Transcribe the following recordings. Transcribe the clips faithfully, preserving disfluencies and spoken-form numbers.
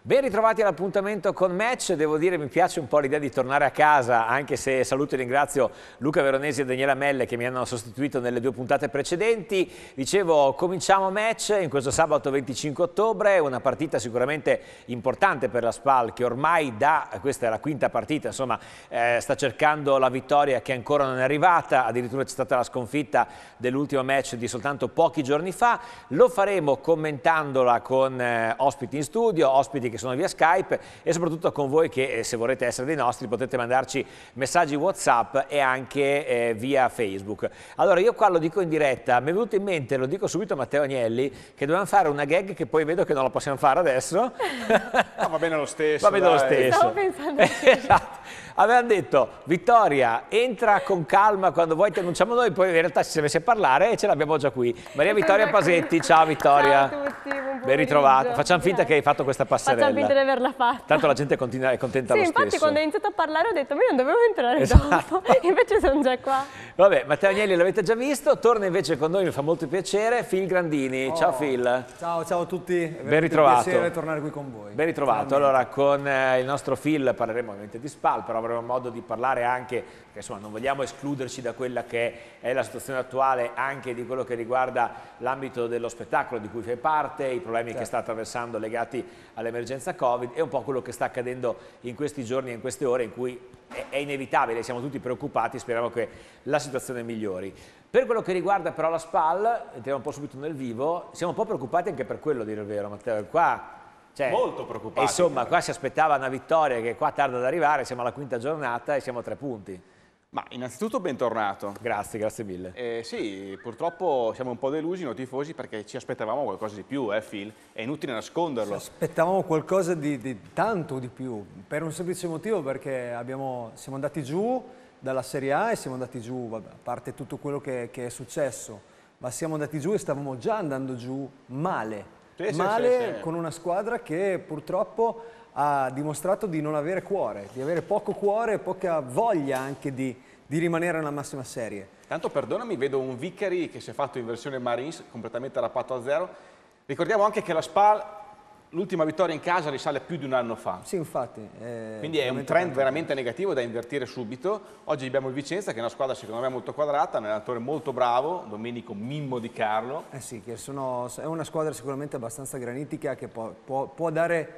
Ben ritrovati all'appuntamento con Match. Devo dire mi piace un po' l'idea di tornare a casa, anche se saluto e ringrazio Luca Veronesi e Daniela Melle che mi hanno sostituito nelle due puntate precedenti. Dicevo, cominciamo Match in questo sabato venticinque ottobre, una partita sicuramente importante per la Spal che ormai da, questa è la quinta partita, insomma eh, sta cercando la vittoria che ancora non è arrivata, addirittura c'è stata la sconfitta dell'ultimo match di soltanto pochi giorni fa. Lo faremo commentandola con eh, ospiti in studio, ospiti che sono via Skype e soprattutto con voi che eh, se volete essere dei nostri potete mandarci messaggi WhatsApp e anche eh, via Facebook. Allora io qua lo dico in diretta, mi è venuto in mente, lo dico subito a Matteo Agnelli, che dovevamo fare una gag che poi vedo che non la possiamo fare adesso. No, va bene lo stesso. Va bene lo stesso. Stavo pensando Esatto. Avevano detto, Vittoria, entra con calma quando vuoi, ti annunciamo noi, poi in realtà ci si è messi a parlare e ce l'abbiamo già qui. Maria Vittoria Pasetti, ciao Vittoria. Ciao a tutti, buon ben ritrovata. Facciamo finta Grazie. che hai fatto questa passerella. Facciamo finta di averla fatta. Tanto la gente continua, è contenta sì, lo infatti stesso. quando ho iniziato a parlare ho detto, ma io non dovevo entrare Esatto. dopo, invece sono già qua. Vabbè, Matteo Agnelli l'avete già visto, torna invece con noi, mi fa molto piacere, Phil Grandini. Oh, ciao Phil. Ciao, ciao a tutti. È Ben ritrovato. un piacere tornare qui con voi. Ben ritrovato. Allora, con eh, il nostro Phil parleremo ovviamente di Spal, però avremo modo di parlare anche, perché insomma non vogliamo escluderci da quella che è la situazione attuale, anche di quello che riguarda l'ambito dello spettacolo di cui fai parte, i problemi certo. che sta attraversando legati all'emergenza Covid e un po' quello che sta accadendo in questi giorni e in queste ore in cui è, è inevitabile, siamo tutti preoccupati, speriamo che la situazione migliori. Per quello che riguarda però la Spal, entriamo un po' subito nel vivo, siamo un po' preoccupati anche per quello, a dire il vero, Matteo. Qua, cioè, molto preoccupati. Insomma, qua si aspettava una vittoria che qua tarda ad arrivare, siamo alla quinta giornata e siamo a tre punti. Ma innanzitutto bentornato. Grazie, grazie mille. Eh, sì, purtroppo siamo un po' delusi noi tifosi perché ci aspettavamo qualcosa di più, eh Phil? È inutile nasconderlo. Ci aspettavamo qualcosa di, di tanto di più, per un semplice motivo, perché abbiamo, siamo andati giù dalla Serie A e siamo andati giù, vabbè, a parte tutto quello che, che è successo, ma siamo andati giù e stavamo già andando giù male. Sì, sì, male sì, sì. Con una squadra che purtroppo ha dimostrato di non avere cuore, di avere poco cuore e poca voglia anche di, di rimanere nella massima serie. Tanto perdonami, vedo un Vicari che si è fatto in versione Marines, completamente rappato a zero. Ricordiamo anche che la Spal, l'ultima vittoria in casa risale a più di un anno fa. Sì, infatti. È Quindi è un trend veramente negativo da invertire subito. Oggi abbiamo il Vicenza, che è una squadra secondo me molto quadrata, un allenatore molto bravo, Domenico Mimmo Di Carlo. Eh sì, che sono, è una squadra sicuramente abbastanza granitica che può, può, può dare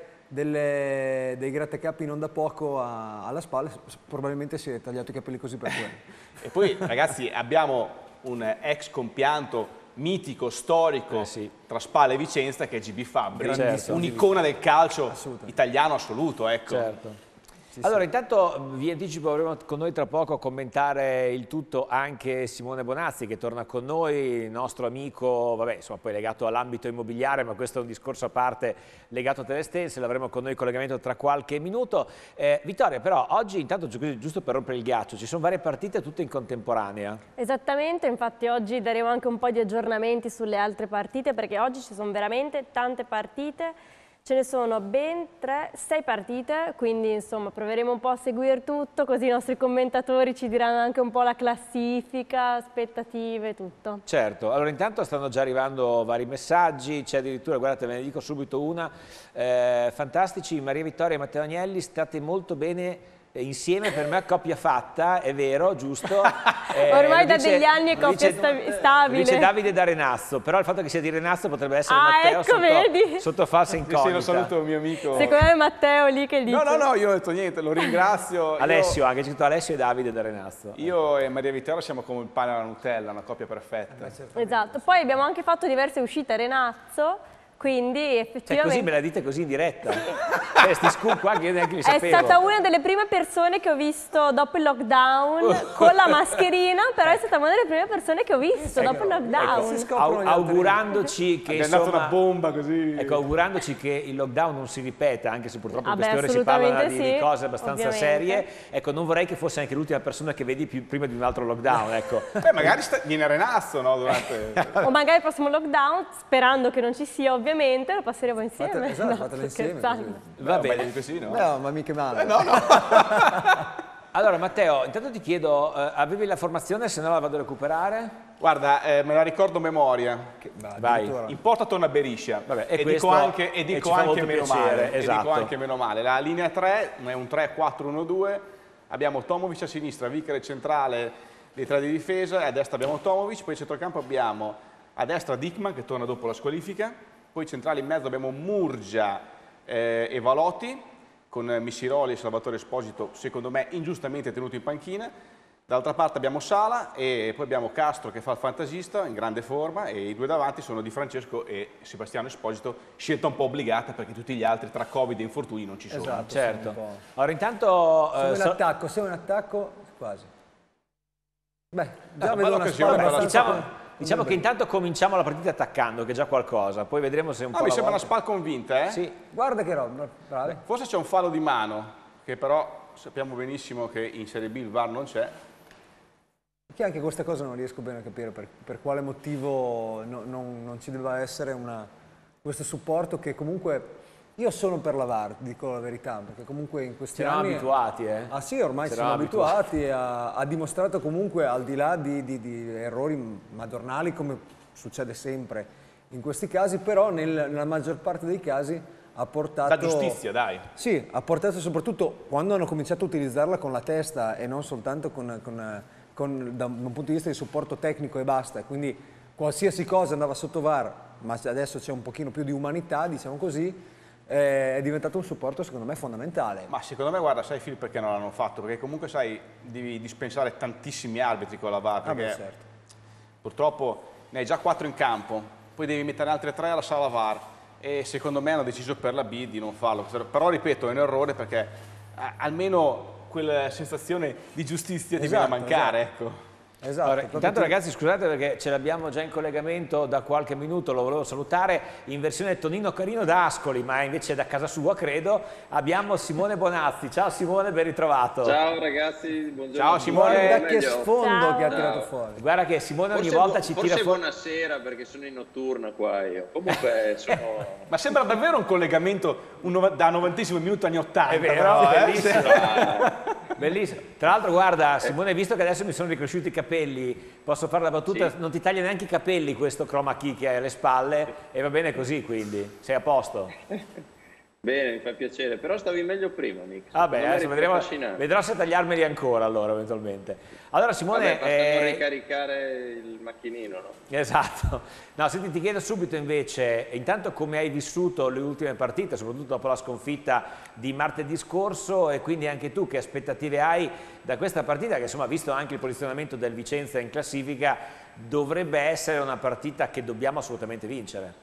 delle, dei grattacapi non da poco a, alla Spal, probabilmente si è tagliato i capelli così per quello. E poi ragazzi abbiamo un ex compianto mitico, storico, eh sì. tra Spal e Vicenza che è G B Fabbri, certo. un'icona del calcio italiano assoluto, ecco. Certo. Sì, allora, sì. intanto vi anticipo, avremo con noi tra poco a commentare il tutto anche Simone Bonazzi che torna con noi, il nostro amico, vabbè, insomma, poi legato all'ambito immobiliare, ma questo è un discorso a parte legato a Telestense, l'avremo con noi in collegamento tra qualche minuto. Eh, Vittoria, però, oggi intanto giusto per rompere il ghiaccio, ci sono varie partite tutte in contemporanea. Esattamente, infatti oggi daremo anche un po' di aggiornamenti sulle altre partite perché oggi ci sono veramente tante partite. Ce ne sono ben tre, sei partite, quindi insomma proveremo un po' a seguire tutto, così i nostri commentatori ci diranno anche un po' la classifica, aspettative, tutto. Certo, allora intanto stanno già arrivando vari messaggi, c'è addirittura, guardate, ve ne dico subito una, eh, fantastici, Maria Vittoria e Matteo Agnelli, state molto bene insieme, per me coppia fatta, è vero, giusto? Eh, Ormai da dice, degli anni è coppia dice, stabile. Dice Davide da Renazzo, però il fatto che sia di Renazzo potrebbe essere ah, Matteo ecco, sotto, vedi? sotto falsa incognita. Sì, sì, lo saluto il mio amico. Secondo me è Matteo lì che dice. No, no, no, io ho detto niente, lo ringrazio. Alessio, io, anche c'è scritto Alessio e Davide da Renazzo. Io e Maria Vittoria siamo come il pane alla Nutella, una coppia perfetta. Esatto, poi abbiamo anche fatto diverse uscite a Renazzo. Quindi effettivamente... Cioè così me la dite così in diretta? Cioè sti scoop qua che io neanche li sapevo. È stata una delle prime persone che ho visto dopo il lockdown con la mascherina, però è stata una delle prime persone che ho visto dopo il lockdown. Ecco, au augurandoci che è insomma, dato una bomba così. Ecco, augurandoci che il lockdown non si ripeta, anche se purtroppo in ah queste beh, ore si parla di, sì, di cose abbastanza ovviamente. serie. Ecco, non vorrei che fosse anche l'ultima persona che vedi più, prima di un altro lockdown, ecco. Beh, magari sta, viene a Renazzo, no? Durante... o magari il prossimo lockdown, sperando che non ci sia ovviamente, lo passeremo insieme. Fatela, esatto, no, fatela insieme. scherzando. Così. Va Beh, bene. così, no? No, ma mica male. Eh, no, no. Allora Matteo, intanto ti chiedo, eh, avevi la formazione, se no la vado a recuperare? Guarda, eh, me la ricordo a memoria. Che, bah, Vai. In porta torna Beriscia. Vabbè, e e questo- dico anche, e e dico ci fa anche molto meno piacere, male. E esatto. dico anche meno male. La linea tre è un tre quattro uno due, abbiamo Tomovic a sinistra, Vicare centrale dei tre di difesa, e a destra abbiamo Tomovic, poi in centrocampo abbiamo a destra Dickman che torna dopo la squalifica, poi centrale in mezzo abbiamo Murgia eh, e Valotti, con Missiroli e Salvatore Esposito, secondo me ingiustamente tenuto in panchina. Dall'altra parte abbiamo Sala e poi abbiamo Castro che fa il fantasista in grande forma, e i due davanti sono Di Francesco e Sebastiano Esposito, scelta un po' obbligata perché tutti gli altri tra Covid e infortuni non ci sono. Esatto, Certo. siamo un po'. Allora intanto... Siamo eh, in so- attacco, siamo in attacco, quasi. Beh, già Ah, vedo bella una occasione squadra per la abbastanza... Diciamo, diciamo che intanto cominciamo la partita attaccando, che è già qualcosa, poi vedremo se un Ah, po' mi alla sembra una volta- spal convinta, eh? Sì, Guarda che roba, bravi. Forse c'è un fallo di mano, che però sappiamo benissimo che in Serie B il V A R non c'è. Che anche questa cosa non riesco bene a capire per, per quale motivo no- non, non ci debba essere una, questo supporto che comunque... Io sono per la V A R, dico la verità, perché comunque in questi ci eravamo anni... abituati, eh? Ah sì, ormai Ci siamo eravamo abituati, e ha, ha dimostrato comunque, al di là di, di- di errori madornali, come succede sempre in questi casi, però nel- nella maggior parte dei casi ha portato... Da giustizia, dai. Sì, ha portato soprattutto quando hanno cominciato a utilizzarla con la testa e non soltanto con, con- con- da un punto di vista di supporto tecnico e basta. Quindi qualsiasi cosa andava sotto V A R, ma adesso c'è un pochino più di umanità, diciamo così, eh, è diventato un supporto secondo me fondamentale. Ma secondo me, guarda, sai Phil perché non l'hanno fatto? Perché comunque sai, devi dispensare tantissimi arbitri con la V A R, Ah, beh, perché certo. purtroppo ne hai già quattro in campo, poi devi mettere altre tre alla sala V A R, e secondo me hanno deciso per la B di non farlo. Però ripeto, è un errore perché eh, almeno quella sensazione di giustizia ti viene a Esatto, mancare, ecco. Esatto. Allora, proprio intanto ti- ragazzi scusate perché ce l'abbiamo già in collegamento da qualche minuto, lo volevo salutare in versione Tonino Carino da Ascoli, ma invece da casa sua credo, abbiamo Simone Bonazzi. Ciao Simone, ben ritrovato. Ciao ragazzi, buongiorno. Ciao, Simone. Guarda che Meglio. sfondo Ciao. che ha tirato Ciao. fuori. Guarda che Simone ogni Forse, volta bu- ci forse tira fuori... buonasera perché sono in notturna qua io. Comunque sono... Ma sembra davvero un collegamento un nov- da novantesimo minuto anni ottanta. È vero, però, eh? bellissimo. Ah, Bellissimo. Tra l'altro guarda Simone, visto che adesso mi sono ricresciuti i capelli, posso fare la battuta, Sì. non ti taglia neanche i capelli questo chroma key che hai alle spalle e va bene così, quindi sei a posto. bene, mi fa piacere, però stavi meglio prima, Nick. Vabbè, Secondo me adesso eri vedremo, affascinante. vedrò se tagliarmeli ancora allora eventualmente. Allora Simone... Vabbè, basta non eh, ricaricare il macchinino, no? Esatto. No, senti, ti chiedo subito invece, intanto come hai vissuto le ultime partite, soprattutto dopo la sconfitta di martedì scorso, e quindi anche tu che aspettative hai da questa partita che insomma, visto anche il posizionamento del Vicenza in classifica, dovrebbe essere una partita che dobbiamo assolutamente vincere.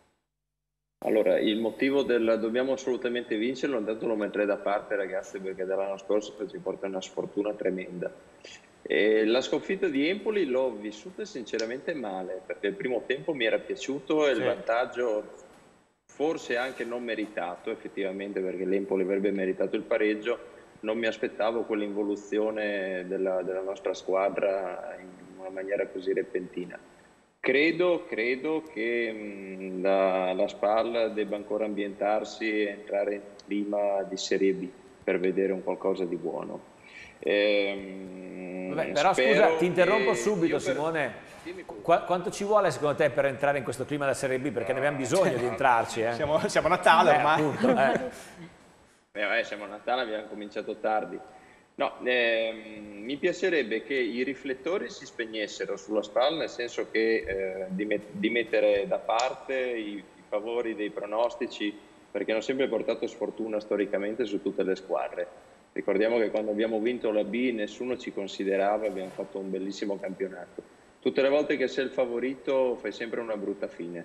Allora, il motivo del dobbiamo assolutamente vincerlo, intanto lo metterei da parte ragazzi perché dall'anno scorso ci porta una sfortuna tremenda. E la sconfitta di Empoli l'ho vissuta sinceramente male perché il primo tempo mi era piaciuto e Sì. il vantaggio forse anche non meritato effettivamente perché l'Empoli avrebbe meritato il pareggio, non mi aspettavo quell'involuzione della, della nostra squadra in una maniera così repentina. Credo, credo che mh, la, la SPAL debba ancora ambientarsi e entrare in clima di Serie B per vedere un qualcosa di buono. Ehm, Vabbè, però spero scusa, ti interrompo che- subito io per- Simone. Dimmi pure. Qua- quanto ci vuole secondo te per entrare in questo clima da Serie B? Perché ne abbiamo bisogno di entrarci. Eh? Siamo, siamo a Natale Eh, ormai. appunto, eh. Eh, vabbè, siamo a Natale, abbiamo cominciato tardi. No, ehm, mi piacerebbe che i riflettori si spegnessero sulla SPAL, nel senso che eh, di, met- di mettere da parte i, i favori dei pronostici, perché hanno sempre portato sfortuna storicamente su tutte le squadre. Ricordiamo che quando abbiamo vinto la B nessuno ci considerava, abbiamo fatto un bellissimo campionato. Tutte le volte che sei il favorito fai sempre una brutta fine.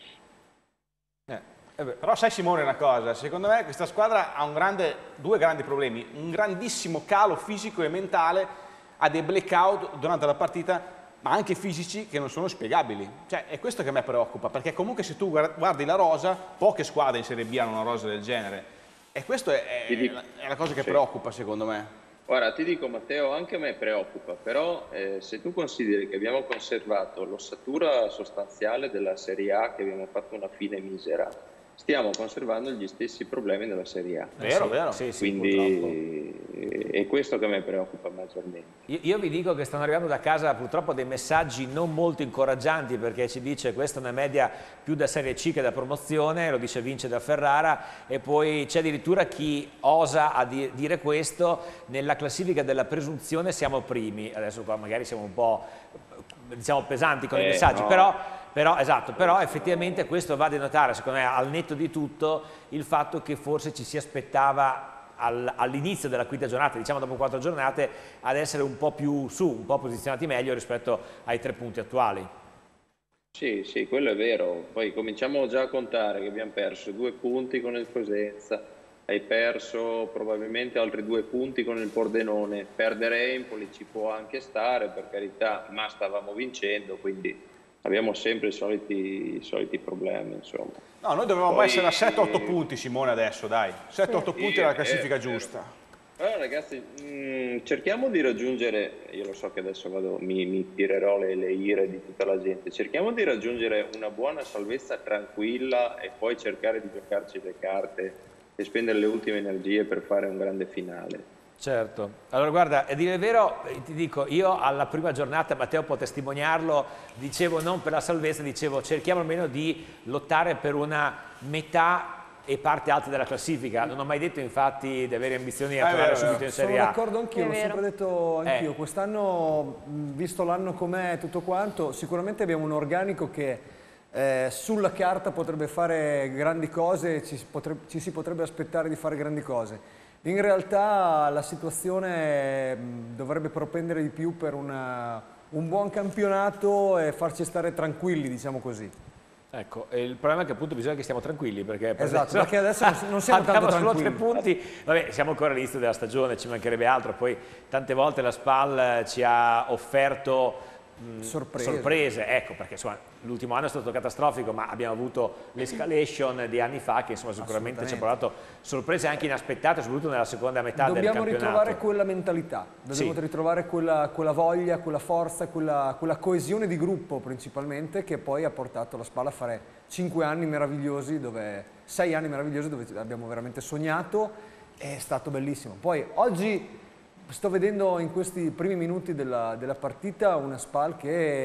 Eh, eh beh, però sai Simone una cosa, secondo me questa squadra ha un grande, due grandi problemi, un grandissimo calo fisico e mentale, ha dei blackout durante la partita, ma anche fisici che non sono spiegabili. Cioè, è questo che a me preoccupa, perché comunque se tu guardi la rosa, poche squadre in Serie B hanno una rosa del genere. E questo è, Ti dico- è la cosa che sì. preoccupa secondo me. Ora ti dico Matteo, anche a me preoccupa, però eh, se tu consideri che abbiamo conservato l'ossatura sostanziale della Serie A, che abbiamo fatto una fine misera, stiamo conservando gli stessi problemi della Serie A. Vero, sì, vero. Sì, sì, Quindi è questo che mi preoccupa maggiormente. Io, io vi dico che stanno arrivando da casa purtroppo dei messaggi non molto incoraggianti, perché ci dice questa è una media più da Serie C che da promozione, lo dice Vince da Ferrara, e poi c'è addirittura chi osa a di, dire questo: nella classifica della presunzione siamo primi. Adesso qua magari siamo un po', diciamo, pesanti con eh, i messaggi, no. però... Però, esatto, però effettivamente questo va a denotare, secondo me, al netto di tutto, il fatto che forse ci si aspettava all'inizio della quinta giornata, diciamo dopo quattro giornate, ad essere un po' più su, un po' posizionati meglio rispetto ai tre punti attuali. Sì, sì, quello è vero. Poi cominciamo già a contare che abbiamo perso due punti con il Cosenza, hai perso probabilmente altri due punti con il Pordenone, perdere Empoli ci può anche stare, per carità, ma stavamo vincendo, quindi abbiamo sempre i soliti, i soliti problemi, insomma. No, noi dovevamo Poi... essere a sette otto punti, Simone, adesso, dai. sette otto punti è la classifica eh, giusta. Allora, ragazzi, mh, cerchiamo di raggiungere, io lo so che adesso vado, mi, mi tirerò le, le ire di tutta la gente, cerchiamo di raggiungere una buona salvezza tranquilla e poi cercare di giocarci le carte e spendere le ultime energie per fare un grande finale. Certo, allora guarda, a dire il vero, ti dico, io alla prima giornata, Matteo può testimoniarlo, dicevo non per la salvezza, dicevo cerchiamo almeno di lottare per una metà e parte alta della classifica. Non ho mai detto infatti di avere ambizioni a tornare subito in Serie A. Sono d'accordo anch'io, l'ho sempre detto anch'io. Eh. Quest'anno, visto l'anno com'è tutto quanto, sicuramente abbiamo un organico che eh, sulla carta potrebbe fare grandi cose, ci, potrebbe, ci si potrebbe aspettare di fare grandi cose. In realtà la situazione dovrebbe propendere di più per una, un buon campionato e farci stare tranquilli, diciamo così. Ecco, e il problema è che appunto bisogna che stiamo tranquilli, perché, per esatto, adesso, perché adesso non siamo tanto tranquilli. solo tre punti, vabbè, siamo ancora all'inizio della stagione, ci mancherebbe altro, poi tante volte la SPAL ci ha offerto mh, sorprese. sorprese, ecco, perché insomma l'ultimo anno è stato catastrofico, ma abbiamo avuto l'escalation di anni fa che insomma sicuramente ci ha portato sorprese anche inaspettate, soprattutto nella seconda metà del campionato. Dobbiamo ritrovare quella mentalità, dobbiamo sì. ritrovare quella, quella voglia, quella forza, quella, quella coesione di gruppo principalmente, che poi ha portato la SPAL a fare cinque anni meravigliosi, dove, sei anni meravigliosi dove abbiamo veramente sognato, è stato bellissimo. Poi oggi sto vedendo in questi primi minuti della, della partita una SPAL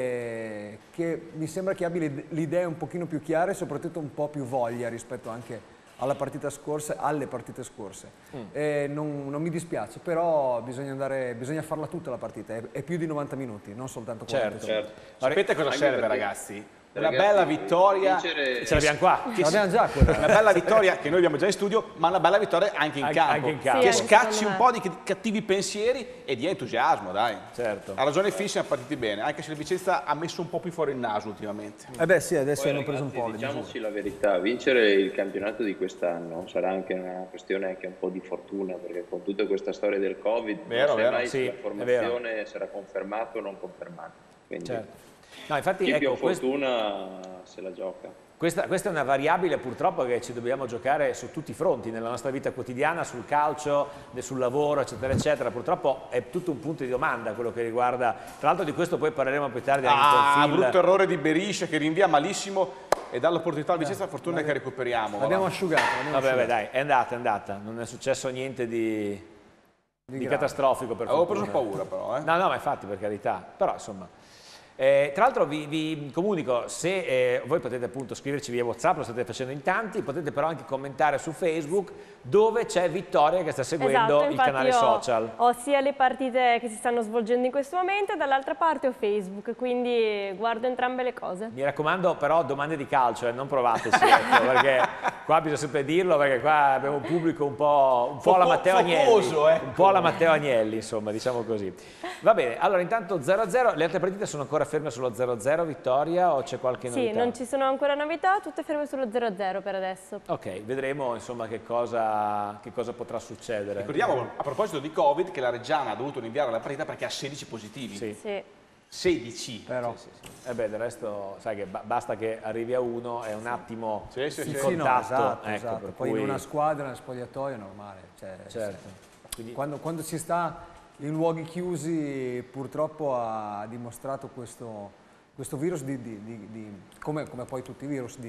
che, che mi sembra che abbia le idee un pochino più chiare e soprattutto un po' più voglia rispetto anche alla partita scorsa, alle partite scorse. Mm. E non, non mi dispiace, però bisogna, andare, bisogna farla tutta la partita, è, è più di novanta minuti, non soltanto quaranta. Certo, certo. Sapete cosa Anche serve, perché... ragazzi? Una Ragazzi, bella vittoria, vincere... ce l'abbiamo qua, ce l'abbiamo già quella. Una bella vittoria che noi abbiamo già in studio, ma una bella vittoria anche in Anche- campo, anche in campo. che Sì, scacci un me. po' di cattivi pensieri e di entusiasmo, dai. certo. Ha ragione Fis, siamo partiti bene, anche se il Vicenza ha messo un po' più fuori il naso ultimamente. Eh beh sì, adesso Poi, hanno preso un ragazzi, po' le misure. diciamoci la verità, vincere il campionato di quest'anno sarà anche una questione anche un po' di fortuna, perché con tutta questa storia del Covid Vero, non sai vero. mai Sì, se la è formazione sarà confermata o non confermata. Quindi certo. No, infatti, chi più ecco, ha questo- fortuna se la gioca. Questa, questa è una variabile purtroppo che ci dobbiamo giocare su tutti i fronti, nella nostra vita quotidiana, sul calcio, sul lavoro, eccetera, eccetera. Purtroppo è tutto un punto di domanda quello che riguarda, tra l'altro di questo poi parleremo più tardi anche Ah, con Phil. brutto errore di Beriscia che rinvia malissimo e dà l'opportunità al Vicenza, fortuna che recuperiamo. L'abbiamo va. asciugato. l'abbiamo Vabbè, vabbè, asciugato. dai, è andata, è andata, non è successo niente di, Di di grave. catastrofico per Avevo fortuna. preso paura però, eh. No, no, ma infatti, per carità, però insomma. Eh, tra l'altro vi, vi comunico, se eh, voi potete appunto scriverci via WhatsApp, lo state facendo in tanti, potete però anche commentare su Facebook dove c'è Vittoria che sta seguendo Esatto, il infatti canale ho, social. ho sia le partite che si stanno svolgendo in questo momento e dall'altra parte ho Facebook, quindi guardo entrambe le cose. Mi raccomando però domande di calcio, eh, non provateci, ecco, perché qua bisogna sempre dirlo, perché qua abbiamo un pubblico un po', un po' alla Foco- Matteo Agnelli, focoso, ecco. un po' alla Matteo Agnelli, insomma, diciamo così. Va bene, allora intanto zero a zero, le altre partite sono ancora ferme sullo zero a zero, Vittoria, o c'è qualche Sì, novità? non ci sono ancora novità, tutte ferme sullo zero a zero per adesso. Ok, vedremo insomma che cosa, che cosa potrà succedere. Ricordiamo a proposito di Covid che la Reggiana ha dovuto rinviare la partita perché ha sedici positivi. Sì. Sì. sedici. Però. Sì, sì, sì. E beh, del resto sai che ba- basta che arrivi a uno e un attimo Sì, sì, il sì. Sì, no, contatto, esatto, ecco, esatto. per Poi cui- in una squadra, nel spogliatoio è normale. Cioè, certo. se- Quindi- quando, quando si sta in luoghi chiusi purtroppo ha dimostrato questo, questo virus, di, di- di- di- come, come poi tutti i virus, di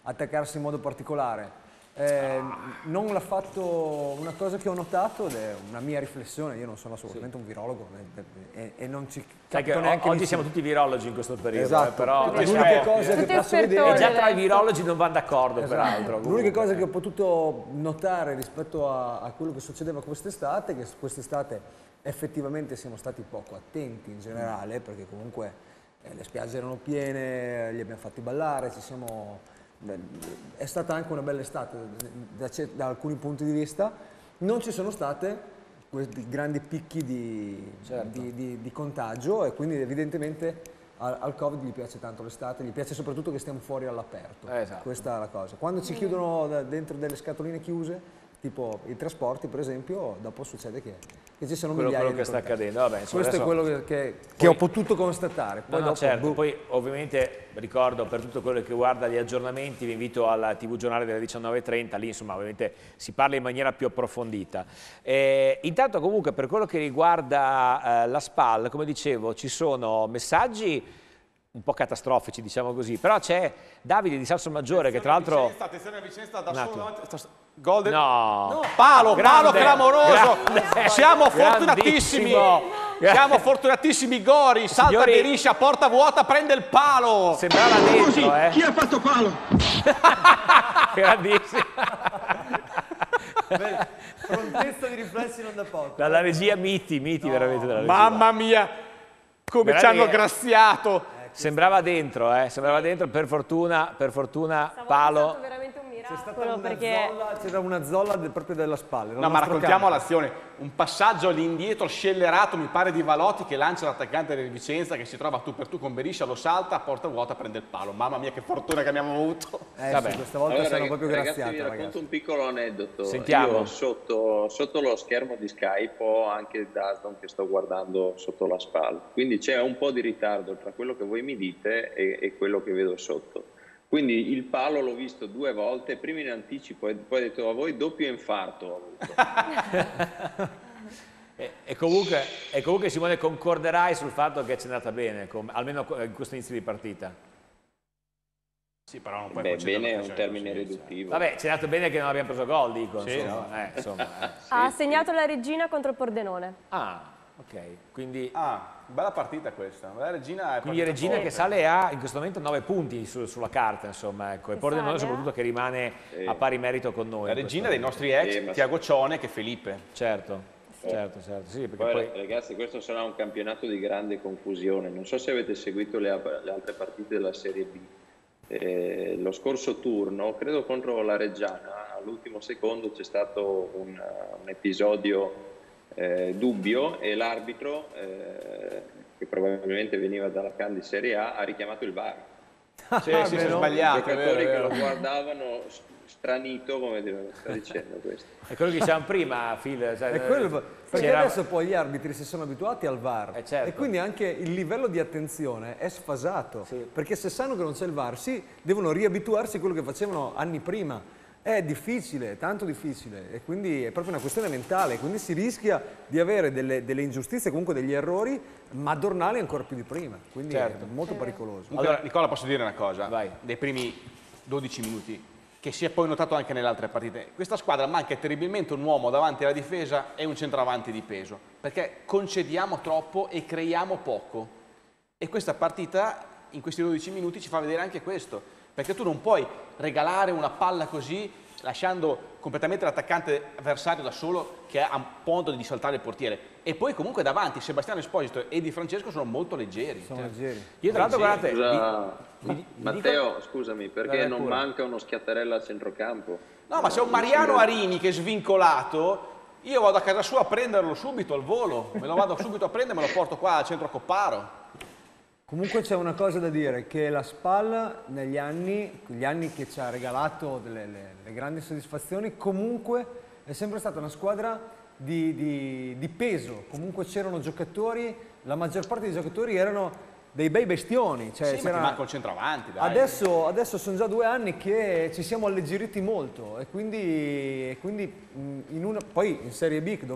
attaccarsi in modo particolare. Eh, non l'ha fatto, una cosa che ho notato, ed è una mia riflessione, io non sono assolutamente sì. un virologo e, e non ci capito neanche oggi siamo tutti virologi in questo periodo, esatto. eh, però l'unica cosa che posso vedere e già tra i virologi non vanno d'accordo, esatto. peraltro. L'unica cosa che ho potuto notare rispetto a, a quello che succedeva quest'estate è che quest'estate effettivamente siamo stati poco attenti in generale, perché comunque eh, le spiagge erano piene, li abbiamo fatti ballare, ci siamo... È stata anche una bella estate da, da alcuni punti di vista, non ci sono state questi grandi picchi di, certo. di, di, di contagio, e quindi evidentemente al, al Covid gli piace tanto l'estate, gli piace soprattutto che stiamo fuori all'aperto, esatto. Questa è la cosa. Quando ci chiudono da, dentro delle scatoline chiuse, tipo i trasporti per esempio, dopo succede che, che ci sono quello, migliaia quello di che sta accadendo. Vabbè, insomma, questo adesso... è quello che, che, poi... che ho potuto constatare. Poi, no, no, dopo, certo. boh. Poi ovviamente ricordo, per tutto quello che riguarda gli aggiornamenti, vi invito alla tivù giornale delle diciannove e trenta, lì insomma ovviamente si parla in maniera più approfondita. Eh, intanto comunque per quello che riguarda eh, la SPAL, come dicevo, ci sono messaggi un po' catastrofici, diciamo così, però c'è Davide di Salsomaggiore che tra l'altro... Attenzione a Vicenza, da solo davanti... Golden... No. no, palo, grande, palo clamoroso, grande, siamo fortunatissimi, siamo fortunatissimi, Gori, salta Signori, Beriscia, porta vuota, prende il palo. Sembrava dentro, Così, eh. chi ha fatto palo? Grandissimo. Beh, prontezza di riflessi non da poco. Dalla regia miti, miti no. veramente dalla regia. Mamma mia, come ci hanno graziato. Sembrava dentro, eh, sembrava dentro, per fortuna, per fortuna, palo. veramente un miracolo. C'è stata una perché... zolla, c'era una zolla de, proprio della spalla. No, ma raccontiamo l'azione. Un passaggio all'indietro scellerato, mi pare, di Valotti, che lancia l'attaccante del Vicenza, che si trova tu per tu con Beriscia, lo salta, a porta vuota, prende il palo. Mamma mia, che fortuna che abbiamo avuto. Eh, Vabbè. Sì, questa volta allora, sono ragazzi, proprio graziati. Ragazzi, vi racconto ragazzi. un piccolo aneddoto. Sentiamo. Io sotto, sotto lo schermo di Skype ho anche il Dazn che sto guardando sotto la spalla. Quindi c'è un po' di ritardo tra quello che voi mi dite e, e quello che vedo sotto. Quindi il palo l'ho visto due volte, prima in anticipo e poi ho detto a voi doppio infarto ho avuto. e, e, comunque, e comunque Simone concorderai sul fatto che ci è andata bene, com, almeno in questo inizio di partita. Sì, però non puoi Beh, bene è un termine così, riduttivo. Vabbè, ci è andato bene che non abbiamo preso gol, dico. Sì, insomma, no. eh, insomma eh. Ha sì, segnato sì. la Regina contro il Pordenone. Ah, ok. Quindi, ah, bella partita questa. La Regina è quindi Regina che sale a in questo momento nove punti su, sulla carta, insomma, ecco. E Pordenone soprattutto che rimane sì. a pari merito con noi. La Regina dei nostri ex, sì, Tiago Cione che Felipe. Certo. Certo, certo, sì, perché poi, poi... ragazzi, questo sarà un campionato di grande confusione. Non so se avete seguito le, le altre partite della Serie B. Eh, lo scorso turno, credo contro la Reggiana, all'ultimo secondo c'è stato un, un episodio eh, dubbio e l'arbitro, eh, che probabilmente veniva dalla Candy Serie A, ha richiamato il V A R. Sì, sì, si è sbagliato. I giocatori che lo guardavano stranito, come sta dicendo questo. È quello che dicevamo prima, Phil. Cioè, è quello, perché c'era... adesso poi gli arbitri si sono abituati al V A R eh certo. e quindi anche il livello di attenzione è sfasato, sì. Perché se sanno che non c'è il V A R, sì, devono riabituarsi a quello che facevano anni prima. È difficile, è tanto difficile, e quindi è proprio una questione mentale, quindi si rischia di avere delle, delle ingiustizie, comunque degli errori madornali ancora più di prima, quindi certo. È molto pericoloso. Allora, Nicola, posso dire una cosa? Vai. Dei primi dodici minuti, che si è poi notato anche nelle altre partite, questa squadra manca terribilmente un uomo davanti alla difesa e un centravanti di peso, perché concediamo troppo e creiamo poco, e questa partita in questi dodici minuti ci fa vedere anche questo. Perché tu non puoi regalare una palla così lasciando completamente l'attaccante avversario da solo che è a punto di saltare il portiere. E poi comunque davanti Sebastiano Esposito e Di Francesco sono molto leggeri. Sono cioè. leggeri. Io tra l'altro guardate... Scusa, vi, vi, vi Matteo, dico... scusami, perché Vabbè, non pure. manca uno schiattarella a centrocampo? No, ma c'è un Mariano Arini che è svincolato, io vado a casa sua a prenderlo subito al volo, me lo vado subito a prendere e me lo porto qua al centro Copparo. Comunque c'è una cosa da dire, che la SPAL negli anni, gli anni che ci ha regalato delle, le, le grandi soddisfazioni, comunque è sempre stata una squadra di, di, di peso, comunque c'erano giocatori, la maggior parte dei giocatori erano dei bei bestioni. Cioè sì, ma ti manca il centravanti, dai. Adesso, adesso sono già due anni che ci siamo alleggeriti molto e quindi, e quindi in una, poi in Serie B dove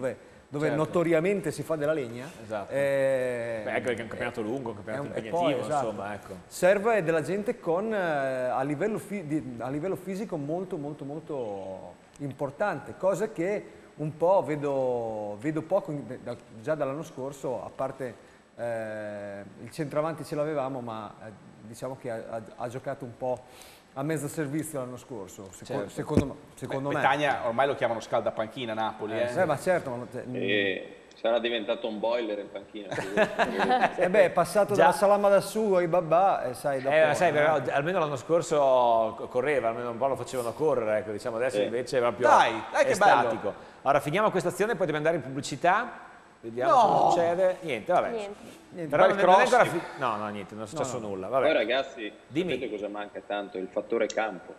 dove certo. notoriamente si fa della legna. Esatto. Eh, Beh, ecco, è un campionato lungo, un campionato è un- e impegnativo, poi, esatto. insomma, ecco. Serve della gente con, eh, a, livello fi- di- a livello fisico molto, molto, molto importante, cosa che un po' vedo, vedo poco in- da- già dall'anno scorso, a parte eh, il centravanti ce l'avevamo, ma eh, diciamo che ha, ha- ha giocato un po' a mezzo servizio l'anno scorso, seco- Certo. secondo, secondo Beh, me. Petagna ormai lo chiamano scaldapanchina a Napoli. Eh, Eh, ma certo, ma, cioè, E sarà diventato un boiler in panchina. eh beh, è passato Già. dalla salama da su ai babà e sai, dopo... Eh, sai, eh. però, almeno l'anno scorso co- correva, almeno un po' lo facevano correre, ecco, diciamo adesso Sì. invece è proprio Dai, dai che è bello. statico. Allora finiamo questa azione, poi dobbiamo andare in pubblicità, vediamo No. cosa succede. Niente, vabbè. Niente. Niente. Però Bel non è, non è cross. ancora fi- no, no, niente, non è successo nulla, vabbè. Poi ragazzi, Dimmi. sapete cosa manca tanto? Il fattore campo.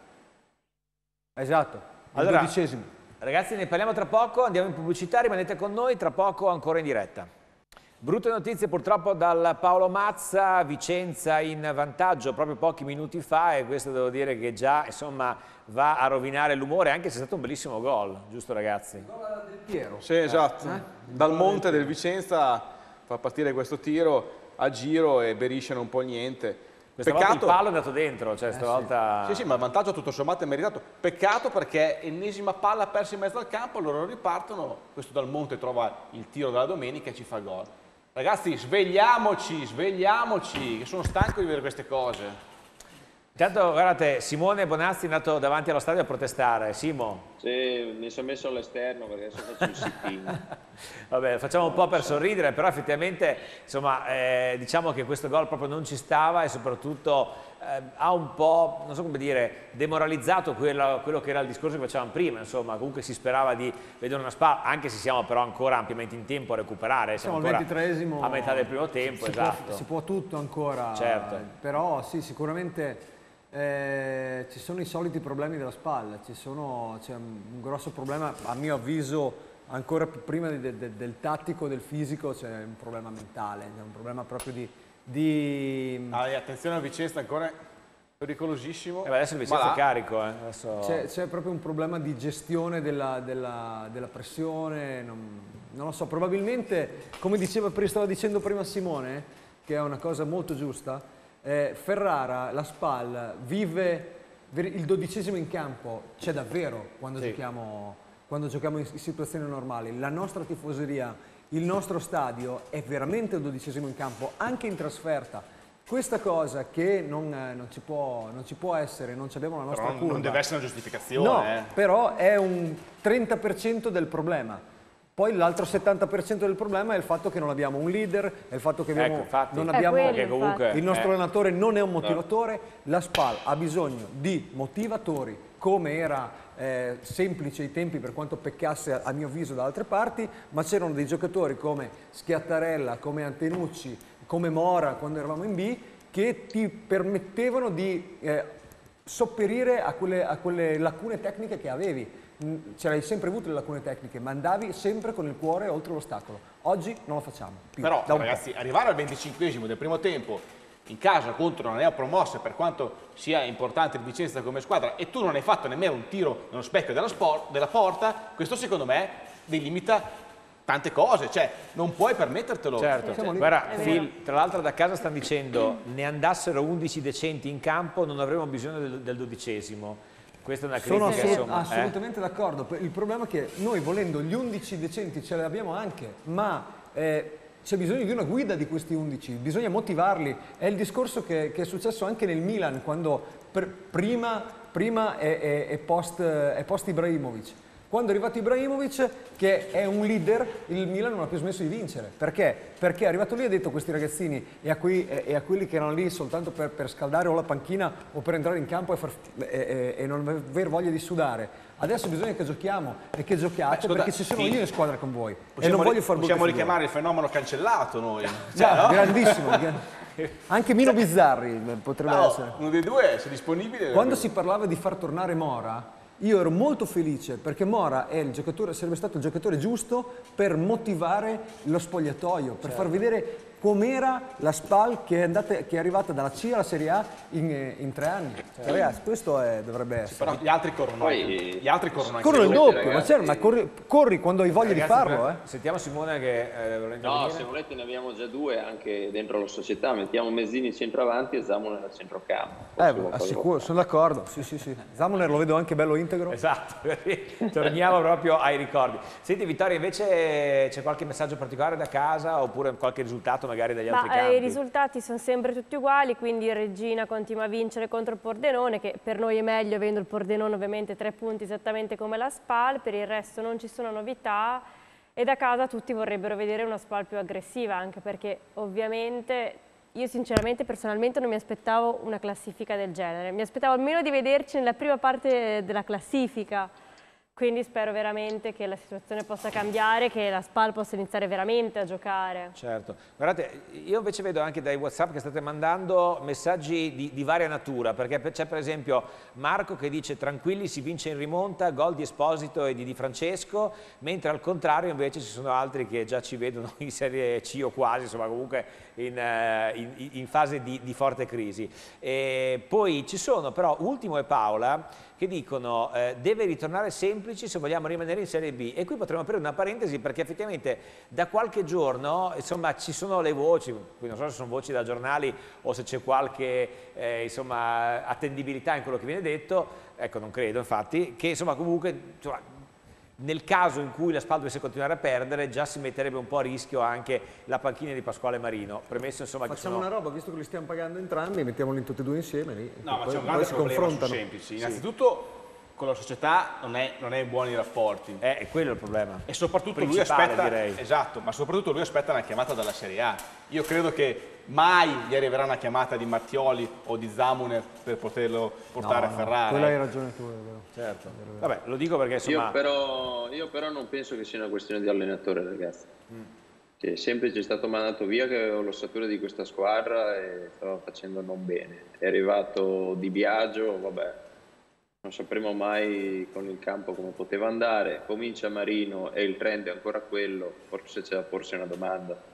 Esatto, il Allora, dodicesimo. ragazzi, ne parliamo tra poco, andiamo in pubblicità, rimanete con noi, tra poco ancora in diretta. Brutte notizie purtroppo dal Paolo Mazza, Vicenza in vantaggio proprio pochi minuti fa e questo devo dire che già insomma va a rovinare l'umore, anche se è stato un bellissimo gol, giusto ragazzi? Piero. Sì, esatto. Dal monte del Vicenza fa partire questo tiro a giro e Beriscia non può niente. Questa volta Peccato. il palo è andato dentro, cioè stavolta... Sì, sì, ma il vantaggio tutto sommato è meritato. Peccato perché ennesima palla persa in mezzo al campo, loro ripartono, questo dal monte trova il tiro della domenica e ci fa gol. Ragazzi, svegliamoci, svegliamoci, che sono stanco di vedere queste cose. Intanto guardate, Simone Bonazzi è andato davanti allo stadio a protestare, Simo. Sì, mi sono messo all'esterno perché adesso faccio il sit-in. Vabbè, facciamo un po' per sorridere, però effettivamente insomma, eh, diciamo che questo gol proprio non ci stava e soprattutto eh, ha un po', non so come dire, demoralizzato quello, quello che era il discorso che facevamo prima, insomma, comunque si sperava di vedere una Spal, anche se siamo però ancora ampiamente in tempo a recuperare, siamo, Siamo al ancora ventitreesimo. a metà del primo tempo, si esatto. Può, si può tutto ancora, Certo. però sì, sicuramente eh, ci sono i soliti problemi della spalla, ci sono, c'è un grosso problema, a mio avviso, ancora più prima di- de- del tattico, del fisico, c'è un problema mentale, c'è un problema proprio di... di Ah, e attenzione a Vicenza, ancora pericolosissimo. Eh, beh, adesso il Vicenza Ma è là- carico, eh. Adesso... C'è, c'è proprio un problema di gestione della, della- della pressione, non, non lo so, probabilmente, come diceva, stava dicendo prima Simone, che è una cosa molto giusta, eh, Ferrara, la Spal, vive ver- il dodicesimo in campo, c'è davvero quando, Sì. giochiamo, quando giochiamo in situazioni normali. La nostra tifoseria, il nostro stadio è veramente il dodicesimo in campo, anche in trasferta. Questa cosa che non, eh, non, ci, può, non ci può essere, non ci abbiamo la nostra Però non, curva. non deve essere una giustificazione. No, eh. però è un trenta per cento del problema. Poi l'altro settanta per cento del problema è il fatto che non abbiamo un leader, è il fatto che abbiamo, Ecco, infatti. non È abbiamo quello, Perché comunque... il nostro eh, allenatore non è un motivatore, la Spal ha bisogno di motivatori, come era eh, semplice ai tempi per quanto peccasse a, a mio avviso da altre parti, ma c'erano dei giocatori come Schiattarella, come Antenucci, come Mora quando eravamo in B, che ti permettevano di eh, sopperire a quelle, a quelle lacune tecniche che avevi. Mm, C'erai sempre avuto le lacune tecniche, ma andavi sempre con il cuore oltre l'ostacolo. Oggi non lo facciamo più. Però da un po'. ragazzi, arrivare al venticinquesimo del primo tempo in casa contro una neopromossa, per quanto sia importante il Vicenza come squadra, e tu non hai fatto nemmeno un tiro nello specchio della, sport, della porta, questo secondo me delimita tante cose, cioè non puoi permettertelo. Certo, Siamo lì. guarda, È Phil, tra l'altro da casa stanno dicendo ne andassero undici decenti in campo non avremo bisogno del, del dodicesimo. Questa è una Sono critica, assolut- insomma. eh. assolutamente d'accordo. Il problema è che noi, volendo gli undici decenti, ce li abbiamo anche, ma eh, c'è bisogno di una guida di questi undici, bisogna motivarli. È il discorso che, che è successo anche nel Milan, quando per- prima, prima è, è- è post, è post Ibrahimovic. Quando è arrivato Ibrahimovic, che è un leader, il Milan non ha più smesso di vincere. Perché? Perché è arrivato lì e ha detto a questi ragazzini e a, quei- e a quelli che erano lì soltanto per, per scaldare o la panchina o per entrare in campo e, far- e- e- e non aver voglia di sudare. Adesso bisogna che giochiamo e che giochiate, Beh, scusa, perché ci sono sì. io in squadra con voi. Possiamo, e non voglio ri- far possiamo brutte richiamare il fenomeno cancellato noi. figure. Cioè, No, no? grandissimo. Anche Mino Bizzarri potrebbe No, essere. uno dei due, se disponibile. Quando si parlava di far tornare Mora, io ero molto felice perché Mora è il giocatore, sarebbe stato il giocatore giusto per motivare lo spogliatoio, per far vedere com'era la SPAL che è, andata, che è arrivata dalla C alla Serie A in, in tre anni. Cioè, ragazzi, questo è, dovrebbe essere. Però gli altri corrono Poi- anche. Gli altri corrono anche. Corrono il loro. doppio, ma, ragazzi. certo, ma corri, corri quando hai voglia Ragazzi, di farlo. per- Eh. Sentiamo Simone che eh, vuole No, intervenire. se volete ne abbiamo già due anche dentro la società, mettiamo Mezzini centravanti e Zamuner a centrocampo. Eh, Forse qualcosa sicuro, lo fa. sono d'accordo. Sì, sì, sì. Zamuner lo vedo anche bello integro. Esatto, così torniamo proprio ai ricordi. Senti Vittoria, invece c'è qualche messaggio particolare da casa oppure qualche risultato magari dagli altri Ma, eh, campi? i risultati sono sempre tutti uguali, quindi Regina continua a vincere contro il Pordenone, che per noi è meglio, avendo il Pordenone ovviamente tre punti esattamente come la SPAL, per il resto non ci sono novità e da casa tutti vorrebbero vedere una SPAL più aggressiva, anche perché ovviamente io sinceramente personalmente non mi aspettavo una classifica del genere, mi aspettavo almeno di vederci nella prima parte della classifica. Quindi spero veramente che la situazione possa cambiare, che la SPAL possa iniziare veramente a giocare. Certo, guardate, io invece vedo anche dai WhatsApp che state mandando messaggi di, di varia natura, perché c'è per esempio Marco che dice tranquilli si vince in rimonta, gol di Esposito e di Di Francesco, mentre al contrario invece ci sono altri che già ci vedono in Serie C o quasi, insomma comunque in, eh, in, in fase di, di forte crisi. E poi ci sono però Ultimo e Paola che dicono eh, deve ritornare semplici se vogliamo rimanere in Serie B, e qui potremmo aprire una parentesi perché effettivamente da qualche giorno insomma ci sono le voci, qui non so se sono voci da giornali o se c'è qualche eh, insomma attendibilità in quello che viene detto, ecco non credo infatti, che insomma comunque insomma, nel caso in cui la SPAL dovesse continuare a perdere già si metterebbe un po' a rischio anche la panchina di Pasquale Marino, premesso insomma che Facciamo sono... una roba, visto che li stiamo pagando entrambi, mettiamoli tutti e due insieme. Lì, No, ma poi, c'è un poi grande si problema su confrontano. semplici. Innanzitutto con la società non è, non è in buoni rapporti. Eh, è quello il problema. E soprattutto lui Principale, aspetta, direi. esatto, ma soprattutto lui aspetta una chiamata dalla Serie A. Io credo che mai gli arriverà una chiamata di Mattioli o di Zamuner per poterlo portare No, a no, Ferrara. quella hai eh. ragione tu, è vero. Certo. Vabbè, lo dico perché insomma... Io però, io però non penso che sia una questione di allenatore, ragazzi. Mm. Cioè, sempre ci è stato mandato via che avevo l'ossatura di questa squadra e stava facendo non bene. È arrivato Di Biagio, vabbè, non sapremo mai con il campo come poteva andare. Comincia Marino e il trend è ancora quello, forse c'è da porsi una domanda.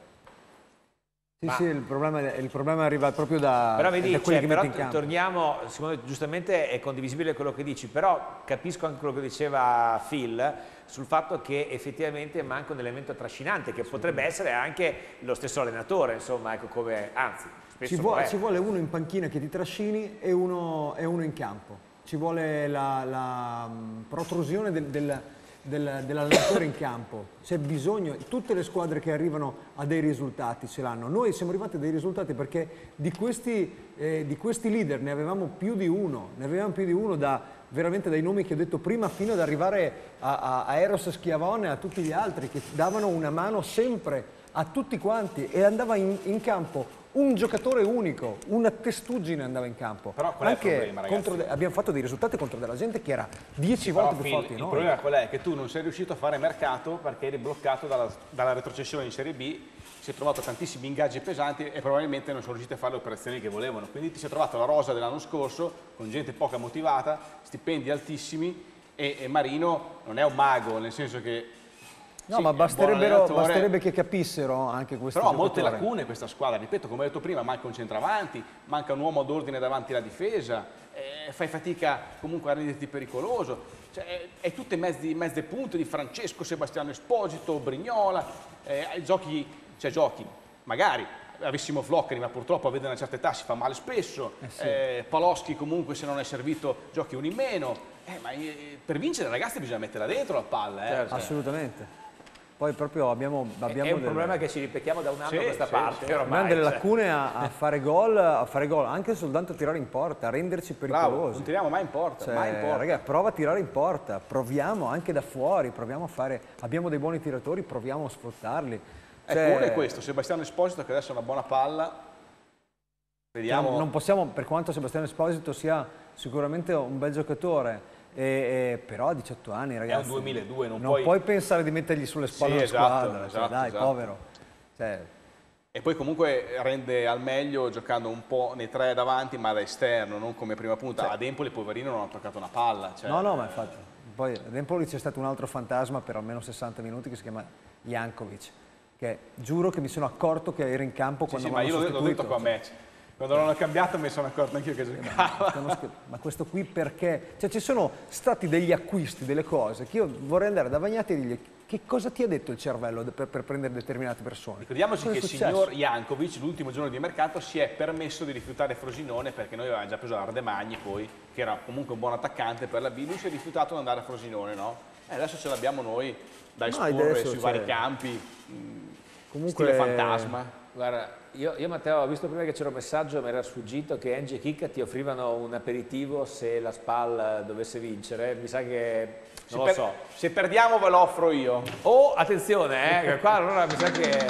Sì, Ma- sì, il problema, il problema arriva proprio da, Però da vedi, quelli cioè, che però metti in campo. torniamo, Simone, giustamente è condivisibile quello che dici, però capisco anche quello che diceva Phil sul fatto che effettivamente manca un elemento trascinante che potrebbe essere anche lo stesso allenatore, insomma, ecco come, anzi, spesso Ci lo vuole, è. ci vuole uno in panchina che ti trascini e uno, e uno in campo. Ci vuole la, la mh, protrusione del, del, del, dell'allenatore in campo. C'è bisogno, tutte le squadre che arrivano a dei risultati ce l'hanno. Noi siamo arrivati a dei risultati perché di questi, eh, di questi leader ne avevamo più di uno, ne avevamo più di uno da, veramente dai nomi che ho detto prima fino ad arrivare a, a, a Eros Schiavone e a tutti gli altri che davano una mano sempre a tutti quanti e andava in, in campo un giocatore unico, una testuggine andava in campo. Però qual è il Anche problema, ragazzi? contro de- abbiamo fatto dei risultati contro della gente che era dieci Però, volte più Phil, forte di il noi. problema qual è? Che tu non sei riuscito a fare mercato perché eri bloccato dalla, dalla retrocessione in Serie B, si è trovato tantissimi ingaggi pesanti e probabilmente non sono riusciti a fare le operazioni che volevano. Quindi ti sei trovato la rosa dell'anno scorso con gente poca motivata, stipendi altissimi e, e Marino non è un mago, nel senso che No, sì, ma è un buon basterebbero, allenatore, basterebbe che capissero anche questo però ha molte giocatore. lacune questa squadra, ripeto, come ho detto prima, manca un centravanti, manca un uomo d'ordine davanti alla difesa, eh, fai fatica comunque a renderti pericoloso, cioè, è, è tutte mezzi, mezze punte di Francesco, Sebastiano Esposito, Brignola, eh, giochi, cioè giochi, magari avessimo Floccari, ma purtroppo a vedere una certa età si fa male spesso, Eh sì. eh, Paloschi comunque se non è servito giochi uno in meno, eh, ma eh, per vincere ragazzi bisogna metterla dentro la palla, eh. Certo. Cioè, Assolutamente. Poi proprio abbiamo, abbiamo È un delle, problema che ci ripetiamo da un anno Sì, a questa sì, parte, sì. ormai. abbiamo delle cioè. lacune a, a fare gol, a fare gol, anche soltanto a tirare in porta, a renderci bravo, pericolosi. non tiriamo mai in porta, Cioè, mai in porta. raga, prova a tirare in porta, proviamo anche da fuori, proviamo a fare, abbiamo dei buoni tiratori, proviamo a sfruttarli. Cioè, Ecco, uno è questo, Sebastiano Esposito che adesso ha una buona palla, vediamo... non possiamo, per quanto Sebastiano Esposito sia sicuramente un bel giocatore, e, e, però a diciotto anni ragazzi, È un duemiladue, non non puoi- puoi pensare di mettergli sulle spalle Sì, una esatto, squadra, cioè, esatto, dai, esatto. povero. Cioè, E poi comunque rende al meglio giocando un po' nei tre davanti ma da esterno, non come prima punta. Ad Empoli poverino non ha toccato una palla. Cioè... no, no, ma infatti. Poi ad Empoli c'è stato un altro fantasma per almeno sessanta minuti che si chiama Jankovic. che giuro che mi sono accorto che era in campo Sì, quando sì, mi ma io hanno l'ho l'ho detto sostituito. qua a match. Quando l'hanno cambiato mi sono accorto anch'io che giocava. Stanno scher- Ma questo qui perché? Cioè ci sono stati degli acquisti, delle cose che io vorrei andare da Vagnati e dirgli che cosa ti ha detto il cervello per, per prendere determinate persone. Ricordiamoci Cosa che è il successo? signor Jankovic l'ultimo giorno di mercato si è permesso di rifiutare Frosinone perché noi avevamo già preso Ardemagni poi, che era comunque un buon attaccante per la B, lui si è rifiutato di andare a Frosinone, no? E adesso ce l'abbiamo noi da No, esporre adesso sui c'è- vari campi, mh, Comunque stile fantasma. Guarda, io, io Matteo ho visto prima che c'era un messaggio, mi era sfuggito che Angie e Chicca ti offrivano un aperitivo se la SPAL dovesse vincere, mi sa che Se, non lo per- so. se perdiamo ve lo offro io. Oh, attenzione, eh, qua allora mi sa che...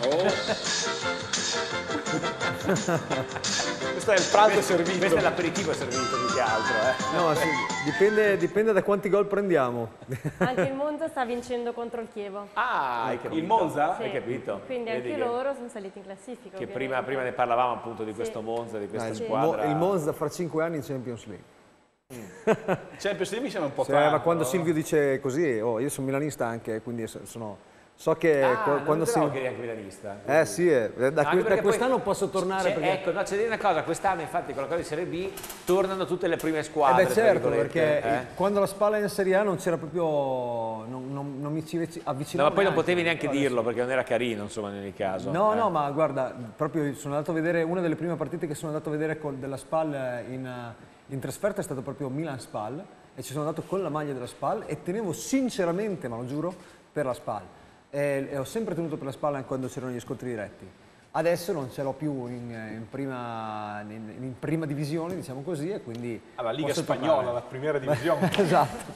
Questo è il pranzo servito. Questo è l'aperitivo servito più che altro, eh. No, sì, dipende, dipende da quanti gol prendiamo. Anche il Monza sta vincendo contro il Chievo. Ah, hai capito. Il Monza? Sì. Hai capito? Quindi Vedi anche che- loro sono saliti in classifica. Che ovviamente. prima, prima ne parlavamo appunto di Sì. questo Monza, di questa Dai, il Mo- squadra. il Monza fra cinque anni in Champions League. Champions League mi sembra un po' Cioè, tanto. ma quando no? Silvio dice così, oh, io sono milanista anche, quindi so- sono, so che Ah, qu- non quando sapevo si... che eri anche milanista. Eh sì, eh, da, Anche que- perché da poi quest'anno posso tornare c'è- perché... Ecco, no, c'è da dire una cosa, quest'anno infatti con la cosa di Serie B tornano tutte le prime Eh squadre. beh tra certo, virgolette, perché eh. eh, quando la Spalla è in Serie A non c'era proprio, non, non- non mi ci No, avvicinavo ma poi non neanche. potevi neanche Però dirlo perché non era carino, insomma, in ogni caso. No, eh. no, ma guarda, proprio sono andato a vedere, una delle prime partite che sono andato a vedere col, della Spal in, eh, in trasferta è stato proprio Milan-Spal e ci sono andato con la maglia della Spal e tenevo sinceramente, ma lo giuro, per la Spal. E, e ho sempre tenuto per la Spal anche quando c'erano gli scontri diretti. Adesso non ce l'ho più in, in prima, in, in prima divisione, diciamo così, e quindi... Alla Liga posso Spagnola, tornare. la Primera Divisione. Esatto,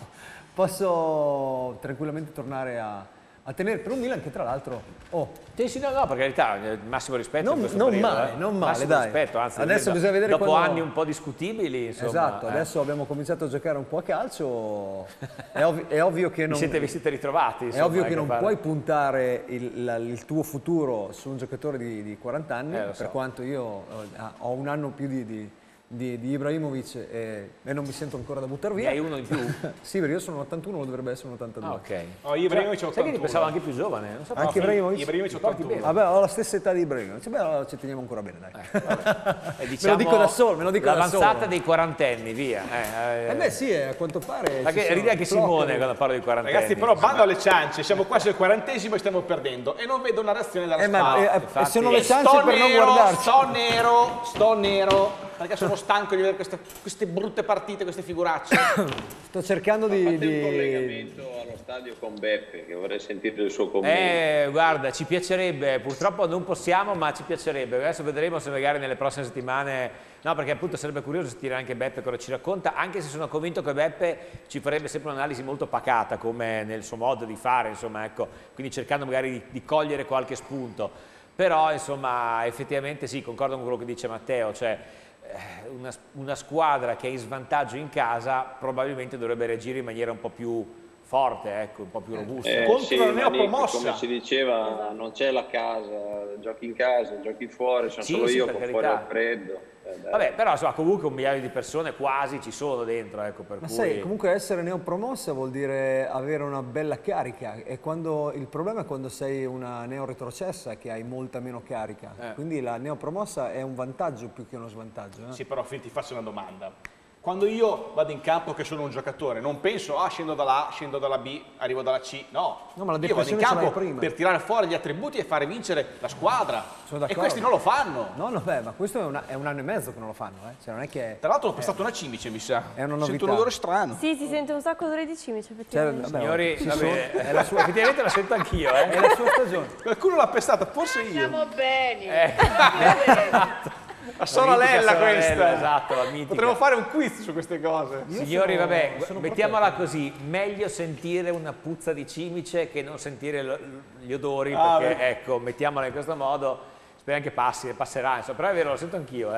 posso tranquillamente tornare a, a tenere per un Milan che tra l'altro... Oh, Sì, sì, no, no, per carità, eh, massimo rispetto Non- in questo non periodo, male, eh. non male, Massimo dai. rispetto, anzi, Adesso vedo- bisogna vedere dopo quando- anni un po' discutibili, insomma. esatto, eh. adesso abbiamo cominciato a giocare un po' a calcio, è, ovvi- è ovvio che Vi non... siete, vi siete ritrovati, È insomma, ovvio eh, che non fare- puoi puntare il, la- il tuo futuro su un giocatore di, di quaranta anni, Eh, lo so. per quanto io eh, ho un anno più di, di, di, di Ibrahimovic e, e non mi sento ancora da buttare Ne via. hai uno in più? Sì, perché io sono un ottantuno, lo dovrebbe essere un ottantadue. Ah, ok. Oh, Ibrahimovic Sai che ti ottantuno. pensavo anche più giovane? Non so Anche perché. Ibrahimovic? Ibrahimovic Ti porti ottantuno. bene. Vabbè, ho la stessa età di Ibrahimovic, beh, allora ci teniamo ancora bene, dai. Eh, Me lo dico da solo, me lo dico da L'avanzata solo. dei quarantenni, via. Eh, eh, Eh beh sì, eh, a quanto pare... ma ci che sono ride anche floccano. Simone quando parlo di quarantenni. Ragazzi, però bando alle ciance, siamo quasi al quarantesimo e stiamo perdendo e non vedo una reazione dalla Eh, ma Spal. eh, infatti- sono le E chance sto per non nero, guardarci. sto nero, sto nero, perché sono stanco di vedere queste, queste brutte partite, queste figuracce. Sto cercando di... Fate un di... collegamento allo stadio con Beppe, che vorrei sentire il suo commento. Eh, guarda, ci piacerebbe, purtroppo non possiamo, ma ci piacerebbe. Adesso vedremo se magari nelle prossime settimane... No, perché appunto sarebbe curioso sentire anche Beppe cosa ci racconta, anche se sono convinto che Beppe ci farebbe sempre un'analisi molto pacata, come nel suo modo di fare, insomma, ecco, quindi cercando magari di, di cogliere qualche spunto. Però, insomma, effettivamente sì, concordo con quello che dice Matteo, cioè eh, una, una squadra che è in svantaggio in casa probabilmente dovrebbe reagire in maniera un po' più forte, ecco, un po' più robusta. Eh, contro sì, la ma Nick, neopromossa. come si diceva, non c'è la casa, giochi in casa, giochi fuori, sono Sì, solo sì, io per con carità. fuori al freddo. Eh, dai. Vabbè, però insomma, comunque un migliaio di persone quasi ci sono dentro, ecco, per Ma cui... sai, comunque essere neopromossa vuol dire avere una bella carica e quando, il problema è quando sei una neoretrocessa che hai molta meno carica, Eh. quindi la neopromossa è un vantaggio più che uno svantaggio. eh. Sì, però Phil, ti faccio una domanda. Quando io vado in campo che sono un giocatore, non penso, ah, scendo dalla A, scendo dalla B, arrivo dalla C, no. No, ma la io vado in depressione ce l'hai campo prima. per tirare fuori gli attributi e fare vincere la squadra. Sono E d'accordo. questi non lo fanno. No, no, beh, ma questo è, una- è un anno e mezzo che non lo fanno, eh. Cioè, non è che... Tra l'altro ho passato una cimice, mi sa. È una Sento novità. un odore strano. Sì, si sente un sacco d'ore di cimice, Cioè, effettivamente. vabbè, Signori, ci vabbè, sono- è la sua, effettivamente la sento anch'io, è eh. la sua stagione. Qualcuno l'ha pestata, forse io. Siamo bene. Eh. La sorella mitica sorella, questa. esatto, la mitica. Potremmo fare un quiz su queste cose. Signori, sono- vabbè, sono mettiamola così, meglio sentire una puzza di cimice che non sentire lo- gli odori, Ah, perché beh. ecco, mettiamola in questo modo, speriamo che passi, passerà, insomma, però è vero, lo sento anch'io, eh.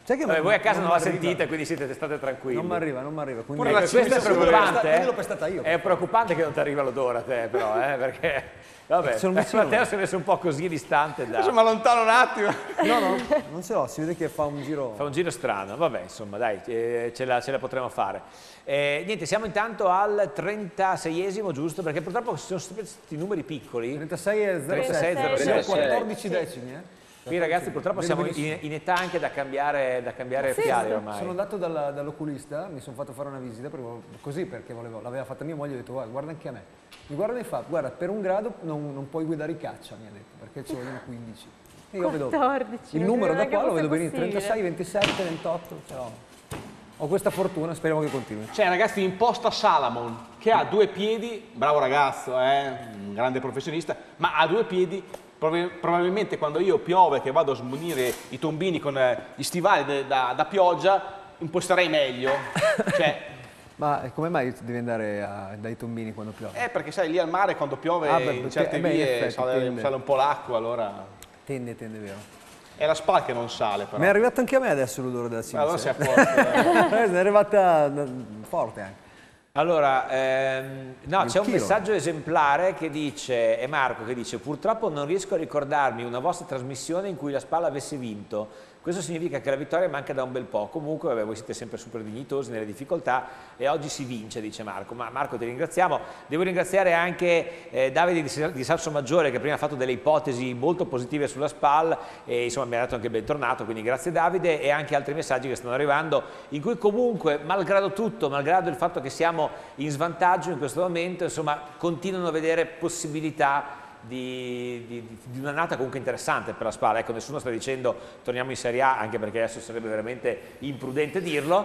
Sai che Vabbè, voi a casa non, non la m'arriva. sentite, quindi siete, state tranquilli. Non mi arriva, non mi arriva. Quindi Ecco, questo è preoccupante. Quindi eh? l'ho pestata io. È preoccupante che non ti arriva l'odore a te, però, eh, perché vabbè, Sono vicino. Matteo si è messo un po' così distante da. Adesso mi allontano un attimo. No, no, non ce l'ho, si vede che fa un giro. Fa un giro strano, vabbè, insomma, dai, eh, ce, la, ce la potremo fare. Eh, niente, siamo intanto al trentaseiesimo, giusto? Perché purtroppo sono sempre questi numeri piccoli. trentasei e zero trentasei e zero sei. Siamo quattordici decimi, eh. Qui ragazzi purtroppo Vedo siamo in, benissimo. in età anche da cambiare, da cambiare Sì, occhiali sì. ormai. Sono andato dalla- dall'oculista, mi sono fatto fare una visita perché volevo- così perché volevo, l'aveva fatta mia moglie, ho detto guarda, guarda anche a me. Mi guarda e fa, guarda, per un grado non, non puoi guidare i caccia, mi ha detto, perché ci vogliono quindici. E io vedo quattordici, il non numero da credo qua, lo neanche vedo fosse benissimo, trentasei, ventisette, ventotto, ce l'ho. Ho questa fortuna, speriamo che continui. C'è ragazzi imposta Salamon che ha due piedi, bravo ragazzo, eh, un grande professionista, ma ha due piedi. Prob- probabilmente quando io piove che vado a smunire i tombini con eh, gli stivali de- da, da pioggia imposterei meglio. Cioè, Ma come mai devi andare a- dai tombini quando piove? eh, perché sai lì al mare quando piove Ah, beh, in perché- certe eh beh, in vie effetti, sale, tende. sale un po' l'acqua, allora Tende, tende, vero. è la SPAL che non sale però. Mi è arrivato anche a me adesso l'odore della Ma allora Cinzia. sei a posto. eh. Eh, è arrivata mm, forte anche. Allora, ehm, no, Il c'è un chilo. messaggio esemplare che dice, è Marco che dice, purtroppo non riesco a ricordarmi una vostra trasmissione in cui la Spal avesse vinto. Questo significa che la vittoria manca da un bel po'. Comunque, vabbè, voi siete sempre super dignitosi nelle difficoltà e oggi si vince, dice Marco. Ma Marco, ti ringraziamo. Devo ringraziare anche eh, Davide di, di Salsomaggiore che prima ha fatto delle ipotesi molto positive sulla Spal e insomma mi ha dato anche il bentornato, quindi grazie Davide, e anche altri messaggi che stanno arrivando in cui comunque, malgrado tutto, malgrado il fatto che siamo in svantaggio in questo momento, insomma, continuano a vedere possibilità Di, di, di un'annata comunque interessante per la Spal. Ecco, nessuno sta dicendo torniamo in Serie A, anche perché adesso sarebbe veramente imprudente dirlo,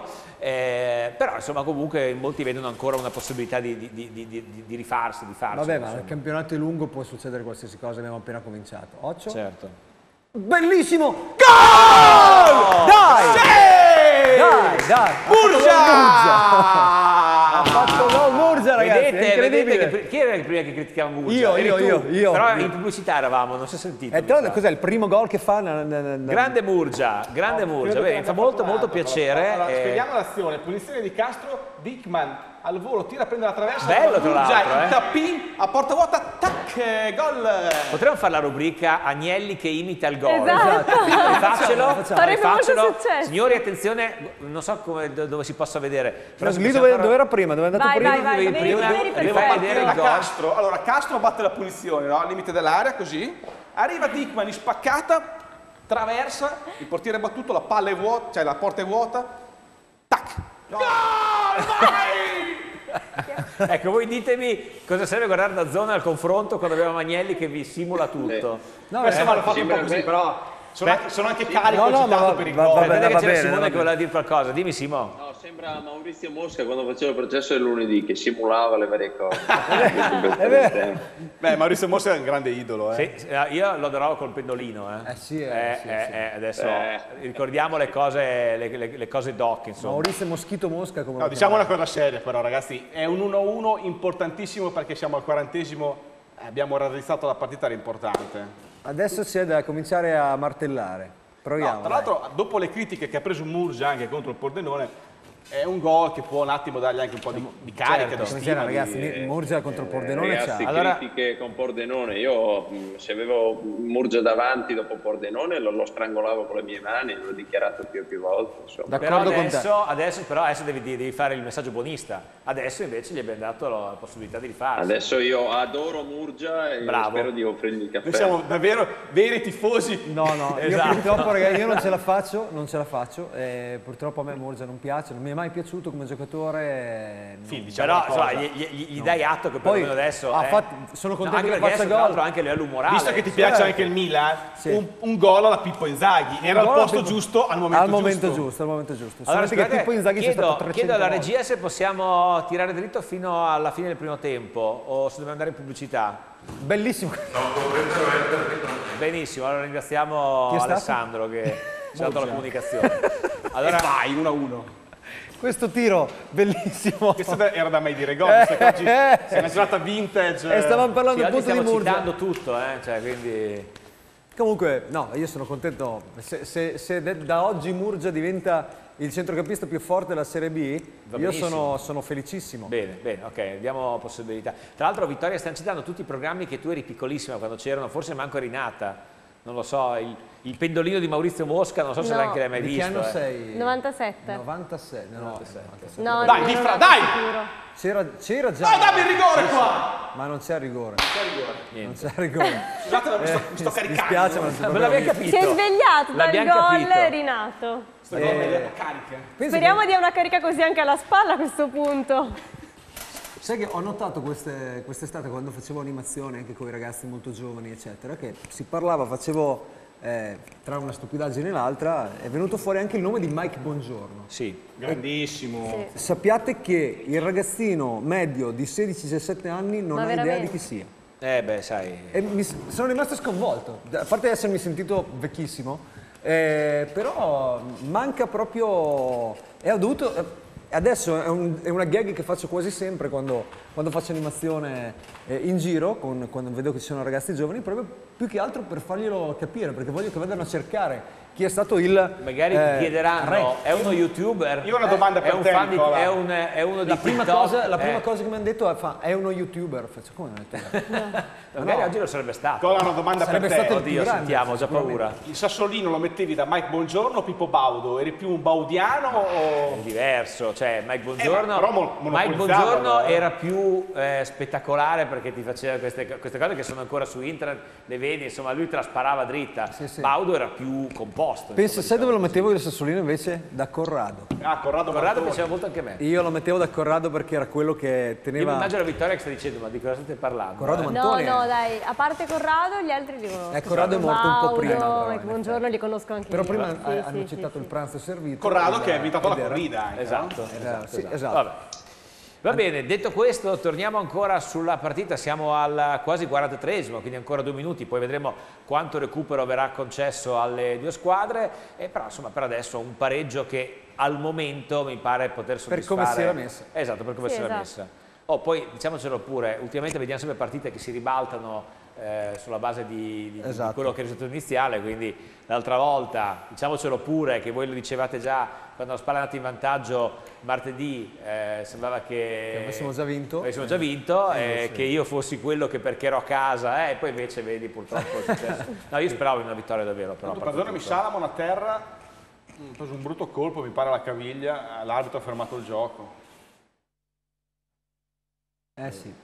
eh, però insomma comunque molti vedono ancora una possibilità di, di, di, di, di rifarsi, di farsi. Vabbè, ma insomma. il campionato è lungo, può succedere qualsiasi cosa, abbiamo appena cominciato. Occhio. Certo. Bellissimo! Gol! Dai! Sì! Dai, dai! Murgia! Ha fatto gol Murgia, ragazzi, è Vedete, incredibile. vedete che, chi era il primo che criticava Murgia? Io, Eri io, tu. io, io. Però in pubblicità eravamo, non si è sentito. E mi tra l'altro sa. cos'è il primo gol che fa? Na- na- na- na- Grande Murgia, grande Murgia, Credo bene, che mi fa abbia molto fatto molto un altro, piacere. però. Allora, eh, spieghiamo l'azione, posizione di Castro, Dickman al volo, tira a prendere la traversa, Bello, tra Murgia, l'altro, eh. il tappin, a porta vuota, tac, eh, gol! Potremmo fare la rubrica Agnelli che imita il gol. Esatto. Rifaccelo, Facciamo, Farebbe molto rifaccelo. successo. Signori, attenzione, non so come, dove si possa vedere. Però se Lì possiamo dove, fare- dove era prima? Dove è andato Vai, prima? vai, vai, devi devi prima- vedere devo perfetto. vedere il Da gol. Castro, allora Castro batte la punizione, no? Al limite dell'area, così. Arriva Dickman in spaccata, traversa, il portiere è battuto, la palla è vuota, cioè la porta è vuota, tac! Gol! Vai! Ecco, voi ditemi cosa serve guardare da zona al confronto quando abbiamo Agnelli che vi simula tutto. No, Questo eh, mi hanno fatto un sembra po' così, che- però sono, anche, sono anche carico No, no, ma agitato va- per il va- gol. va bene, Vedete che c'era bene, Simone va che voleva dire qualcosa. Dimmi Simone. No, sembra Maurizio Mosca quando faceva il processo del lunedì, che simulava le varie cose. È vero. Beh, Maurizio Mosca è un grande idolo, eh. Sì, eh, io lo adoravo col pendolino. Eh, Eh sì, eh, Eh, sì, eh, sì. eh, adesso Eh. ricordiamo le cose, le, le- le cose doc, insomma. Maurizio Moschito Mosca come No, lo diciamo una chiamano. cosa seria però ragazzi, è un uno a uno importantissimo perché siamo al quarantesimo, eh, abbiamo raddrizzato la partita, era importante. Adesso c'è da cominciare a martellare. Proviamo. No, tra dai. l'altro, dopo le critiche che ha preso Murgia anche contro il Pordenone, è un gol che può un attimo dargli anche un po' di, di carica, Certo. di Come stima. c'era, ragazzi, di- Murgia contro il Pordenone Ragazzi, c'ha. Allora- critiche con Pordenone. Io mh, se avevo Murgia davanti dopo Pordenone lo, lo strangolavo con le mie mani, l'ho dichiarato più e più volte. Insomma. Però D'accordo con te. adesso, adesso, però adesso devi, devi fare il messaggio buonista. Adesso invece gli abbiamo dato la possibilità di rifarsi. Adesso io adoro Murgia e Bravo. spero di offrirgli il caffè. Noi siamo davvero veri tifosi. No, no, Esatto. io purtroppo ragazzi, io non ce la faccio, non ce la faccio, eh, purtroppo a me Murgia non piace, non mi è mai piaciuto come giocatore. eh, non- Sì, diciamo Però una cosa. insomma, gli, gli- gli dai atto che Poi, perlomeno adesso ha eh. fatto- sono contento anche che perché faccia adesso, tra gol. l'altro anche a livello morale. Visto che ti sì. piace anche il Milan, Sì. un, un gol alla Pippo Inzaghi, era al gol alla posto Pippo- giusto al momento al momento giusto. giusto, al momento giusto. Allora, Solamente che scusate, Pippo Inzaghi sia chiedo, stato trecento chiedo alla volte. regia se possiamo tirare dritto fino alla fine del primo tempo o se dobbiamo andare in pubblicità. Bellissimo. Benissimo, allora ringraziamo Chi è stato? Alessandro che ci ha dato la comunicazione. Allora, E vai, uno a uno. Questo tiro bellissimo. Questo da- era da mai dire gol, visto che oggi è una giornata vintage. E stavamo sì, parlando oggi appunto di stiamo Murgia. citando tutto, eh, cioè, quindi... Comunque, no, io sono contento. Se, se, se da oggi Murgia diventa il centrocampista più forte della Serie B, Va io benissimo. sono, sono felicissimo. Bene, bene, ok, diamo possibilità. Tra l'altro, Vittoria, stiamo citando tutti i programmi che tu eri piccolissima quando c'erano, forse manco eri nata. Non lo so, il, il pendolino di Maurizio Mosca, non so se No. neanche l'hai mai Di visto. che anno eh. sei? novantasette. novantasei, no, novantasette. novantasette. No, Dai, non di ero fra- nata dai! sicuro. C'era, c'era già. Dai, dammi il rigore qua! Ma non c'è rigore. Non Niente. c'è rigore. Scusate, ma mi sto, Eh, mi sto mi caricando. dispiace, ma non si Ma può l'abbiamo capire. capito. Si è svegliato dal L'abbiamo gol capito. e è rinato. Sto con Eh, la carica. Pensa Speriamo che- di avere una carica così anche alla spalla a questo punto. Sai che ho notato queste- quest'estate quando facevo animazione anche con i ragazzi molto giovani, eccetera, che si parlava, facevo eh, tra una stupidaggine e l'altra, è venuto fuori anche il nome di Mike Bongiorno. Sì. Grandissimo. Sì. Sappiate che il ragazzino medio di sedici diciassette anni non Ma ha idea di veramente? chi sia. Eh beh, sai. E mi, sono rimasto sconvolto, a parte di essermi sentito vecchissimo, eh, però manca proprio... E ho dovuto... eh, Adesso è, un- è una gag che faccio quasi sempre quando, quando faccio animazione eh, in giro, con- quando vedo che ci sono ragazzi giovani, proprio più che altro per farglielo capire, perché voglio che vadano a cercare chi è stato il... Magari eh, ti chiederanno, re. è uno youtuber? Io ho una domanda è per un te, fan di, Nicola. è, un, è uno di La prima, TikTok? cosa, la prima Eh, cosa che mi hanno detto è, fa, è uno youtuber. Faccio, come hanno detto? Magari no. oggi lo sarebbe stato. Nicola, una domanda Sarebbe per te. stato il più Oddio, grande, sentiamo, ho già sicuramente. paura. Il Sassolino lo mettevi da Mike Bongiorno o Pippo Baudo? Eri più un baudiano o... È diverso, cioè Mike Bongiorno, Eh, ma però mon- Mike monopolizzava, Bongiorno no? era più eh, spettacolare perché ti faceva queste, queste cose che sono ancora su internet, le vedi, insomma lui te la sparava dritta. Sì, sì. Baudo era più composto. Pensa, insomma, sai dove lo diciamo mettevo io il Sassolino invece? Da Corrado. Ah, Corrado così. Corrado Martoni. piaceva molto anche a me. Io lo mettevo da Corrado perché era quello che Io mi teneva... immagino la Vittoria che sta dicendo, ma di cosa state parlando? Corrado eh? Man- No, Antone. no, dai, a parte Corrado, gli altri li conosco. Eh, Corrado è morto un po' Baudo, prima, però, in Mike Buongiorno li conosco anche Però io. prima Sì, eh, sì, hanno sì, citato sì. il pranzo servito. Corrado ed che ha era- inventato la ed era- corrida anche, Esatto, no? esatto, sì, esatto. esatto. Vabbè. Va bene, detto questo, torniamo ancora sulla partita, siamo al quasi quarantatreesimo, quindi ancora due minuti, poi vedremo quanto recupero verrà concesso alle due squadre, e però insomma per adesso un pareggio che al momento mi pare poter soddisfare. come si era messa. Esatto, per come Sì, si era esatto. messa. Oh, poi diciamocelo pure, ultimamente vediamo sempre partite che si ribaltano eh, sulla base di, di- Esatto. di quello che è il risultato iniziale, quindi l'altra volta, diciamocelo pure, che voi lo dicevate già, quando la Spal è andata in vantaggio martedì, eh, sembrava che, Che avessimo già vinto. avessimo già vinto, Eh, eh, sì. che io fossi quello che perché ero a casa, eh, e poi invece vedi purtroppo è successo. No, io speravo in una vittoria davvero, però. a parte Perdonami, tutto. Salamon a terra, ha preso un brutto colpo, mi pare alla caviglia, l'arbitro ha fermato il gioco. Eh sì.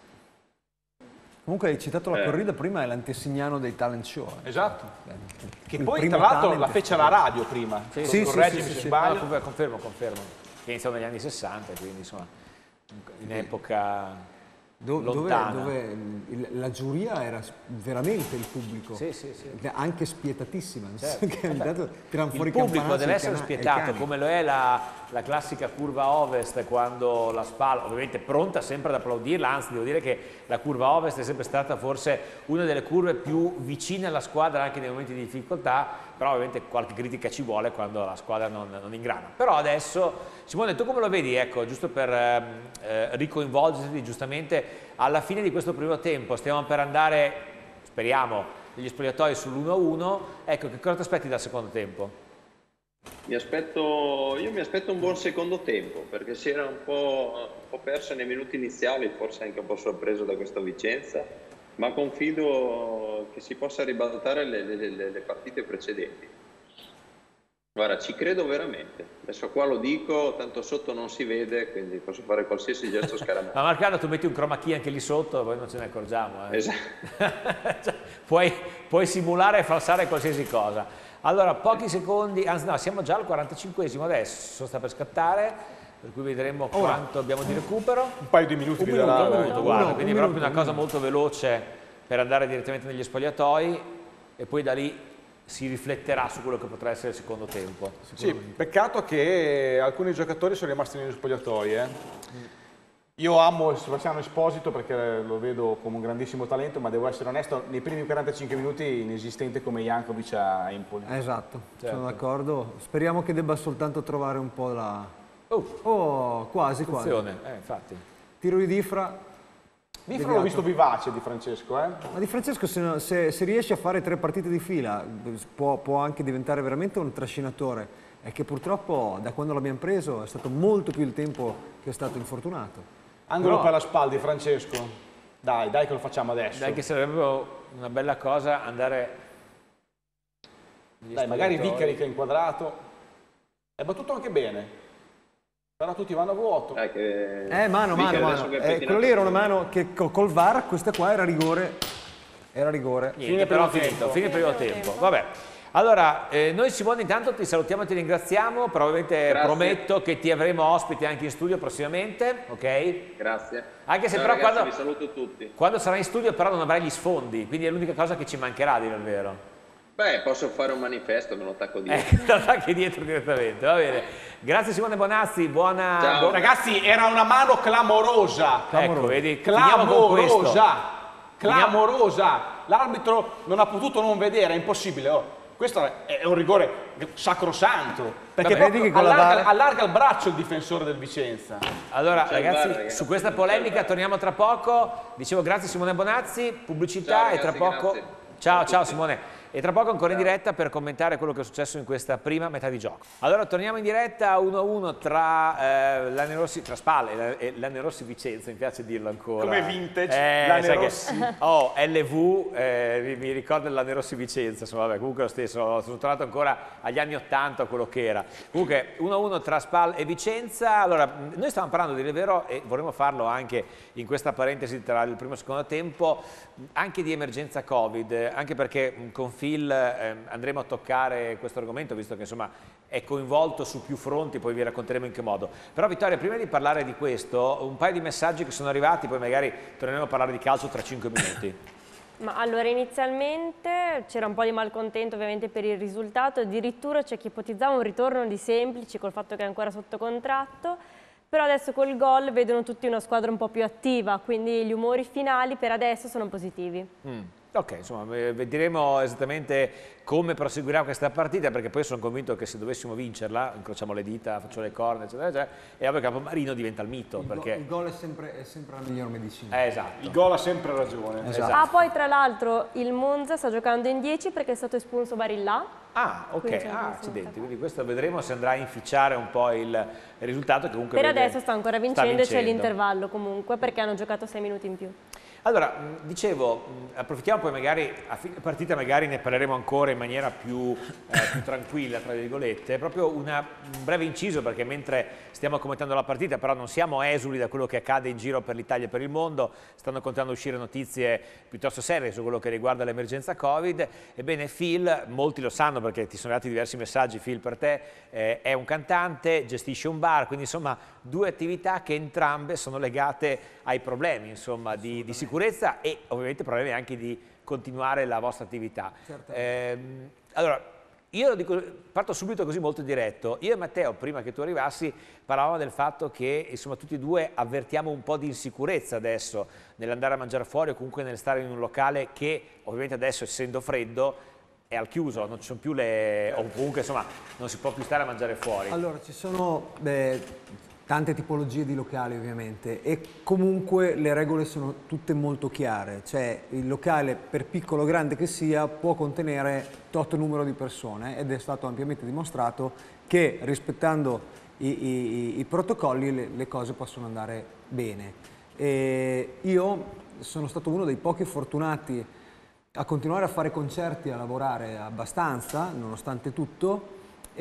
Comunque hai citato la Eh. corrida prima, è l'antesignano dei talent show. eh. Esatto. Beh, Che il poi primo tra l'altro talent la è fece stato- alla radio prima. Sì, sì, Correggimi sì, se sì, sì. sbaglio. No, confermo, confermo, che iniziò negli anni sessanta, quindi insomma, in epoca Do- dove, lontana. dove il- la giuria era veramente il pubblico, Sì, sì, sì. anche spietatissima, nel Certo. senso che ogni tanto tirano fuori Il i pubblico campanacci deve ai essere cana- ai spietato, cani. come lo è la, la classica curva ovest, quando la Spal, ovviamente pronta sempre ad applaudirla, anzi devo dire che la curva ovest è sempre stata forse una delle curve più vicine alla squadra anche nei momenti di difficoltà, però ovviamente qualche critica ci vuole quando la squadra non, non ingrana. Però adesso, Simone, tu come lo vedi? Ecco, giusto per ehm, eh, ricoinvolgerti giustamente, alla fine di questo primo tempo stiamo per andare, speriamo, negli spogliatoi sull'uno a uno, ecco, che cosa ti aspetti dal secondo tempo? Mi aspetto, io mi aspetto un buon secondo tempo, perché si era un po', un po' perso nei minuti iniziali, forse anche un po' sorpreso da questa vicenza, ma confido che si possa ribaltare le, le- le- le partite precedenti. Guarda, ci credo veramente. Adesso qua lo dico, tanto sotto non si vede, quindi posso fare qualsiasi gesto scaramantico. Ma Marcano, tu metti un chroma key anche lì sotto, poi non ce ne accorgiamo. Eh. Esatto. Cioè, puoi, puoi simulare e falsare qualsiasi cosa. Allora, pochi secondi, anzi no, siamo già al quarantacinquesimo adesso, sta per scattare, per cui vedremo quanto abbiamo di recupero. Un paio di minuti Un vi minuto, darà. un minuto, guarda, Uno, quindi un proprio minuto, una cosa un molto veloce per andare direttamente negli spogliatoi e poi da lì si rifletterà su quello che potrà essere il secondo tempo. Sì, peccato che alcuni giocatori sono rimasti negli spogliatoi. eh. Io amo Sebastiano Esposito perché lo vedo come un grandissimo talento, ma devo essere onesto, nei primi quarantacinque minuti inesistente come Jankovic a Empoli. Esatto, Certo. sono d'accordo. Speriamo che debba soltanto trovare un po' la... Oh, Oh, quasi, quasi. attenzione, eh, infatti. Tiro di Difra, Difro l'ho visto vivace di Francesco, eh? Ma Di Francesco se, se, se riesce a fare tre partite di fila può, può anche diventare veramente un trascinatore. È che purtroppo da quando l'abbiamo preso è stato molto più il tempo che è stato infortunato. Angolo Però, per la spalla di Francesco. Dai, dai che lo facciamo adesso. Dai che sarebbe una bella cosa andare... Dai, magari Vicari che è inquadrato. È battuto anche bene. Però tutti vanno a vuoto. Dai, che... Eh, mano, mano, mano. Eh, quello lì era una mano che col, col V A R, questa qua era rigore. Era rigore. Niente, Fine però primo finito, tempo. fine primo tempo. Vabbè. Allora, eh, noi Simone intanto ti salutiamo e ti ringraziamo, probabilmente Grazie. prometto che ti avremo ospite anche in studio prossimamente, ok? Grazie. Anche se Ciao, però ragazzi, quando, vi saluto tutti. quando sarai in studio però non avrai gli sfondi, quindi è l'unica cosa che ci mancherà a dire il vero. Beh, posso fare un manifesto, me lo attacco dietro. Eh, te attacchi dietro direttamente, va bene. Grazie Simone Bonazzi, buona... Ciao. buona- Ragazzi, era una mano clamorosa. Ecco, vedi, finiamo con questo. Clamorosa. Clamorosa. L'arbitro non ha potuto non vedere, è impossibile. Oh. Questo è un rigore sacrosanto. Perché Vabbè, vedi proprio che con la allarga, V A R allarga il braccio il difensore del Vicenza. Allora C'è il ragazzi, bar, ragazzi, su questa c'è il polemica bar. torniamo tra poco. Dicevo grazie Simone Bonazzi, pubblicità Ciao, e tra ragazzi, poco... grazie. Ciao, Ciao a ciao tutti. Simone. E tra poco ancora in diretta per commentare quello che è successo in questa prima metà di gioco. Allora torniamo in diretta uno a uno tra eh, Lanerossi, tra Spal e Lanerossi Vicenza, mi piace dirlo ancora. Come vintage, eh, Lanerossi. sai che- Oh, L V, eh, mi, mi ricorda il Lanerossi Vicenza, insomma vabbè, comunque lo stesso, sono tornato ancora agli anni ottanta quello che era. Comunque uno a uno tra Spal e Vicenza. Allora, mh, noi stavamo parlando di vero e vorremmo farlo anche in questa parentesi tra il primo e il secondo tempo, mh, anche di emergenza Covid, eh, anche perché mh, con Phil eh, andremo a toccare questo argomento, visto che insomma è coinvolto su più fronti, poi vi racconteremo in che modo. Però Vittoria, prima di parlare di questo, un paio di messaggi che sono arrivati, poi magari torneremo a parlare di calcio tra cinque minuti. Ma allora inizialmente c'era un po' di malcontento ovviamente per il risultato, addirittura c'è chi ipotizzava un ritorno di Semplici col fatto che è ancora sotto contratto, però adesso col gol vedono tutti una squadra un po' più attiva, quindi gli umori finali per adesso sono positivi. Mm. Ok, insomma, eh, vedremo esattamente come proseguirà questa partita, perché poi sono convinto che se dovessimo vincerla, incrociamo le dita, faccio le corna, eccetera, eccetera, e ovvio che Campomarino diventa il mito, Il, perché... go, il gol è sempre, è sempre la miglior medicina. Eh, esatto. Il gol ha sempre ragione. Esatto. Ah, poi tra l'altro il Monza sta giocando in dieci perché è stato espulso Barilla. Ah, ok, Quindi c'è ah, una accidenti, quindi questo vedremo se andrà a inficiare un po' il risultato che comunque Per vede- adesso sta ancora sta vincendo e c'è vincendo. l'intervallo comunque perché hanno giocato sei minuti in più. Allora, mh, dicevo, mh, approfittiamo poi magari, a fine partita magari ne parleremo ancora in maniera più, eh, più tranquilla, tra virgolette, proprio una, un breve inciso perché mentre stiamo commentando la partita però non siamo esuli da quello che accade in giro per l'Italia e per il mondo, stanno continuando a uscire notizie piuttosto serie su quello che riguarda l'emergenza Covid. Ebbene Phil, molti lo sanno perché ti sono arrivati diversi messaggi, Phil per te, eh, è un cantante, gestisce un bar, quindi insomma due attività che entrambe sono legate ai problemi insomma, di, di sicurezza e ovviamente problemi anche di continuare la vostra attività. Ehm, allora, io lo dico, parto subito così molto diretto. Io e Matteo, prima che tu arrivassi, parlavamo del fatto che insomma tutti e due avvertiamo un po' di insicurezza adesso nell'andare a mangiare fuori o comunque nel stare in un locale che ovviamente adesso essendo freddo è al chiuso, non ci sono più le... o comunque insomma non si può più stare a mangiare fuori. Allora, ci sono beh, tante tipologie di locali ovviamente e comunque le regole sono tutte molto chiare, cioè il locale per piccolo o grande che sia può contenere tot numero di persone ed è stato ampiamente dimostrato che rispettando i, i, i protocolli le, le cose possono andare bene. E io sono stato uno dei pochi fortunati a continuare a fare concerti, a lavorare abbastanza, nonostante tutto,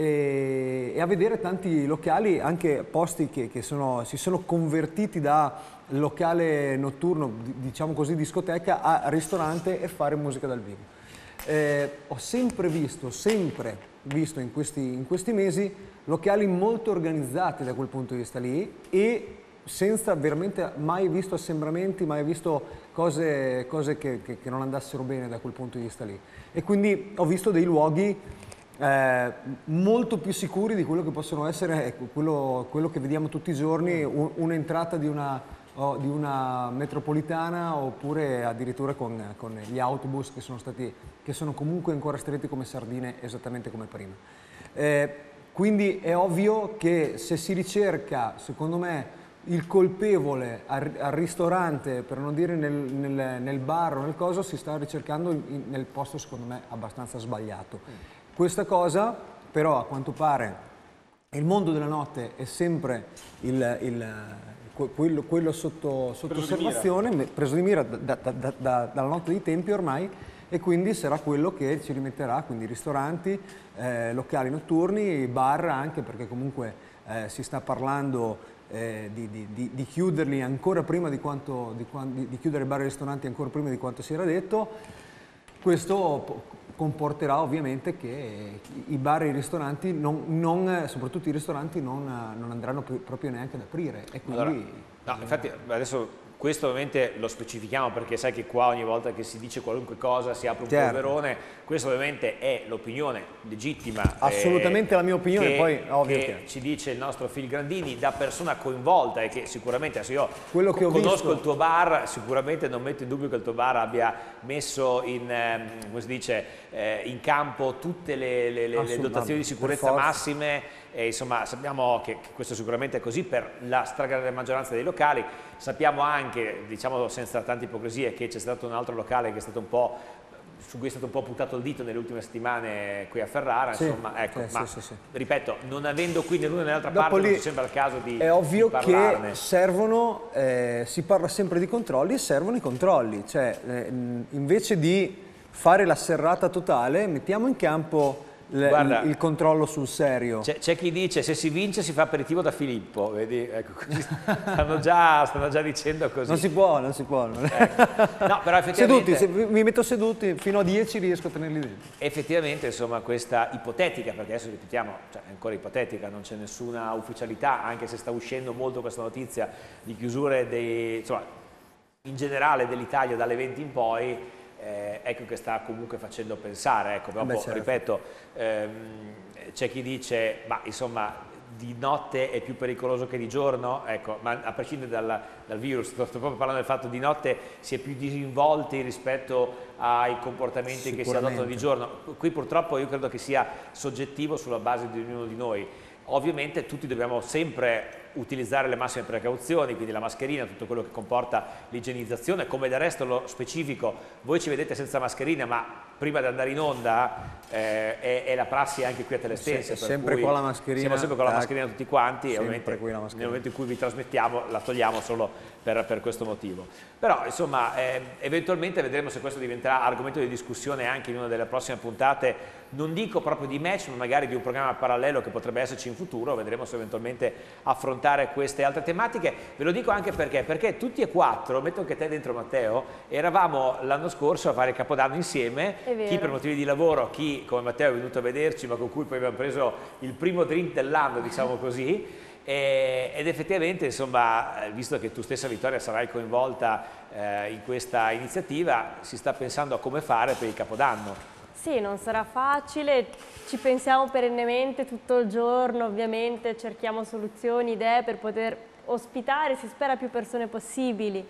e, e a vedere tanti locali, anche posti che, che sono, si sono convertiti da locale notturno, diciamo così, discoteca, a ristorante e fare musica dal vivo. Eh, ho sempre visto, sempre visto in questi, in questi mesi, locali molto organizzati da quel punto di vista lì e senza veramente mai visto assembramenti, mai visto cose, cose che, che, che non andassero bene da quel punto di vista lì. E quindi ho visto dei luoghi eh, molto più sicuri di quello che possono essere, ecco, quello, quello che vediamo tutti i giorni, un, un'entrata di una, oh, di una metropolitana oppure addirittura con, con gli autobus che sono, stati, che sono comunque ancora stretti come sardine, esattamente come prima. Eh, quindi è ovvio che se si ricerca, secondo me, il colpevole al, al ristorante, per non dire nel, nel, nel bar o nel coso, si sta ricercando in, nel posto secondo me abbastanza sbagliato. Mm. Questa cosa però a quanto pare il mondo della notte è sempre il, il, quello, quello sotto, sotto preso osservazione, di preso di mira da, da, da, da, dalla notte dei tempi ormai, e quindi sarà quello che ci rimetterà, quindi ristoranti, eh, locali notturni, bar anche, perché comunque eh, si sta parlando eh, di, di, di, di chiuderli ancora prima di quanto, di, di, di chiudere bar e ristoranti ancora prima di quanto si era detto. Questo comporterà ovviamente che i bar e i ristoranti, non, non, soprattutto i ristoranti, non, non andranno più, proprio neanche ad aprire. E quindi allora, no, infatti adesso questo ovviamente lo specifichiamo perché sai che qua ogni volta che si dice qualunque cosa si apre un certo. polverone, questo ovviamente è l'opinione legittima. Assolutamente eh, la mia opinione, che, poi ovvio che, che ci dice il nostro Phil Grandini da persona coinvolta e che sicuramente, adesso io Quello che ho conosco visto... il tuo bar, sicuramente non metto in dubbio che il tuo bar abbia messo in, eh, come si dice, eh, in campo tutte le, le, le, le dotazioni di sicurezza massime. E insomma sappiamo che, che questo sicuramente è così per la stragrande maggioranza dei locali. Sappiamo anche, diciamo senza tante ipocrisie, che c'è stato un altro locale che è stato un po', su cui è stato un po' puntato il dito nelle ultime settimane qui a Ferrara, sì, insomma, ecco, sì, ma sì, sì. ripeto, non avendo qui né l'una né l'altra parte, non ci sembra il caso di È ovvio di parlarne. Che servono, eh, si parla sempre di controlli e servono i controlli, cioè eh, invece di fare la serrata totale mettiamo in campo Le, Guarda, il, il controllo sul serio. C'è chi dice se si vince si fa aperitivo da Filippo, vedi? Ecco, così stanno, già, stanno già dicendo così. Non si può, non si può. Ecco. No, però effettivamente, seduti, se mi metto seduti, fino a dieci riesco a tenerli dentro. Effettivamente, insomma, questa ipotetica, perché adesso ripetiamo, cioè, è ancora ipotetica, non c'è nessuna ufficialità, anche se sta uscendo molto questa notizia di chiusure dei, insomma, in generale dell'Italia dalle venti in poi. Eh, ecco che sta comunque facendo pensare, ecco, dopo, Beh, certo. ripeto, ehm, c'è chi dice, ma insomma di notte è più pericoloso che di giorno, ecco, ma a prescindere dal, dal virus, sto proprio parlando del fatto di notte si è più disinvolti rispetto ai comportamenti che si adottano di giorno. Qui purtroppo io credo che sia soggettivo sulla base di ognuno di noi. Ovviamente tutti dobbiamo sempre utilizzare le massime precauzioni, quindi la mascherina, tutto quello che comporta l'igienizzazione, come del resto lo specifico, voi ci vedete senza mascherina, ma prima di andare in onda eh, è, è la prassi anche qui a Telestense, sì, sempre cui con la mascherina, siamo sempre con la mascherina tutti quanti, e ovviamente nel momento in cui vi trasmettiamo la togliamo solo per, per questo motivo. Però insomma eh, eventualmente vedremo se questo diventerà argomento di discussione anche in una delle prossime puntate, non dico proprio di match, ma magari di un programma parallelo che potrebbe esserci in futuro, vedremo se eventualmente affrontare queste altre tematiche. Ve lo dico anche perché, perché tutti e quattro, metto anche te dentro Matteo, eravamo l'anno scorso a fare il Capodanno insieme, chi per motivi di lavoro, chi come Matteo è venuto a vederci, ma con cui poi abbiamo preso il primo drink dell'anno, diciamo così, e, ed effettivamente, insomma, visto che tu stessa Vittoria sarai coinvolta eh, in questa iniziativa, si sta pensando a come fare per il Capodanno. Sì, non sarà facile, ci pensiamo perennemente tutto il giorno, ovviamente cerchiamo soluzioni, idee per poter ospitare, si spera, più persone possibili,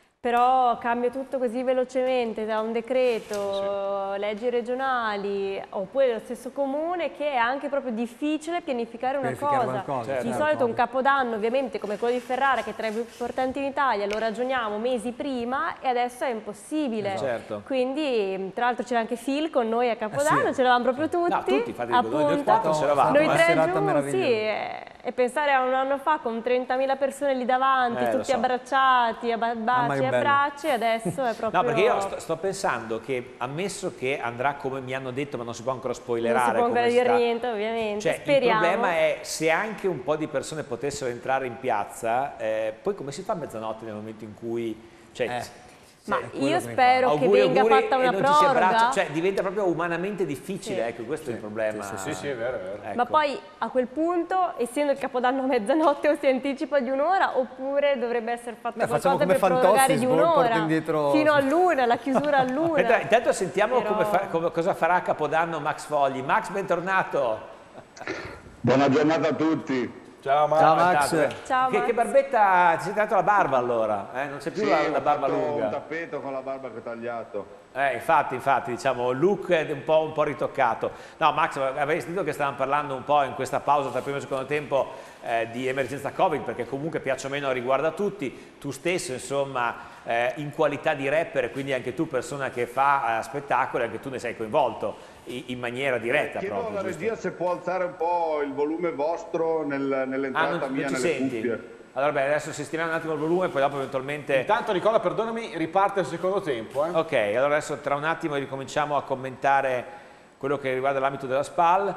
però cambia tutto così velocemente da un decreto, sì. leggi regionali, oppure lo stesso comune, che è anche proprio difficile pianificare una pianificare cosa. cosa. Certo. Di solito un Capodanno ovviamente come quello di Ferrara, che è tra i più importanti in Italia, lo ragioniamo mesi prima e adesso è impossibile. Certo. Quindi tra l'altro c'era anche Phil con noi a Capodanno, eh sì. c'eravamo proprio tutti. No, tutti, infatti, appunto, noi quattro c'eravamo. Noi eh. tre giù, sì, e, e pensare a un anno fa con trentamila persone lì davanti, eh, tutti so. abbracciati, a baci e abbracci, adesso è proprio... No, perché io sto, sto pensando che, ammesso che andrà come mi hanno detto, ma non si può ancora spoilerare. Non si può ancora dire sta... niente, ovviamente, cioè, speriamo. Il problema è, se anche un po' di persone potessero entrare in piazza, eh, poi come si fa a mezzanotte nel momento in cui... Cioè, eh. Ma io spero che auguri, venga auguri, fatta una e non ci si proroga. abbraccia, cioè diventa proprio umanamente difficile, Sì. ecco, questo Sì. è il problema. Sì, sì, sì, è vero, è vero. Ecco. Ma poi a quel punto, essendo il Capodanno a mezzanotte, o si anticipa di un'ora, oppure dovrebbe essere fatto Beh, qualcosa come per prorogare di un'ora, indietro... fino all'una, la chiusura all'una. Intanto, intanto sentiamo Però... come fa, come, cosa farà a Capodanno Max Fogli. Max, bentornato. Buona giornata a tutti. Ciao Max. Ciao Max. Ciao, Che, Max. che barbetta, ti sei tagliato la barba allora, eh? Non c'è più Sì, la, ho la barba fatto lunga. un tappeto con la barba che ho tagliato. Eh, infatti, infatti, diciamo, look è un po', un po' ritoccato. No, Max, avevi sentito che stavamo parlando un po' in questa pausa tra primo e secondo tempo eh, di emergenza Covid, perché comunque piace o meno riguarda tutti. Tu stesso, insomma, eh, in qualità di rapper, quindi anche tu persona che fa eh, spettacoli, anche tu ne sei coinvolto in, in maniera diretta. Chiedo proprio, alla giusto? regia se può alzare un po' il volume vostro nel, Ah, nell'entrata non, non mia ci nelle senti? cuffie. Allora, beh, adesso sistemiamo un attimo il volume, poi dopo eventualmente... Intanto Nicola, perdonami, riparte il secondo tempo. Eh? Ok, allora adesso tra un attimo ricominciamo a commentare quello che riguarda l'ambito della SPAL.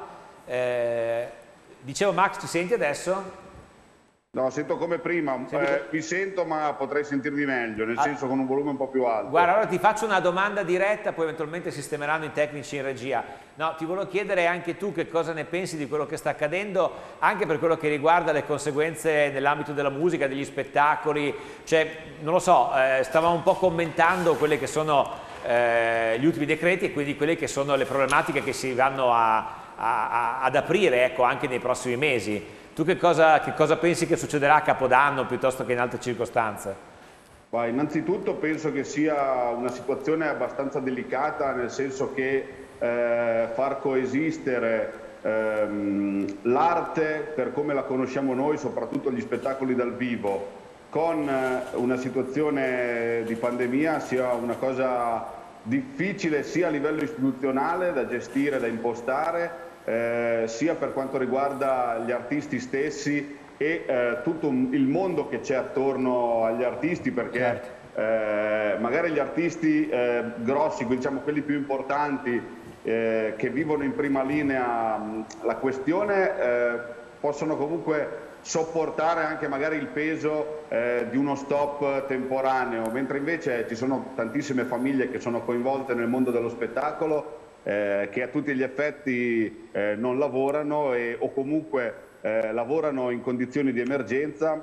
Eh, dicevo, Max, ci senti adesso? No, sento come prima, eh, mi sento ma potrei sentirmi meglio, nel senso con un volume un po' più alto. Guarda, allora ti faccio una domanda diretta, poi eventualmente sistemeranno i tecnici in regia. No, ti volevo chiedere anche tu che cosa ne pensi di quello che sta accadendo, anche per quello che riguarda le conseguenze nell'ambito della musica, degli spettacoli. Cioè, non lo so, eh, stavamo un po' commentando quelle che sono eh, gli ultimi decreti e quindi quelle che sono le problematiche che si vanno a, a, a, ad aprire, ecco, anche nei prossimi mesi. Tu che cosa, che cosa pensi che succederà a Capodanno piuttosto che in altre circostanze? Ma innanzitutto penso che sia una situazione abbastanza delicata, nel senso che eh, far coesistere ehm, l'arte per come la conosciamo noi, soprattutto gli spettacoli dal vivo, con eh, una situazione di pandemia sia una cosa difficile sia a livello istituzionale da gestire, da impostare, Eh, sia per quanto riguarda gli artisti stessi e eh, tutto un, il mondo che c'è attorno agli artisti, perché certo. eh, magari gli artisti eh, grossi, diciamo quelli più importanti eh, che vivono in prima linea mh, la questione, eh, possono comunque sopportare anche magari il peso eh, di uno stop temporaneo, mentre invece ci sono tantissime famiglie che sono coinvolte nel mondo dello spettacolo, Eh, che a tutti gli effetti eh, non lavorano e, o comunque eh, lavorano in condizioni di emergenza,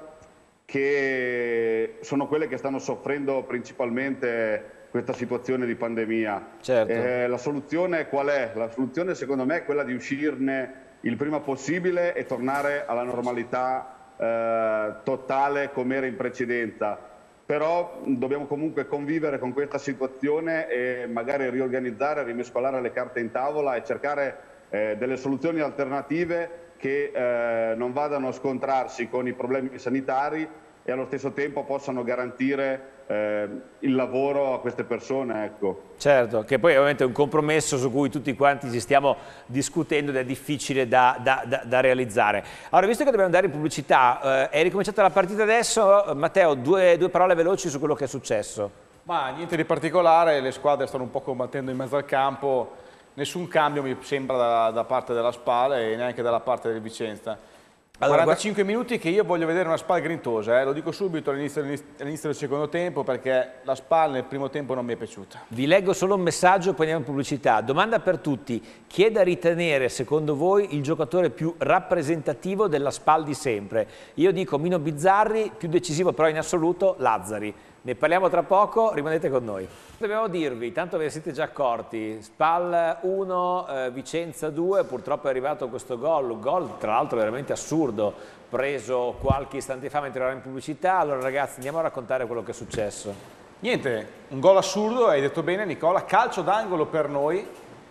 che sono quelle che stanno soffrendo principalmente questa situazione di pandemia. Certo. Eh, la soluzione qual è? La soluzione secondo me è quella di uscirne il prima possibile e tornare alla normalità eh, totale come era in precedenza. Però dobbiamo comunque convivere con questa situazione e magari riorganizzare, rimescolare le carte in tavola e cercare eh, delle soluzioni alternative che eh, non vadano a scontrarsi con i problemi sanitari e allo stesso tempo possano garantire eh, il lavoro a queste persone. Ecco. Certo, che poi ovviamente è un compromesso su cui tutti quanti ci stiamo discutendo ed è difficile da, da, da, da realizzare. Allora, visto che dobbiamo andare in pubblicità, eh, è ricominciata la partita adesso, Matteo, due, due parole veloci su quello che è successo. Ma niente di particolare, le squadre stanno un po' combattendo in mezzo al campo, nessun cambio mi sembra da, da parte della SPAL e neanche dalla parte del Vicenza. Allora, quarantacinque minuti che io voglio vedere una SPAL grintosa, eh? Lo dico subito all'inizio, all'inizio del secondo tempo, perché la SPAL nel primo tempo non mi è piaciuta. Vi leggo solo un messaggio, poi andiamo in pubblicità. Domanda per tutti: chi è da ritenere secondo voi il giocatore più rappresentativo della SPAL di sempre? Io dico Mino Bizzarri, più decisivo però in assoluto Lazzari. Ne parliamo tra poco, rimanete con noi. Dobbiamo dirvi, tanto ve ne siete già accorti, SPAL uno, eh, Vicenza due, purtroppo è arrivato questo gol, gol tra l'altro veramente assurdo, preso qualche istante fa mentre era in pubblicità. Allora ragazzi, andiamo a raccontare quello che è successo. Niente, un gol assurdo, hai detto bene Nicola, calcio d'angolo per noi,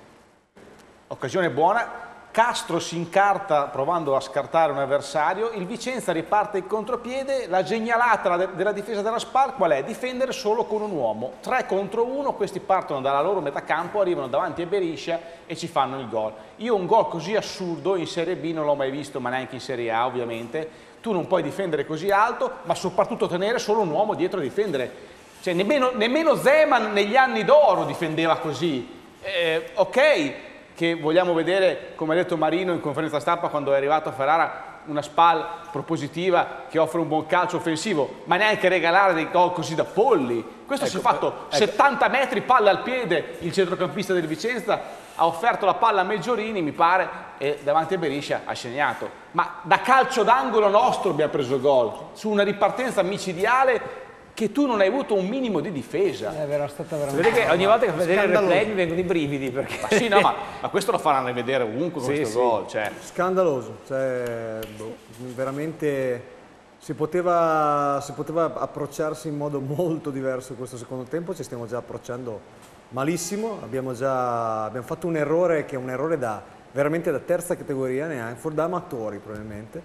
occasione buona. Castro si incarta provando a scartare un avversario, il Vicenza riparte in contropiede, la genialata della difesa della SPAL qual è? Difendere solo con un uomo, tre contro uno, questi partono dalla loro metà campo, arrivano davanti a Beriscia e ci fanno il gol. Io un gol così assurdo in Serie B non l'ho mai visto, ma neanche in Serie A ovviamente. Tu non puoi difendere così alto, ma soprattutto tenere solo un uomo dietro a difendere. Cioè, nemmeno, nemmeno Zeman negli anni d'oro difendeva così. Eh, ok, che vogliamo vedere, come ha detto Marino in conferenza stampa quando è arrivato a Ferrara, una SPAL propositiva che offre un buon calcio offensivo, ma neanche regalare dei gol così da polli. Questo ecco, si è fatto ecco. settanta metri, palla al piede, il centrocampista del Vicenza ha offerto la palla a Meggiorini, mi pare, e davanti a Beriscia ha segnato. Ma da calcio d'angolo nostro abbiamo preso gol, su una ripartenza micidiale che tu non hai avuto un minimo di difesa. È vera, è stata veramente... Vedete che ogni volta che vedete il replay mi vengono i brividi. Perché... Ma sì, no, ma, ma questo lo faranno rivedere ovunque con sì, questo sì. gol. Cioè. Scandaloso, cioè, boh, veramente si poteva, si poteva approcciarsi in modo molto diverso questo secondo tempo, ci stiamo già approcciando malissimo, abbiamo già abbiamo fatto un errore che è un errore da, veramente da terza categoria, neanche, da amatori probabilmente,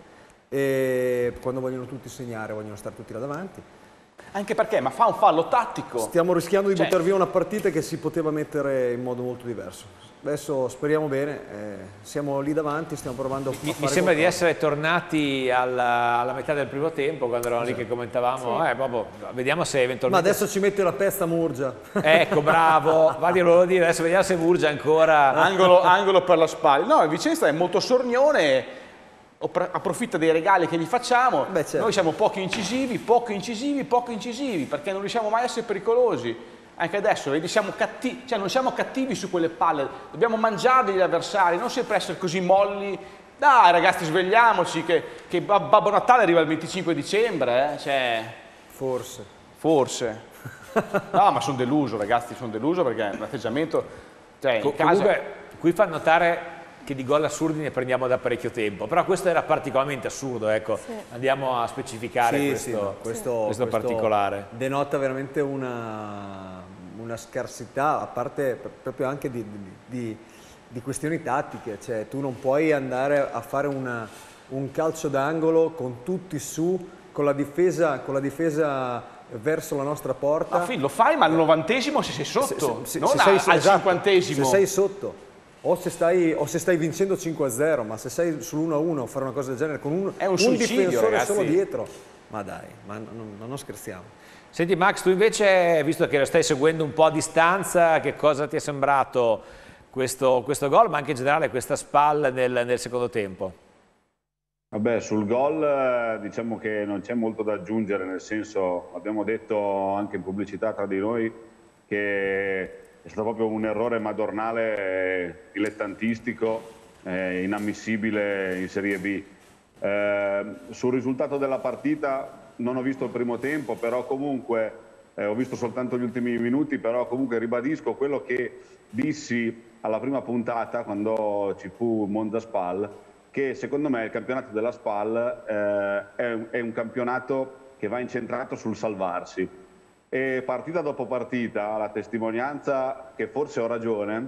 e quando vogliono tutti segnare, vogliono stare tutti là davanti. Anche perché, ma fa un fallo tattico. Stiamo rischiando di cioè, buttare via una partita che si poteva mettere in modo molto diverso. Adesso speriamo bene, eh, siamo lì davanti, stiamo provando a Mi, fare mi sembra qualcosa. di essere tornati alla, alla metà del primo tempo, quando eravamo lì che commentavamo, Sì. eh, proprio, vediamo se Ma eventualmente... adesso ci mette la pesta Murgia. Ecco, bravo, va a dirlo dire, adesso vediamo se Murgia ancora... angolo, angolo per la spalla. No, il Vicenza è molto sornione, approfitta dei regali che gli facciamo. Beh, certo. Noi siamo poco incisivi, poco incisivi, poco incisivi, perché non riusciamo mai a essere pericolosi. Anche adesso, vedi, siamo cattivi, cioè non siamo cattivi su quelle palle, dobbiamo mangiarli gli avversari, non sempre essere così molli. Dai ragazzi, svegliamoci che, che Babbo Natale arriva il venticinque dicembre, eh? Cioè, Forse. forse. No, ma sono deluso ragazzi, sono deluso perché è un atteggiamento... Cioè, in Co- casa... Comunque, qui fa notare che di gol assurdi ne prendiamo da parecchio tempo, però questo era particolarmente assurdo, ecco, Sì. andiamo a specificare Sì, questo, sì, no, questo, questo particolare. denota veramente una, una scarsità, a parte p- proprio anche di, di- di questioni tattiche, cioè tu non puoi andare a fare una- un calcio d'angolo con tutti su, con la difesa, con la difesa verso la nostra porta. Ma lo fai ma al novantesimo se sei sotto, Se- se- non se a- sei- al esatto, cinquantesimo. Se sei sotto. O se, stai, o se stai vincendo cinque a zero, ma se sei sull'uno a uno fare una cosa del genere con un, È un suicidio, difensore ragazzi. solo dietro, ma dai, ma non, non scherziamo. Senti Max, tu invece, visto che lo stai seguendo un po' a distanza, che cosa ti è sembrato questo, questo gol, ma anche in generale questa spalla nel, nel secondo tempo? Vabbè, sul gol eh, diciamo che non c'è molto da aggiungere, nel senso, abbiamo detto anche in pubblicità tra di noi che è stato proprio un errore madornale, eh, dilettantistico, eh, inammissibile in Serie B. Eh, sul risultato della partita non ho visto il primo tempo, però comunque eh, ho visto soltanto gli ultimi minuti, però comunque ribadisco quello che dissi alla prima puntata quando ci fu Monza Spal, che secondo me il campionato della Spal eh, è, è un campionato che va incentrato sul salvarsi. E partita dopo partita la testimonianza che forse ho ragione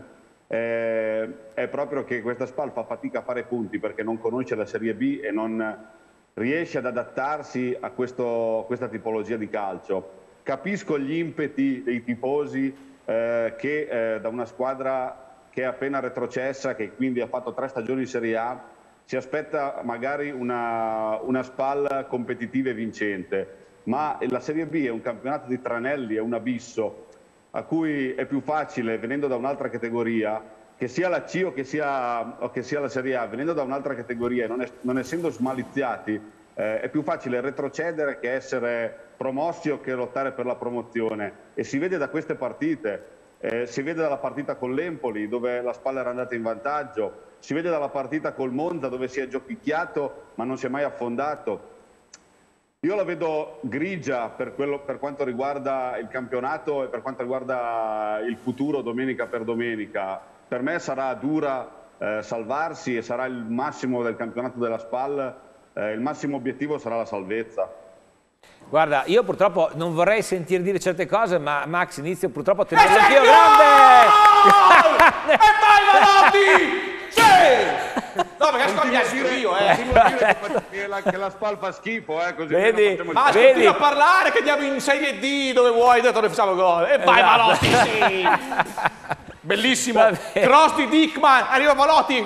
eh, è proprio che questa Spal fa fatica a fare punti perché non conosce la Serie B e non riesce ad adattarsi a questo, questa tipologia di calcio. Capisco gli impeti dei tifosi eh, che eh, da una squadra che è appena retrocessa, che quindi ha fatto tre stagioni in Serie A, si aspetta magari una, una Spal competitiva e vincente. Ma la Serie B è un campionato di tranelli, è un abisso a cui è più facile, venendo da un'altra categoria, che sia la C o che sia, o che sia la Serie A, venendo da un'altra categoria, non, è, non essendo smaliziati, eh, è più facile retrocedere che essere promossi o che lottare per la promozione. E si vede da queste partite, eh, si vede dalla partita con l'Empoli, dove la Spal era andata in vantaggio, si vede dalla partita col Monza, dove si è giochicchiato ma non si è mai affondato. Io la vedo grigia per, quello, per quanto riguarda il campionato e per quanto riguarda il futuro domenica per domenica. Per me sarà dura eh, salvarsi e sarà il massimo del campionato della Spal, eh, il massimo obiettivo sarà la salvezza. Guarda, io purtroppo non vorrei sentir dire certe cose, ma Max inizio purtroppo a tenerlo anch'io. Grande! E vai Malotti! Sì! No, perché scambiassi io, eh! Continuo a dire che, che, la, che la Spal fa schifo, eh, così Vedi? facciamo il Ma Vedi? continua a parlare che andiamo in Serie D dove vuoi, detto ne facciamo gol. E vai Esatto. Malotti, sì! Bellissimo! Va bene. Cross di Dickman, arriva Malotti!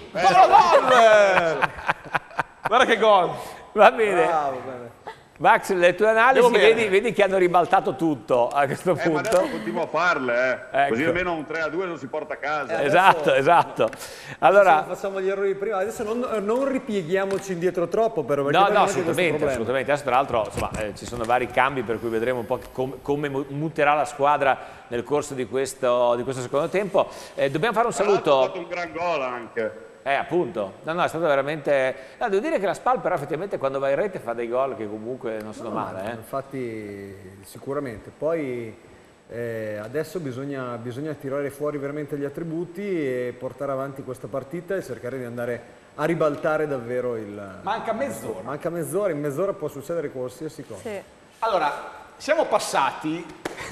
Gol! Guarda che gol! Va bene. Bravo, bene. Max, le tue analisi, Devo bene. vedi, vedi che hanno ribaltato tutto a questo Eh, ma punto. adesso continuo a farle, eh. Ecco. Così almeno un tre a due non si porta a casa. Eh, Esatto, esatto. Adesso Allora, facciamo gli errori di prima, adesso non, non ripieghiamoci indietro troppo però, perché no, abbiamo no, anche questo assolutamente, problema. assolutamente. Adesso tra l'altro insomma, eh, ci sono vari cambi per cui vedremo un po' com- come mu- muterà la squadra nel corso di questo, di questo secondo tempo. Eh, dobbiamo fare un Tra l'altro ha saluto. fatto un gran gol anche. Eh, appunto, no, no, è stato veramente... No, devo dire che la Spal però effettivamente quando va in rete fa dei gol che comunque non sono No, male. Eh. Infatti, sicuramente. Poi eh, adesso bisogna, bisogna tirare fuori veramente gli attributi e portare avanti questa partita e cercare di andare a ribaltare davvero il... Manca mezz'ora. Manca mezz'ora, in mezz'ora può succedere qualsiasi cosa. Sì. Allora, siamo passati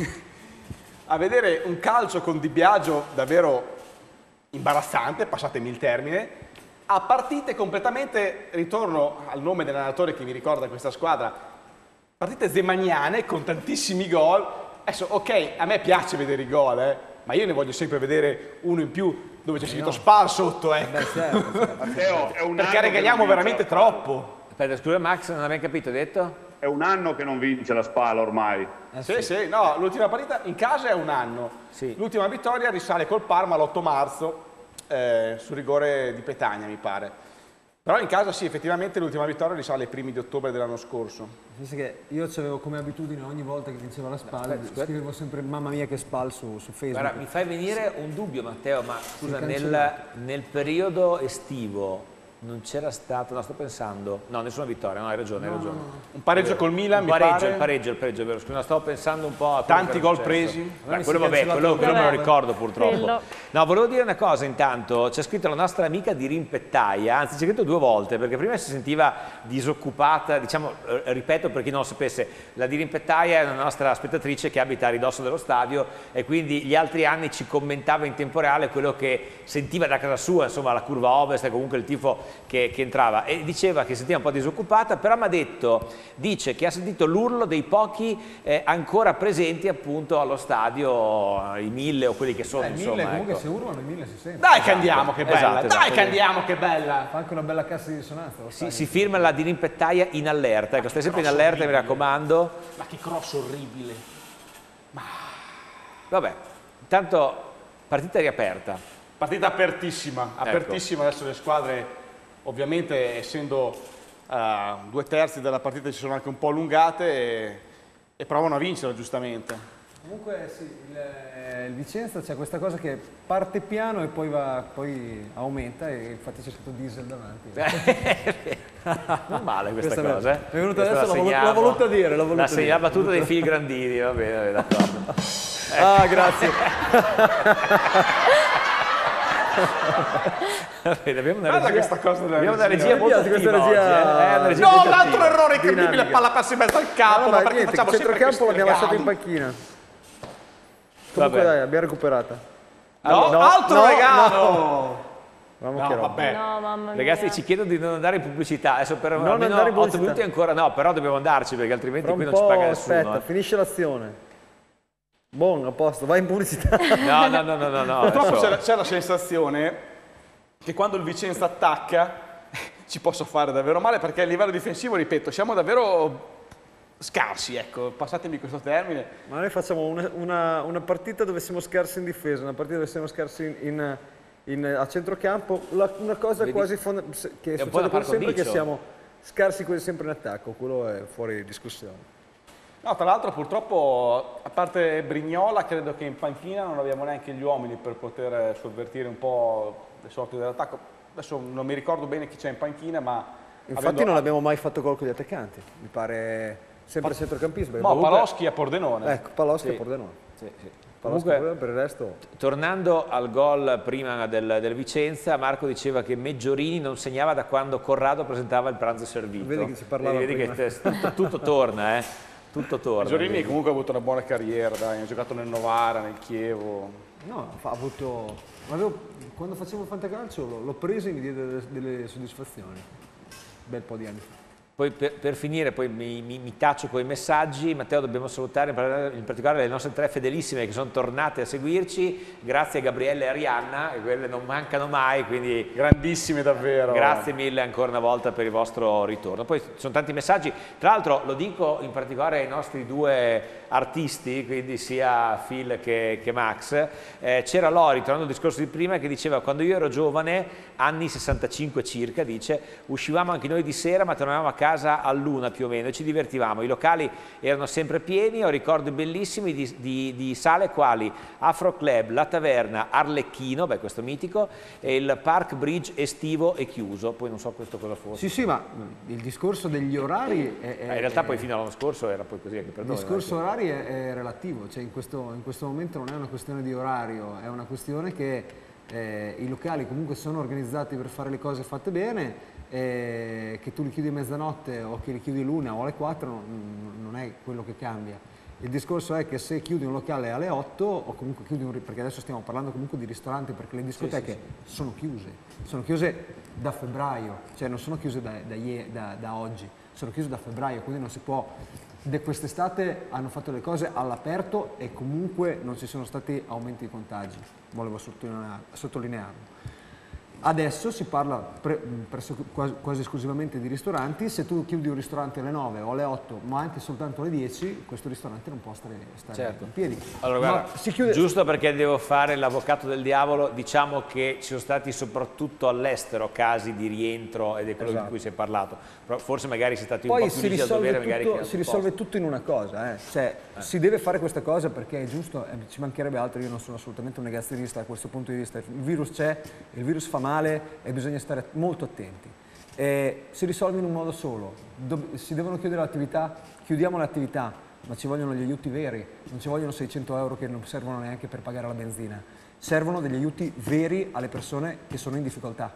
a vedere un calcio con Di Biagio davvero imbarazzante, passatemi il termine, a partite completamente, ritorno al nome dell'allenatore che mi ricorda questa squadra, partite zemaniane con tantissimi gol. Adesso, ok, a me piace vedere i gol, eh, ma io ne voglio sempre vedere uno in più dove c'è scritto Spal sotto, ecco. Beh, certo, certo. Matteo, è un Perché anno regaliamo che non vince veramente la Spal. troppo. Aspetta, scusa Max, non avevi capito, hai detto? È un anno che non vince la Spal ormai. Eh, Sì, sì, no, l'ultima partita in casa è un anno. Sì. L'ultima vittoria risale col Parma l'otto marzo, eh, su rigore di Petagna, mi pare. Però in casa sì, effettivamente l'ultima vittoria risale ai primi di ottobre dell'anno scorso. Pensa che io avevo come abitudine ogni volta che vinceva la Spal, Aspetta, aspetta. scrivevo sempre mamma mia che Spal su, su Facebook. Guarda, mi fai venire un dubbio Matteo, ma scusa, nel, cancellato. nel periodo estivo non c'era stato, no sto pensando, no nessuna vittoria, no hai ragione, hai ragione. Un pareggio col Milan, Un mi pareggio, pare. il pareggio, il pareggio, è vero, scusa, stavo pensando un po' a quello Tanti che era gol successo. presi. Beh, mi quello, si è vabbè, cancellato quello, quello me lo Vabbè. ricordo purtroppo. Quello. No, volevo dire una cosa intanto, c'è scritto la nostra amica di Rimpettaia, anzi c'è scritto due volte, perché prima si sentiva disoccupata, diciamo, eh, ripeto per chi non lo sapesse, la di Rimpettaia è una nostra spettatrice che abita a ridosso dello stadio e quindi gli altri anni ci commentava in tempo reale quello che sentiva da casa sua, insomma la curva ovest e comunque il tifo che, che entrava, e diceva che si sentiva un po' disoccupata, però mi ha detto, dice che ha sentito l'urlo dei pochi eh, ancora presenti appunto allo stadio, i mille o quelli che sono, Eh, insomma. mille, comunque ecco. se urlano i mille si sente. Dai che andiamo, che bella! Esatto, Dai esatto. che andiamo, che bella! Fa anche una bella cassa di risonanza. lo Si, sai. si firma la di Rimpettaia in allerta, ecco, stai sempre in Cross allerta, mi orribile. raccomando. Ma che cross orribile! Vabbè, intanto partita riaperta. Partita apertissima, apertissima. Adesso le squadre, ovviamente essendo uh, due terzi della partita, ci sono anche un po' allungate e, e provano a vincere giustamente. Comunque sì, il, eh, il Vicenza c'è questa cosa che parte piano e poi, va, poi aumenta e infatti c'è scritto diesel davanti. Non male questa, Questa cosa, eh. è venuta Questa adesso, la l'ho voluta- segniamo. l'ho voluta dire, l'ho voluta La segna- dire. la battuta dei fili grandini, va bene, va bene, d'accordo. Ah, grazie. Va bene, abbiamo una Guarda regia, questa cosa della abbiamo una regia. regia Mi molto piace questa attiva regia- oggi, eh. È una regia No, molto un altro attiva. errore incredibile, Dinamica. palla passa in mezzo al campo, No, ma ma perché niente, facciamo il sempre centrocampo questi l'abbiamo lasciato in regali? panchina. Comunque Vabbè. dai, abbiamo recuperata. No, No, altro no, regalo! Mamma No, che roba. vabbè. No, mamma mia. Ragazzi, ci chiedono di non andare in pubblicità, adesso per Non almeno andare in otto pubblicità. minuti ancora no, però dobbiamo andarci perché altrimenti Fra qui un non ci po', paga nessuno. aspetta, eh. finisce l'azione. Buon, a posto, vai in pubblicità. No, no, no, no, no, no. Purtroppo adesso- c'è la, c'è la sensazione che quando il Vicenza attacca ci possa fare davvero male, perché a livello difensivo, ripeto, siamo davvero scarsi, ecco, passatemi questo termine. Ma noi facciamo una, una- una partita dove siamo scarsi in difesa, una partita dove siamo scarsi in, in- in- a centrocampo, La- una cosa Vedi? quasi fonda- che È un po' succede da par quasi sempre è che condicio. siamo scarsi quasi sempre in attacco, quello è fuori discussione. No, tra l'altro purtroppo, a parte Brignola, credo che in panchina non abbiamo neanche gli uomini per poter sovvertire un po' le sorti dell'attacco. Adesso non mi ricordo bene chi c'è in panchina, ma... Infatti avendo- non abbiamo mai fatto gol con gli attaccanti, mi pare sempre centrocampismo. No, Comunque- Paloschi a Pordenone. Ecco, Paloschi Sì. a Pordenone. Sì, sì. Paloschi Comunque, a Pordenone, per il resto... tornando al gol prima del, del Vicenza, Marco diceva che Meggiorini non segnava da quando Corrado presentava il pranzo servito. Vedi che si parlava Vedi, vedi prima. che te- tutto, tutto torna, eh? Tutto torna. Giorini vedi. comunque ha avuto una buona carriera, dai, ha giocato nel Novara, nel Chievo. No, ha avuto... avevo- quando facevo fantacalcio l'ho, l'ho preso e mi diede delle, delle soddisfazioni. Un bel po' di anni fa. Poi per, per finire, poi mi, mi, mi taccio con i messaggi. Matteo, dobbiamo salutare in par- in particolare le nostre tre fedelissime che sono tornate a seguirci, grazie a Gabriella e Arianna, e quelle non mancano mai, quindi Grandissime davvero. grazie mille ancora una volta per il vostro ritorno. Poi ci sono tanti messaggi, tra l'altro lo dico in particolare ai nostri due artisti, quindi sia Phil che, che Max. Eh, c'era Lori, tornando al discorso di prima, che diceva: quando io ero giovane, anni sessantacinque circa, dice, uscivamo anche noi di sera ma tornavamo a casa casa all'una più o meno e ci divertivamo. I locali erano sempre pieni, ho ricordi bellissimi di, di, di sale quali Afro Club, La Taverna, Arlecchino, beh questo mitico, e il Park Bridge estivo e chiuso, poi non so questo cosa fosse. Sì, sì, ma il discorso degli orari è... è eh, in realtà poi fino all'anno scorso era poi così anche per noi. Il discorso orari è, è relativo, cioè in questo, in questo momento non è una questione di orario, è una questione che eh, i locali comunque sono organizzati per fare le cose fatte bene, eh, che tu li chiudi a mezzanotte o che li chiudi l'una o alle quattro non, non è quello che cambia. Il discorso è che se chiudi un locale alle otto o comunque chiudi un... perché adesso stiamo parlando comunque di ristoranti perché le discoteche sì, sì, sì. sono chiuse, sono chiuse da febbraio, cioè non sono chiuse da, da, da, da oggi, sono chiuse da febbraio, quindi non si può... Quest'estate hanno fatto le cose all'aperto e comunque non ci sono stati aumenti di contagi, volevo sottolinearlo. Adesso si parla pre, presso, quasi, quasi esclusivamente di ristoranti, se tu chiudi un ristorante alle nove o alle otto, ma anche soltanto alle dieci, questo ristorante non può stare, stare certo. in piedi. Allora, guarda, si chiude... giusto perché devo fare l'avvocato del diavolo, diciamo che ci sono stati soprattutto all'estero casi di rientro ed è quello esatto. di cui si è parlato, però forse magari si è stati Poi un po' più rigidi a dovere, magari tutto, si risolve tutto in una cosa, eh. Cioè, eh. si deve fare questa cosa perché è giusto, eh, ci mancherebbe altro, io non sono assolutamente un negazionista da questo punto di vista, il virus c'è, il virus fa male e bisogna stare molto attenti. Eh, si risolve in un modo solo, Do si devono chiudere l'attività, chiudiamo l'attività, ma ci vogliono gli aiuti veri, non ci vogliono seicento euro che non servono neanche per pagare la benzina, servono degli aiuti veri alle persone che sono in difficoltà.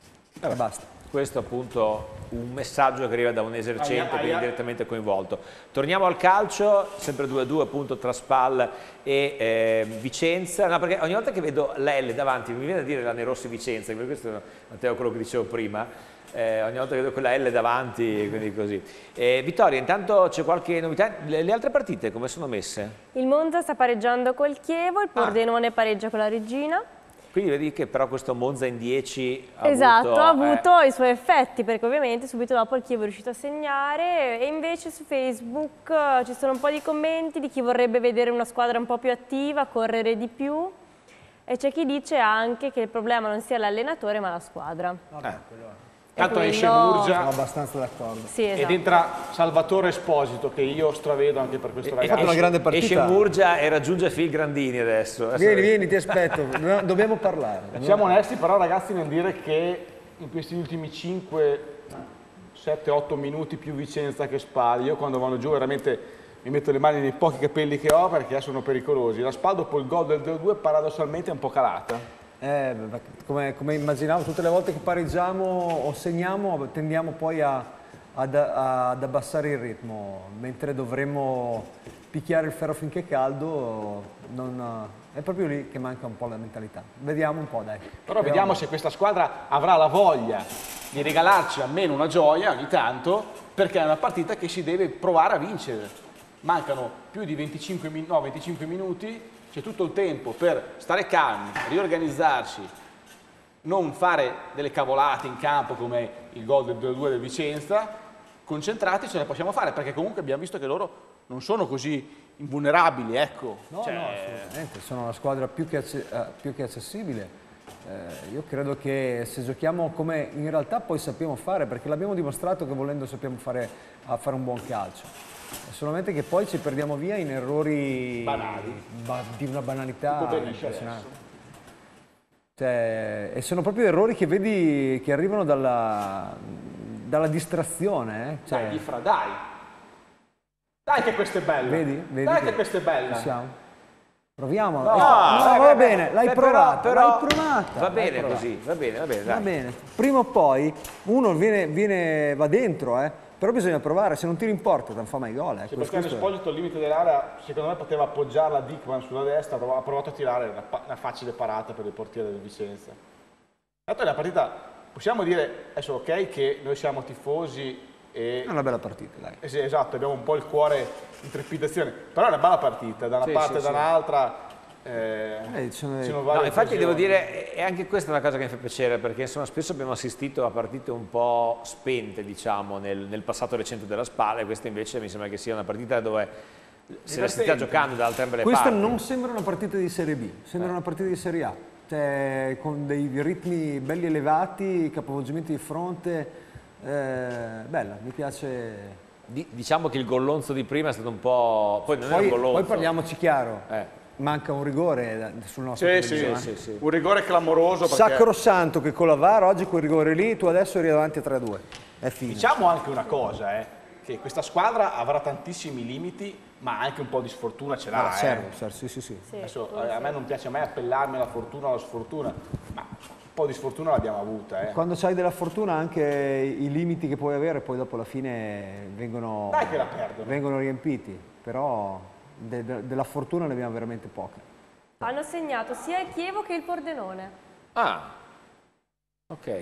E basta. Questo è appunto un messaggio che arriva da un esercente che è direttamente coinvolto. Torniamo al calcio, sempre due a due appunto tra Spal e eh, Vicenza, no, perché ogni volta che vedo la L davanti mi viene a dire la Nerossi Vicenza, per questo Matteo quello che dicevo prima, eh, ogni volta che vedo quella L davanti, quindi così. Eh, Vittoria, intanto c'è qualche novità? Le, le altre partite come sono messe? Il Monza sta pareggiando col Chievo, il Pordenone ah. pareggia con la Regina. Quindi vedi che però questo Monza in dieci ha esatto, avuto, ha avuto eh. i suoi effetti, perché ovviamente subito dopo il Chievo è riuscito a segnare e invece su Facebook uh, ci sono un po' di commenti di chi vorrebbe vedere una squadra un po' più attiva, correre di più e c'è chi dice anche che il problema non sia l'allenatore ma la squadra. Vabbè, eh. Tanto quello... esce Murgia, sono abbastanza d'accordo. Sì, esatto. Ed entra Salvatore Esposito, che io stravedo anche per questo ragazzo. Una grande partita. Esce Murgia e raggiunge Phil Grandini adesso. adesso vieni, vieni, ti aspetto, dobbiamo parlare. Siamo onesti però ragazzi nel dire che in questi ultimi cinque, sette, otto minuti più Vicenza che Spal, io quando vanno giù veramente mi metto le mani nei pochi capelli che ho perché sono pericolosi. La Spal dopo il gol del due a due paradossalmente è un po' calata. Eh, come, come immaginavo, tutte le volte che pareggiamo o segniamo tendiamo poi a, ad, ad abbassare il ritmo, mentre dovremmo picchiare il ferro finché è caldo, non, è proprio lì che manca un po' la mentalità. Vediamo un po', dai. Però vediamo se questa squadra avrà la voglia di regalarci almeno una gioia ogni tanto, perché è una partita che si deve provare a vincere. Mancano più di venticinque, no, venticinque minuti. C'è tutto il tempo per stare calmi, riorganizzarsi, non fare delle cavolate in campo come il gol del due a due del Vicenza, concentrati ce la possiamo fare, perché comunque abbiamo visto che loro non sono così invulnerabili, ecco. No, cioè... no, assolutamente, sono una squadra più che, più che accessibile. Eh, io credo che se giochiamo come in realtà poi sappiamo fare, perché l'abbiamo dimostrato che volendo sappiamo fare, a fare un buon calcio. Solamente che poi ci perdiamo via in errori banali, ba di una banalità impressionante. Cioè, e sono proprio errori che vedi che arrivano dalla, dalla distrazione. Eh? Cioè, dai, Ifra, dai! Dai che questo è bello! Vedi? Vedi dai che, che questo è bello! Possiamo? Proviamo. No, no, no va bene, l'hai provata, però, l'hai provata. Va bene provata. così, va bene, va bene, dai. Va bene. Prima o poi uno viene, viene, va dentro, eh. Però bisogna provare, se non tiri in porta non fa mai gol. Eh. Sì, perché Esposito al limite dell'area, secondo me poteva appoggiarla Dickman sulla destra, ha provato a tirare una, una facile parata per il portiere del Vicenza. Tanto la partita, possiamo dire, adesso ok, che noi siamo tifosi e... È una bella partita, dai. Eh sì, esatto, abbiamo un po' il cuore in trepidazione, però è una bella partita, da una sì, parte e sì, dall'altra. Eh, eh, sono... no, infatti devo dire, e anche questa è una cosa che mi fa piacere, perché insomma spesso abbiamo assistito a partite un po' spente, diciamo, nel, nel passato recente della Spal, e questa invece mi sembra che sia una partita dove se la si sta giocando da entrambe le questa parti. Non sembra una partita di Serie B, sembra eh. una partita di Serie A, cioè, con dei ritmi belli elevati, capovolgimenti di fronte, Eh, bella, mi piace. Diciamo che il gollonzo di prima è stato un po'... Poi non Poi, è un gollonzo. poi parliamoci chiaro, Eh. manca un rigore sul nostro Sì, televisore. sì, eh. sì, sì. Un rigore clamoroso. Perché... Sacrosanto che con la V A R oggi quel rigore lì, tu adesso eri davanti a tre a due. È finito. Diciamo anche una cosa, eh, che questa squadra avrà tantissimi limiti, ma anche un po' di sfortuna ce l'ha. Ah, eh. serve, serve, sì, sì, sì. Sì, Adesso, forse. a me non piace mai appellarmi alla fortuna o alla sfortuna, ma un po' di sfortuna l'abbiamo avuta. Eh. Quando c'hai della fortuna anche i limiti che puoi avere poi dopo alla fine vengono, Dai che la perdono. vengono riempiti, però de- de- della fortuna ne abbiamo veramente poca. Hanno segnato sia il Chievo che il Pordenone. Ah, ok.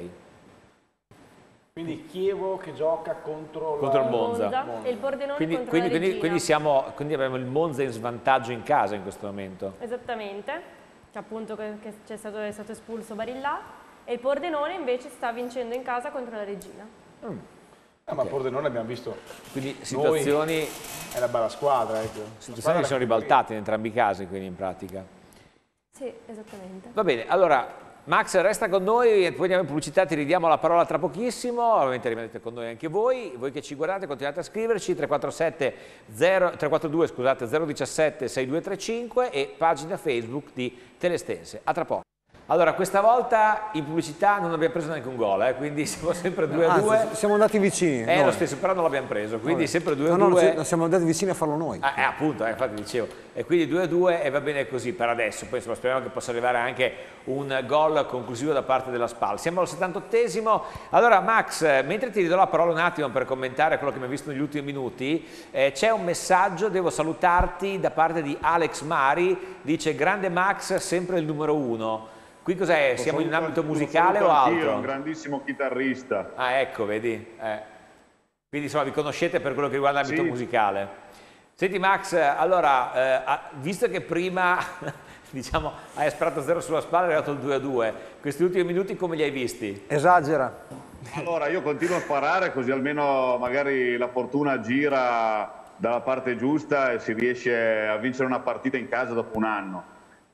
Quindi Chievo che gioca contro, Contro la... il Monza. E il Pordenone Quindi, contro quindi, la quindi, Regina. quindi, siamo, quindi abbiamo il Monza in svantaggio in casa in questo momento. Esattamente, che appunto che, che c'è stato, è stato espulso Barillà, e il Pordenone invece sta vincendo in casa contro la Regina. Mm. Eh, ma Pordenone abbiamo visto, Quindi situazioni, è una bella squadra. Ecco. situazioni che sono ribaltate in entrambi i casi, quindi in pratica. Sì, esattamente. Va bene, allora Max resta con noi e poi andiamo in pubblicità, ti ridiamo la parola tra pochissimo, ovviamente rimanete con noi anche voi, voi che ci guardate continuate a scriverci tre quattro sette zero, tre quattro due scusate, zero uno sette sei due tre cinque e pagina Facebook di Telestense. A tra poco. Allora, questa volta in pubblicità non abbiamo preso neanche un gol, eh, quindi siamo sempre due a due. Anzi, siamo andati vicini. È noi. lo stesso, però non l'abbiamo preso, quindi Vabbè. sempre due a No, no, due. no, siamo andati vicini a farlo noi. Ah, eh, appunto, eh, infatti dicevo, e quindi due a due e va bene così per adesso, poi insomma, speriamo che possa arrivare anche un gol conclusivo da parte della Spal. Siamo al settantottesimo, allora Max, mentre ti ridò la parola un attimo per commentare quello che mi hai visto negli ultimi minuti, eh, c'è un messaggio, devo salutarti da parte di Alex Mari, dice grande Max, sempre il numero uno. Qui cos'è? Siamo in un ambito musicale o altro? Io, un grandissimo chitarrista. Ah, ecco, vedi? Eh. Quindi insomma vi conoscete per quello che riguarda l'ambito Sì. musicale. Senti Max, allora, eh, visto che prima diciamo, hai sparato zero sulla spalla e è arrivato il due a due, questi ultimi minuti come li hai visti? Esagera. Allora, io continuo a sparare così almeno magari la fortuna gira dalla parte giusta e si riesce a vincere una partita in casa dopo un anno.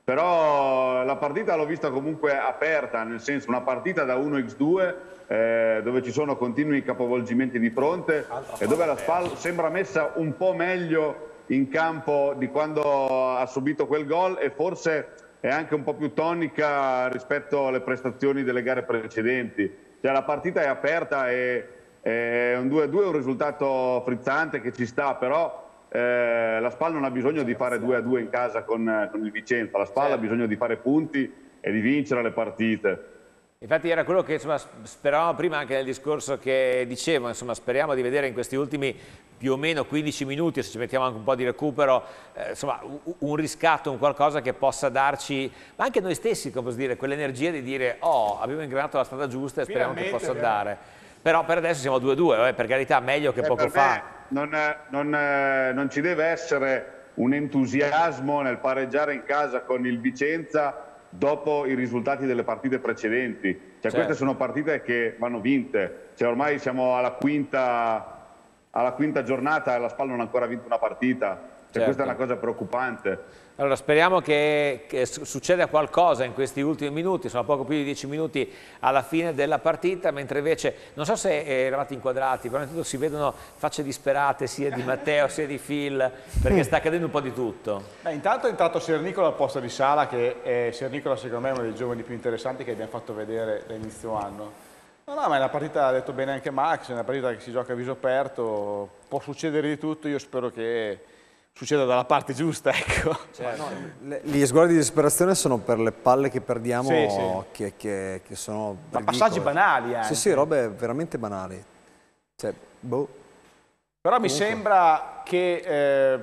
Però la partita l'ho vista comunque aperta, nel senso una partita da uno contro due eh, dove ci sono continui capovolgimenti di fronte e dove la Spal sembra messa un po' meglio in campo di quando ha subito quel gol e forse è anche un po' più tonica rispetto alle prestazioni delle gare precedenti. Cioè la partita è aperta e è un due a due, un risultato frizzante che ci sta, però Eh, la Spal non ha bisogno di fare due a due in casa con, con il Vicenza, la Spal certo. ha bisogno di fare punti e di vincere le partite. Infatti era quello che insomma, speravamo prima anche nel discorso che dicevo, insomma speriamo di vedere in questi ultimi più o meno quindici minuti, se ci mettiamo anche un po' di recupero, eh, insomma un riscatto, un qualcosa che possa darci, ma anche noi stessi, come posso dire, quell'energia di dire oh abbiamo ingranato la strada giusta e speriamo che possa andare. Però per adesso siamo a due a due, eh, per carità meglio che eh, poco per fa. Non, non, non ci deve essere un entusiasmo nel pareggiare in casa con il Vicenza dopo i risultati delle partite precedenti. Cioè, certo. Queste sono partite che vanno vinte. Cioè, ormai siamo alla quinta, alla quinta giornata e la Spal non ha ancora vinto una partita. Cioè, Certo. Questa è una cosa preoccupante. Allora speriamo che, che succeda qualcosa in questi ultimi minuti, sono poco più di dieci minuti alla fine della partita, mentre invece, non so se eravate inquadrati, però intanto si vedono facce disperate sia di Matteo sia di Phil, perché sta accadendo un po' di tutto. Beh, intanto è entrato Sernicola al posto di Sala, che è, Sernicola secondo me è uno dei giovani più interessanti che abbiamo fatto vedere da inizio anno. No, no, ma è una partita, ha detto bene anche Max, è una partita che si gioca a viso aperto, può succedere di tutto, io spero che succeda dalla parte giusta, ecco. Certo. No, le, gli sguardi di disperazione sono per le palle che perdiamo, Sì, sì. Che, che, che sono Ma ridicole. passaggi banali anche. Sì, sì, robe veramente banali. Cioè, boh. Però mi Comunque. sembra che, eh,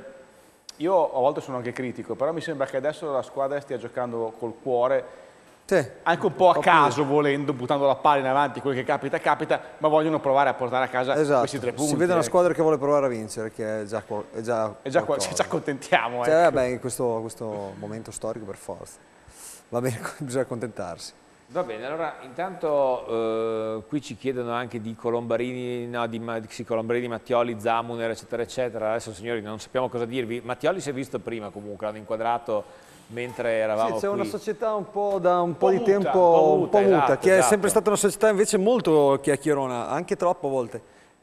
io a volte sono anche critico, però mi sembra che adesso la squadra stia giocando col cuore, Sì. anche un po' a Un po' caso, volendo, buttando la palla in avanti, quello che capita, capita, ma vogliono provare a portare a casa Esatto. questi tre punti. Si vede una ecco. squadra che vuole provare a vincere, che è già, qual- è già, E già, qua- qualcosa. ci accontentiamo. Cioè, ecco. vabbè, in questo, questo momento storico per forza. Va bene, bisogna accontentarsi. Va bene, allora intanto eh, qui ci chiedono anche di Colombarini, no, di, Ma- sì, Colombarini, Mattioli, Zamuner, eccetera, eccetera. Adesso signori non sappiamo cosa dirvi. Mattioli si è visto prima comunque, l'hanno inquadrato mentre eravamo sì, c'è qui. una società un po' da un, un po' di muta, tempo, un po' un po' muta, muta, esatto, che esatto. è sempre stata una società invece molto chiacchierona, anche troppo a volte,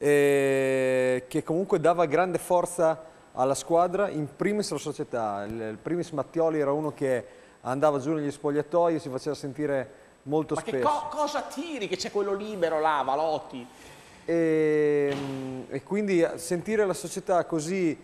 e che comunque dava grande forza alla squadra, in primis la società. Il, il primis Mattioli era uno che andava giù negli spogliatoi e si faceva sentire molto Ma che spesso. co- cosa tiri che c'è quello libero là, Valotti? E, e quindi sentire la società così,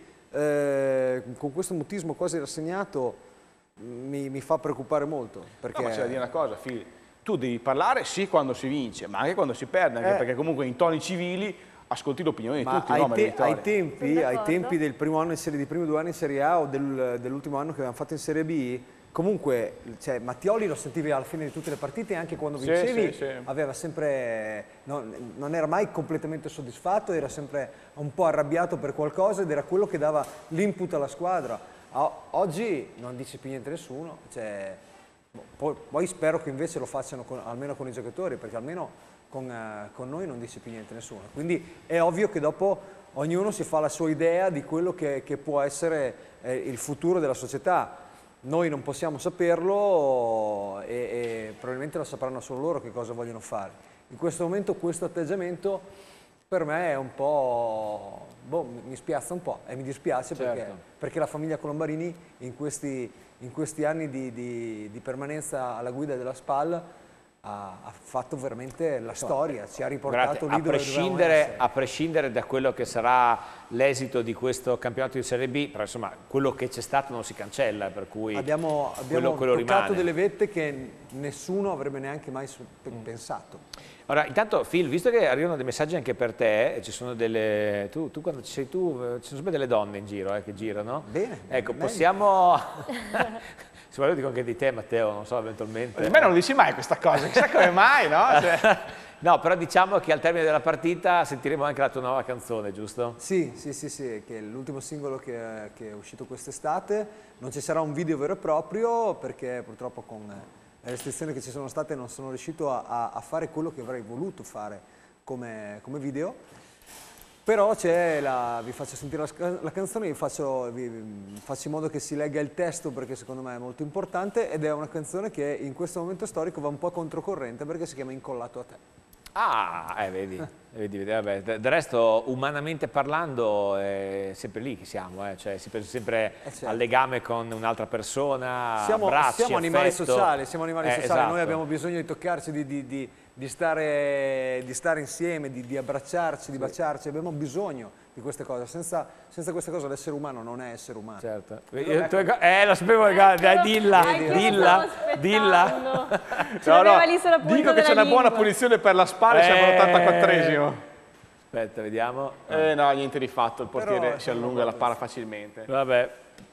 eh, con questo mutismo quasi rassegnato, mi, mi fa preoccupare molto. Perché... No, ma c'è da dire una cosa, Fili. Tu devi parlare sì quando si vince, ma anche quando si perde, anche Eh. perché comunque in toni civili ascolti l'opinione di Ma tutti, ai, no? Ma le te- vittorie. ai tempi, Sono ai d'accordo. tempi del primo anno in serie, dei primi due anni in Serie A o del- dell'ultimo anno che abbiamo fatto in Serie B, comunque, cioè, Mattioli lo sentivi alla fine di tutte le partite e anche quando Sì, vincevi sì, sì. aveva sempre, non, non era mai completamente soddisfatto, era sempre un po' arrabbiato per qualcosa ed era quello che dava l'input alla squadra. O- oggi non dice più niente nessuno, cioè, poi, poi spero che invece lo facciano con- almeno con i giocatori, perché almeno con, eh, con noi non dice più niente nessuno. Quindi è ovvio che dopo ognuno si fa la sua idea di quello che, che può essere eh, il futuro della società. Noi non possiamo saperlo e, e probabilmente lo sapranno solo loro che cosa vogliono fare. In questo momento questo atteggiamento per me è un po', boh, mi spiazza un po' e mi dispiace perché, Certo. perché la famiglia Colombarini in questi, in questi anni di, di- di permanenza alla guida della SPAL ha, ha fatto veramente la storia, ci ha riportato Guardate, lì a, dove dovevamo prescindere, essere. a prescindere da quello che sarà l'esito di questo campionato di Serie B, però insomma quello che c'è stato non si cancella, per cui Abbiamo, abbiamo quello, quello toccato rimane. delle vette che nessuno avrebbe neanche mai su- pe- pensato. Ora, intanto Phil, visto che arrivano dei messaggi anche per te, ci sono delle, tu, tu quando ci sei tu, eh, ci sono sempre delle donne in giro eh, che girano. Bene, Ecco, meglio. possiamo... Se vuoi lo dico anche di te, Matteo, non so, eventualmente. Di me non lo dici mai questa cosa, chissà come mai, no? Cioè, No, però diciamo che al termine della partita sentiremo anche la tua nuova canzone, giusto? Sì, sì, sì, sì, che è l'ultimo singolo che, che è uscito quest'estate. Non ci sarà un video vero e proprio perché purtroppo con le restrizioni che ci sono state non sono riuscito a, a- a fare quello che avrei voluto fare come, come video. Però c'è la, vi faccio sentire la, la canzone, vi faccio, vi- vi faccio in modo che si legga il testo perché secondo me è molto importante ed è una canzone che in questo momento storico va un po' controcorrente perché si chiama Incollato a te. Ah, eh, vedi, vedi, vedi, vabbè. De- Del resto, umanamente parlando, è sempre lì che siamo, eh. Cioè, si pensa sempre Eh, certo. al legame con un'altra persona, Siamo, abbracci, siamo animali affetto. sociali, siamo animali Eh, sociali. Noi esatto. abbiamo bisogno di toccarci, di, di- di- di stare, di stare insieme, di, di abbracciarci, di baciarci, abbiamo bisogno di queste cose. Senza, senza queste cose l'essere umano non è essere umano. Certo. Io- tu- Eh, lo sapevo, dai, dilla, Anche io lo dilla, stavo dilla. aspettando. Ce no, l'aveva no, lì sulla punta dico che c'è della una buona lingua. punizione per la spalla e siamo Eh. all'ottantaquattresimo. Aspetta, vediamo. Eh no, niente di fatto, il portiere Però, si allunga la palla facilmente. Vabbè.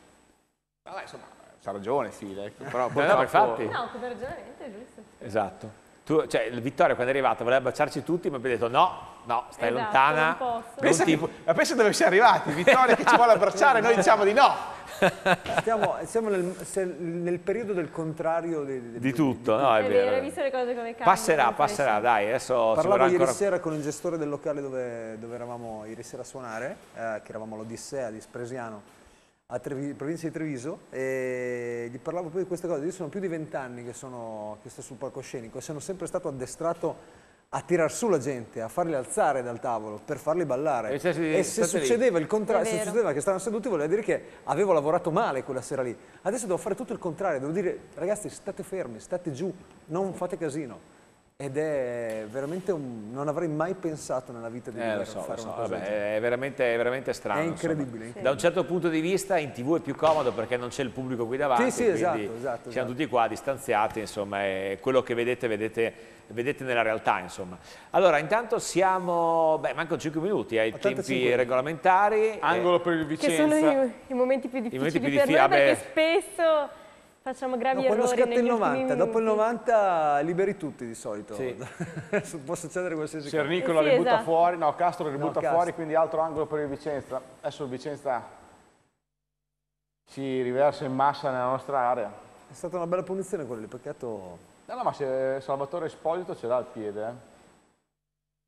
Vabbè, insomma, c'ha ragione File, però no, purtroppo... infatti. No, come ragionamento è giusto. Esatto. Tu, cioè, il Vittoria quando è arrivata voleva baciarci tutti, ma abbiamo detto no, no, stai Esatto, lontana. non posso. non Pensa, ti- che- ma pensa dove siamo arrivati, Vittoria che ci vuole abbracciare, noi diciamo di no. Stiamo, siamo nel, se- nel periodo del contrario di, di- Di tutto, no, è, È vero. vero, hai visto le cose come cambiano. Passerà, come passerà, crescono. dai, adesso ci Parlavo vorrà ieri ancora... sera con il gestore del locale dove, dove eravamo ieri sera a suonare, eh, che eravamo all'Odissea di Spresiano, a Trevi- provincia di Treviso, e gli parlavo proprio di queste cose. Io sono più di vent'anni che, sono, che sto sul palcoscenico e sono sempre stato addestrato a tirar su la gente, a farli alzare dal tavolo per farli ballare. E se si- E se state lì. succedeva il contrario, È se vero. succedeva che stavano seduti, voleva dire che avevo lavorato male quella sera lì. Adesso devo fare tutto il contrario, devo dire ragazzi state fermi, state giù, non fate casino. Ed è veramente un... non avrei mai pensato nella vita di Eh, lo dover so, lo fare so, una cosa del vabbè, genere. è veramente, è veramente strano. È insomma. incredibile, incredibile. Da un certo punto di vista in tv è più comodo perché non c'è il pubblico qui davanti, Sì, sì, quindi esatto, esatto, siamo esatto. tutti qua distanziati, insomma, e quello che vedete, vedete, vedete nella realtà, insomma. Allora, intanto siamo, beh, mancano cinque minuti ai tempi ottantacinque. regolamentari. Angolo per il Che Vicenza. sono i, i momenti più difficili momenti più per diffi- noi vabbè. perché spesso facciamo gravi No, quando errori scatta il negli ultimi novanta, dopo il minuti. novanta liberi tutti di solito. Sì. Può succedere qualsiasi cosa. Cernicolo Sì, le butta esatto. fuori, no, Castro le butta Castro. fuori, quindi altro angolo per il Vicenza. Adesso il Vicenza si riversa in massa nella nostra area. È stata una bella punizione quella lì, peccato... No, no, ma se Salvatore Esposito ce l'ha al piede. eh.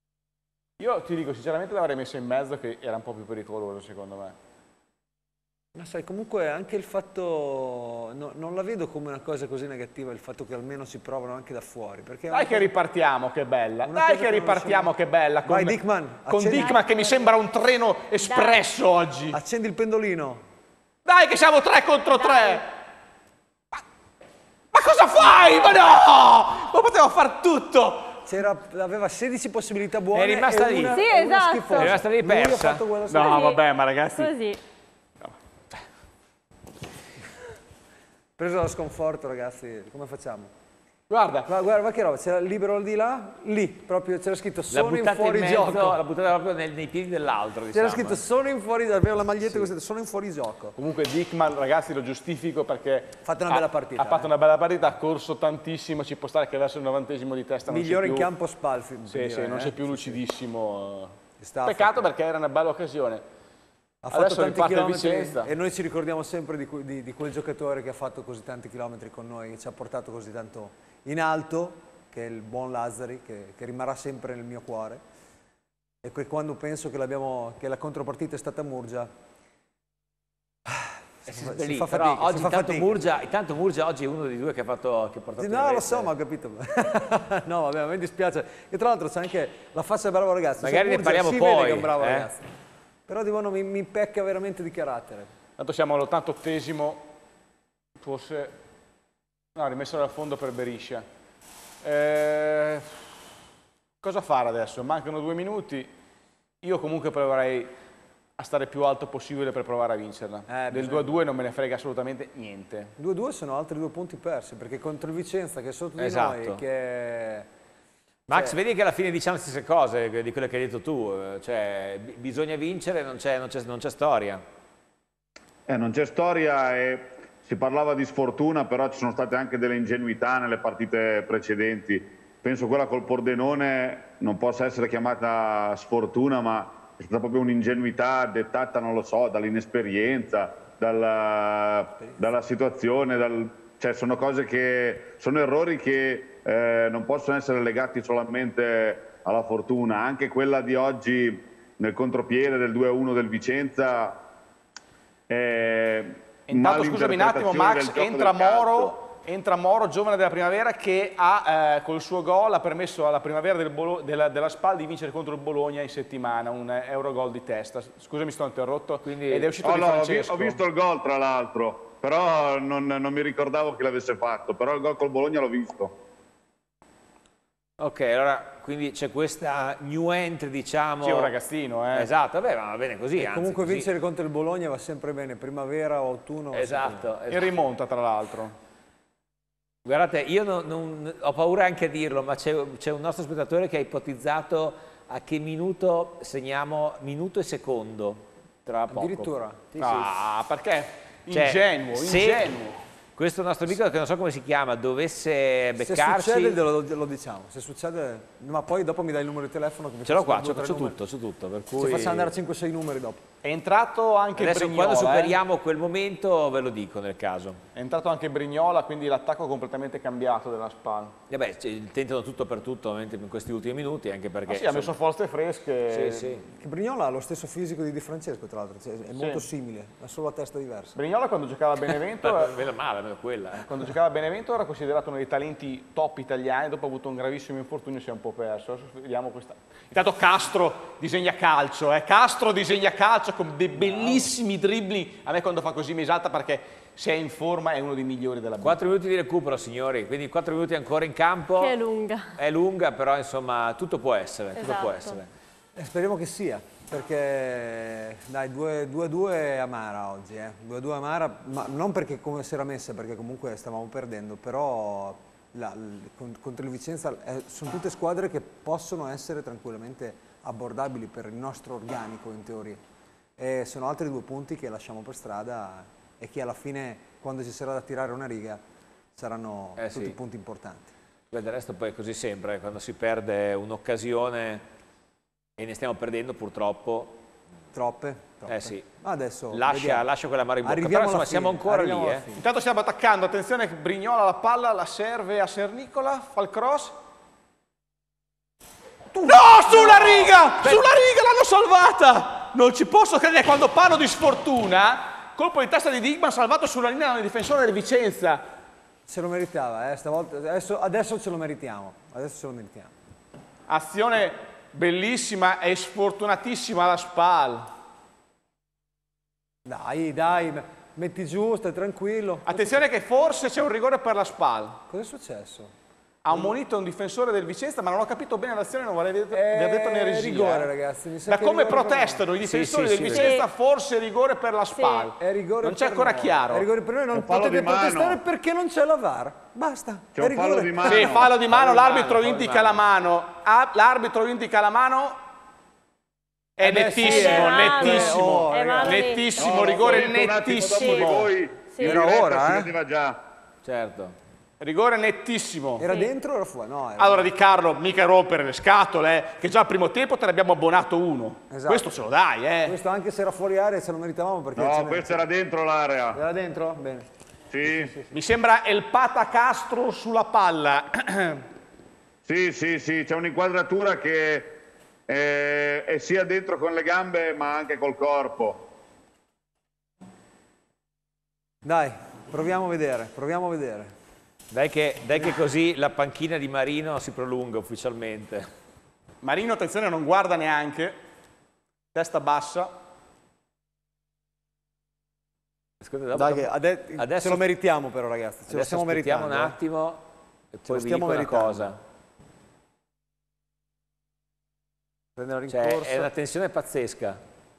Io ti dico, sinceramente l'avrei messo in mezzo che era un po' più pericoloso secondo me. Ma sai, comunque anche il fatto, no, non la vedo come una cosa così negativa il fatto che almeno si provano anche da fuori. Perché Dai che ripartiamo, che bella. Una Dai cosa che che non ripartiamo, riusciamo- che bella. Con, Vai, Dickman, con accendi- Dickman che mi sembra un treno espresso oggi. Accendi il pendolino. Dai che siamo tre contro tre. Ma, ma cosa fai? Ma no! Ma potevo far tutto. C'era, aveva sedici possibilità buone. È rimasta e lì. una, Sì, e una esatto. schifosa. È rimasta lì Lui ha persa. fatto quella No, Così. vabbè, ma ragazzi. Così. Preso dallo sconforto, ragazzi, come facciamo? Guarda, Ma guarda, ma che roba, c'era il libero di là, lì, proprio c'era scritto L'ha sono in buttata in fuori mezzo, gioco. l'ha buttata proprio nei, nei piedi dell'altro, diciamo. C'era scritto sono in fuori gioco, avevo la maglietta così, sono in fuori gioco. comunque Dickman, ragazzi, lo giustifico perché Fate una ha- bella partita, Ha fatto eh. una bella partita, ha corso tantissimo, ci può stare che verso il novantesimo di testa non Migliore sia in più, campo Spalfi. per Sì, dire, sì, non eh. sia più lucidissimo. Sta Peccato fatto- perché era una bella occasione. Ha fatto Adesso tanti riparte chilometri Vicenza. e noi ci ricordiamo sempre di, que- di- di quel giocatore che ha fatto così tanti chilometri con noi, che ci ha portato così tanto in alto, che è il buon Lazzari, che, che rimarrà sempre nel mio cuore. E que- quando penso che, l'abbiamo- che la contropartita è stata Murgia, Eh, si fa- sempre si lì, fa però fatica, oggi si fa intanto fatica. Murgia, intanto Murgia oggi è uno dei due che ha, fatto, che ha portato in No, lo rete. so, ma ho capito. No, vabbè, a me dispiace. E tra l'altro c'è anche la faccia del bravo ragazzo. Magari Se ne Murgia parliamo si poi, vede che è un bravo eh. ragazzo. Però di buono mi, mi pecca veramente di carattere. Tanto siamo all'ottantottesimo, forse... No, rimesso dal fondo per Beriscia. Eh, cosa fare adesso? Mancano due minuti. Io comunque proverei a stare più alto possibile per provare a vincerla. Eh, Del bisogna- due a due non me ne frega assolutamente niente. due a due sono altri due punti persi, perché contro il Vicenza che è sotto di Esatto. noi, che... Max, Cioè- vedi che alla fine diciamo le stesse cose di quelle che hai detto tu, eh, cioè bi- bisogna vincere, non c'è, non c'è- non c'è storia. Eh, non c'è storia e si parlava di sfortuna, però ci sono state anche delle ingenuità nelle partite precedenti. Penso quella col Pordenone non possa essere chiamata sfortuna, ma è stata proprio un'ingenuità dettata, non lo so, dall'inesperienza, dalla, dalla situazione, dal, cioè sono cose che, sono errori che eh, non possono essere legati solamente alla fortuna. Anche quella di oggi nel contropiede del due a uno del Vicenza, eh, Intanto scusami un attimo malinterpretazione Max, del gioco entra del calcio. Moro, entra Moro, giovane della Primavera, che ha eh, col suo gol ha permesso alla Primavera del Bolo- della, della Spal di vincere contro il Bologna in settimana, un eh, Eurogol di testa. Scusami, sto interrotto. Quindi- Ed è uscito Oh, di no, ho, vi- Francesco. ho visto il gol tra l'altro, però non, non mi ricordavo chi l'avesse fatto, però il gol col Bologna l'ho visto. Ok, allora quindi c'è questa new entry, diciamo. Sì, è un ragazzino, eh. Esatto, vabbè, ma va bene così. E anzi, comunque così. vincere contro il Bologna va sempre bene, primavera o autunno. va sempre Esatto, In esatto. rimonta, tra l'altro. Guardate, io non- non- ho paura anche a dirlo, ma c'è c'è un nostro spettatore che ha ipotizzato a che minuto segniamo minuto e secondo tra bene. poco. Addirittura. Sì, sì. Ah, perché? Cioè, Ingenuo, se ingenuo. Questo nostro amico, che non so come si chiama, dovesse Se beccarsi... succede lo, lo diciamo, se succede, ma poi dopo mi dai il numero di telefono. Che mi Ce l'ho faccio qua, due o c'ho, tre c'ho numeri. tutto, c'ho tutto, per Ci cui... faccia andare cinque sei numeri dopo. È entrato anche Adesso Brignola. quando eh. superiamo quel momento ve lo dico nel caso. È entrato anche Brignola, quindi l'attacco completamente cambiato della Spal. E beh, cioè, tentano tutto per tutto ovviamente in questi ultimi minuti, anche perché... Ah, sì, ha messo forze fresche. Sì, sì. Che Brignola ha lo stesso fisico di Di Francesco, tra l'altro, cioè, è molto simile, ha solo la testa diversa. Brignola quando giocava a Benevento, Meno male, almeno quella. eh. quando giocava a Benevento era considerato uno dei talenti top italiani, dopo ha avuto un gravissimo infortunio e si è un po' perso. Adesso vediamo questa. Intanto Castro disegna calcio, eh. Castro disegna calcio con dei bellissimi dribbling. A me quando fa così mi esalta perché se è in forma è uno dei migliori della vita. quattro minuti di recupero, signori, quindi quattro minuti ancora in campo. Che è lunga. È lunga, però insomma tutto può essere, tutto può Esatto. essere. E speriamo che sia, perché dai, due a due è amara oggi, eh. due a due è amara, ma non perché come si era messa, perché comunque stavamo perdendo, però la- l- con- contro il Vicenza eh, sono tutte squadre che possono essere tranquillamente abbordabili per il nostro organico in teoria. E sono altri due punti che lasciamo per strada e che alla fine, quando ci sarà da tirare una riga, saranno Eh, tutti sì. punti importanti. Beh, del resto poi è così sempre, quando si perde un'occasione e ne stiamo perdendo purtroppo, Troppe? troppe. eh sì, Ma adesso lascia, vediamo. lascia quella mare in bocca, Arriviamo però insomma alla siamo fine, ancora arriviamo lì. alla Eh. fine. Intanto stiamo attaccando, attenzione che Brignola la palla, la serve a Sernicola, fa il cross. No, sulla riga! Sulla riga l'hanno salvata! Non ci posso credere, quando parlo di sfortuna, colpo di testa di Dickman salvato sulla linea del difensore del Vicenza. Se lo meritava, eh, stavolta, adesso, adesso ce lo meritiamo, adesso ce lo meritiamo. Azione bellissima e sfortunatissima alla Spal. Dai, dai, metti giù, stai tranquillo. Attenzione che forse c'è un rigore per la Spal. Cos'è successo? Ha ammonito un difensore del Vicenza, ma non ho capito bene l'azione, non vorrei vedere, vi ha detto né regia. rigore, ragazzi. Mi sa Da che come rigore protestano i difensori Sì, sì, del sì, Vicenza, sì. forse rigore per la Spal. È rigore non c'è per ancora noi. chiaro. È rigore per noi, non È fallo potete di mano. protestare perché non c'è la V A R. Basta. C'è è un fallo rigore. di mano. Sì, fallo di mano, Fallo di l'arbitro mano, indica fallo la di mano. Ah, l'arbitro indica la mano. È Eh beh, nettissimo, sì, è mano. nettissimo. Oh, È mano nettissimo, No, rigore l'ho detto un attimo dopo di nettissimo. voi. Sì. In Era diretta ora, si eh? vedeva già. Certo. Rigore nettissimo. Era Sì. dentro o era fuori? No, era... Allora Di Carlo, mica rompere le scatole, eh, che già al primo tempo te ne abbiamo abbonato uno. Esatto. Questo ce lo dai, eh. Questo anche se era fuori area ce lo meritavamo perché... ce No, n'è- questo era dentro l'area. Era dentro? Bene. Sì, Mi sembra El Pata Castro sulla palla. sì, sì, sì. C'è un'inquadratura che eh, è sia dentro con le gambe ma anche col corpo. Dai, proviamo a vedere, proviamo a vedere. Dai che, dai che così la panchina di Marino si prolunga ufficialmente. Marino, attenzione, non guarda neanche. Testa bassa. Ascolta, dopo- Dai che ade- adesso- ce lo meritiamo però ragazzi, ce lo Adesso stiamo aspettiamo meritando. un attimo e lo poi vi stiamo dico una meritando. cosa. Prende la Cioè, rincorsa. è una tensione pazzesca.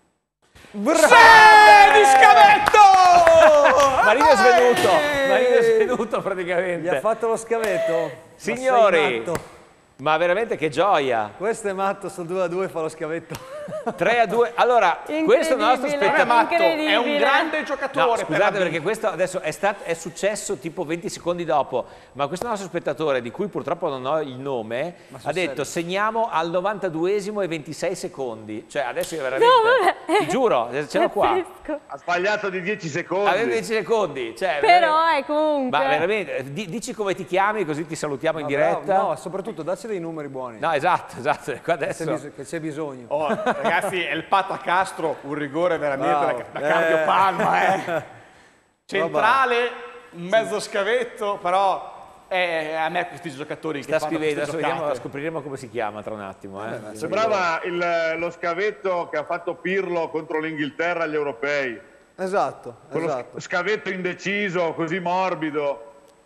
Sì, di scavetto! Marino è svenuto, Marino è svenuto Gli praticamente. ha fatto lo scavetto? Ma sei Signori, matto. ma veramente che gioia. Questo è matto, sul due a due fa lo scavetto. tre a due. Allora, questo è il nostro Incredibile. Non è spettacolo. matto, è un Incredibile. grande giocatore. No, per scusate la perché questo adesso è, stato, è successo tipo venti secondi dopo, ma questo nostro spettatore, di cui purtroppo non ho il nome, sul ha detto serio? segniamo al novantaduesimo e ventisei secondi. Cioè adesso io veramente, No, vabbè. ti giuro, ce l'ho qua. Pazzesco. Ha sbagliato di dieci secondi. Aveva dieci secondi. Cioè, Però veramente- è comunque... Ma veramente, di- dici come ti chiami così ti salutiamo in No, diretta. bravo, no, soprattutto dacci dei numeri buoni. No, esatto, esatto. Qua Che c'è adesso... bis- che c'è bisogno. Oh, ragazzi, El Pata Castro, un rigore veramente Bravo. da, da cardiopalma, eh. Eh. Centrale, un mezzo scavetto, però eh, a me questi giocatori Sta che fanno scrivendo, queste adesso vediamo, giocate. scopriremo come si chiama tra un attimo. Eh. Sembrava il- lo scavetto che ha fatto Pirlo contro l'Inghilterra agli europei. Esatto, Quello esatto. scavetto indeciso, così morbido.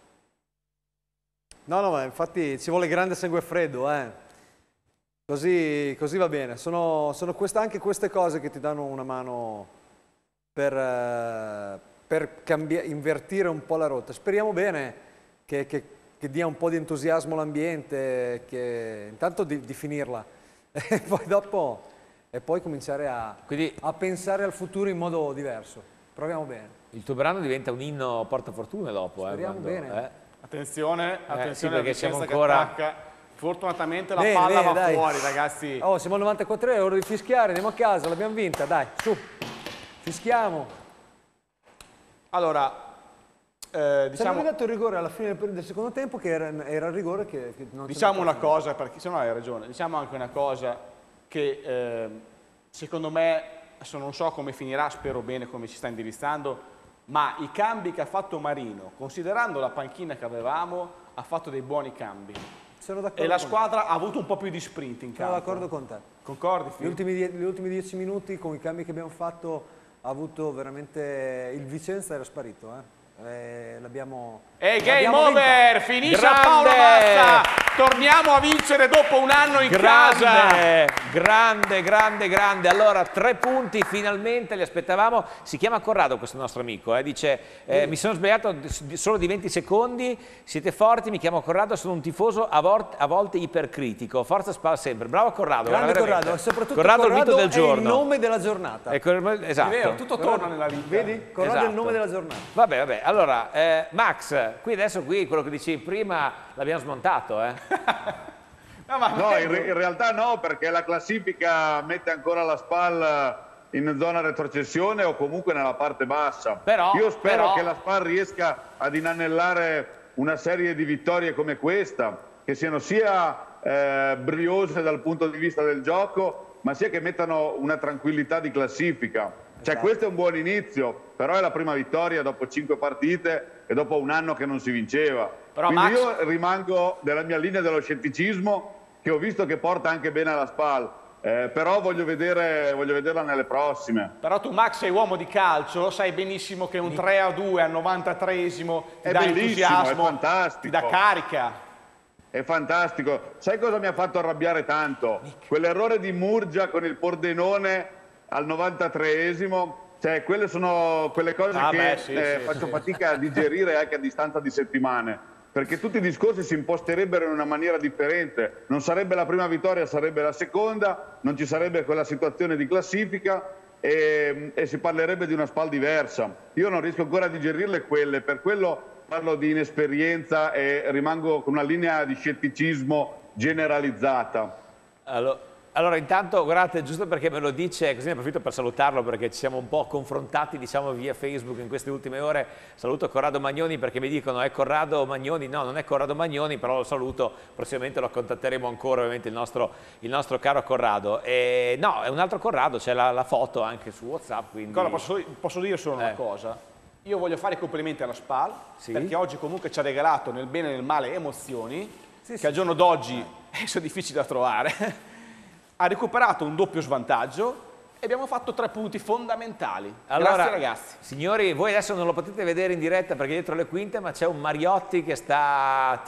No, no, ma infatti ci vuole grande sangue freddo, eh. Così, così va bene. Sono, sono queste- anche queste cose che ti danno una mano per, eh, per cambia- invertire un po' la rotta. Speriamo bene che, che- che dia un po' di entusiasmo all'ambiente, che intanto di, di finirla e poi dopo e poi cominciare a, Quindi a pensare al futuro in modo diverso. Proviamo bene. il tuo brano diventa un inno portafortuna dopo. Eh, Speriamo quando- bene. eh. Attenzione, attenzione perché alla siamo Vicenza ancora- che attacca. Fortunatamente la Bene, palla bene, va dai. fuori, ragazzi. Oh, siamo al novantaquattro, è ora di fischiare, andiamo a casa, l'abbiamo vinta, dai, su. Fischiamo. Allora, eh, Ci hanno diciamo, dato il rigore alla fine del, del secondo tempo che era, era il rigore che, che non diciamo c'era una stato. cosa, perché se no hai ragione, diciamo anche una cosa che eh, secondo me, adesso non so come finirà, spero bene come ci sta indirizzando, ma i cambi che ha fatto Marino, considerando la panchina che avevamo, ha fatto dei buoni cambi. Sono d'accordo E la con squadra ha avuto un po' più di sprint in te. Sono campo. d'accordo con te. Concordi, Gli Fili? ultimi, die- gli ultimi dieci minuti con i cambi che abbiamo fatto ha avuto veramente... Il Vicenza era sparito, eh. Eh, l'abbiamo... E game l'abbiamo vinta. over, finisce Grande! Paolo Massa, torniamo a vincere dopo un anno in casa. Grande, grande, grande, grande. Allora, tre punti finalmente li aspettavamo. Si chiama Corrado questo nostro amico, eh. Dice, eh, mi sono sbagliato di- solo di venti secondi, siete forti, mi chiamo Corrado, sono un tifoso a, vor- a volte ipercritico. Forza Spal sempre. Bravo Corrado. Grande veramente. Corrado, soprattutto Corrado, Corrado, il mito del è giorno. il nome della giornata. Ecco, esatto. È vero, tutto torna nella vita. Vedi? Corrado è Esatto. il nome della giornata. Vabbè, vabbè, allora, eh, Max, qui adesso qui quello che dicevi prima l'abbiamo smontato, eh. No, ma No, in, re- in realtà no, perché la classifica mette ancora la SPAL in zona retrocessione o comunque nella parte bassa. Però- Io spero però- che la SPAL riesca ad inanellare una serie di vittorie come questa, che siano sia eh, briose dal punto di vista del gioco, ma sia che mettano una tranquillità di classifica. Cioè, questo è un buon inizio, però è la prima vittoria dopo cinque partite e dopo un anno che non si vinceva. Però, Quindi Max... io rimango della mia linea dello scetticismo, che ho visto che porta anche bene alla S P A L. Eh, però voglio, vedere, voglio vederla nelle prossime. Però tu, Max, sei uomo di calcio, sai benissimo che un tre a due al novantatreesimo ti è dà bellissimo, entusiasmo, è fantastico, ti dà carica. È fantastico. Sai cosa mi ha fatto arrabbiare tanto? Quell'errore di Murgia con il Pordenone al novantatreesimo. Cioè, quelle sono quelle cose ah, che beh, sì, eh, sì, faccio sì. fatica a digerire anche a distanza di settimane. Perché tutti i discorsi si imposterebbero in una maniera differente. Non sarebbe la prima vittoria, sarebbe la seconda, non ci sarebbe quella situazione di classifica e, e si parlerebbe di una S P A L diversa. Io non riesco ancora a digerirle quelle, per quello parlo di inesperienza e rimango con una linea di scetticismo generalizzata. Allora... Allora, intanto, guardate, giusto perché me lo dice, così ne approfitto per salutarlo perché ci siamo un po' confrontati, diciamo, via Facebook in queste ultime ore. Saluto Corrado Magnoni perché mi dicono è Corrado Magnoni, no, non è Corrado Magnoni, però lo saluto, prossimamente lo contatteremo ancora, ovviamente, il nostro, il nostro caro Corrado. E, no, è un altro Corrado, c'è la, la foto anche su WhatsApp, quindi... Nicola, posso, posso dire solo una Eh. cosa? Io voglio fare i complimenti alla S P A L, Sì. perché oggi comunque ci ha regalato nel bene e nel male emozioni, Sì, che sì. al giorno d'oggi sono difficili da trovare. Ha recuperato un doppio svantaggio e abbiamo fatto tre punti fondamentali. Allora, Grazie ragazzi. Signori, voi adesso non lo potete vedere in diretta perché dietro le quinte, ma c'è un Mariotti che sta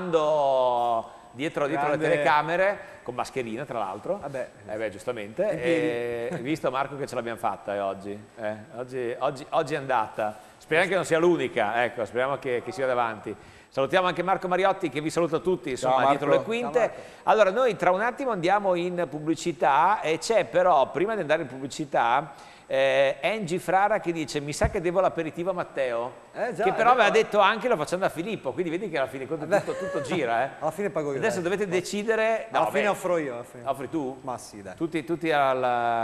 tifando dietro, dietro le Grande. telecamere, con mascherina tra l'altro. Vabbè. Eh beh, giustamente. In piedi. E, hai visto Marco che ce l'abbiamo fatta eh, oggi? Eh, oggi, oggi? Oggi è andata. Speriamo che non sia l'unica, ecco, speriamo che, che sia davanti. Salutiamo anche Marco Mariotti che vi saluta tutti, insomma, Ciao, dietro Marco. le quinte. Ciao, Marco. Allora, noi tra un attimo andiamo in pubblicità e c'è però, prima di andare in pubblicità, eh, Angie Frara che dice mi sa che devo l'aperitivo a Matteo, Eh, già, che è però aveva vero. detto anche lo facendo a Filippo, quindi vedi che alla fine tutto, tutto, tutto gira. Eh. Alla fine pago io. Adesso dai. dovete decidere... Alla no, fine beh, offro io. Alla fine. offri tu? Ma sì, dai. Tutti, tutti al...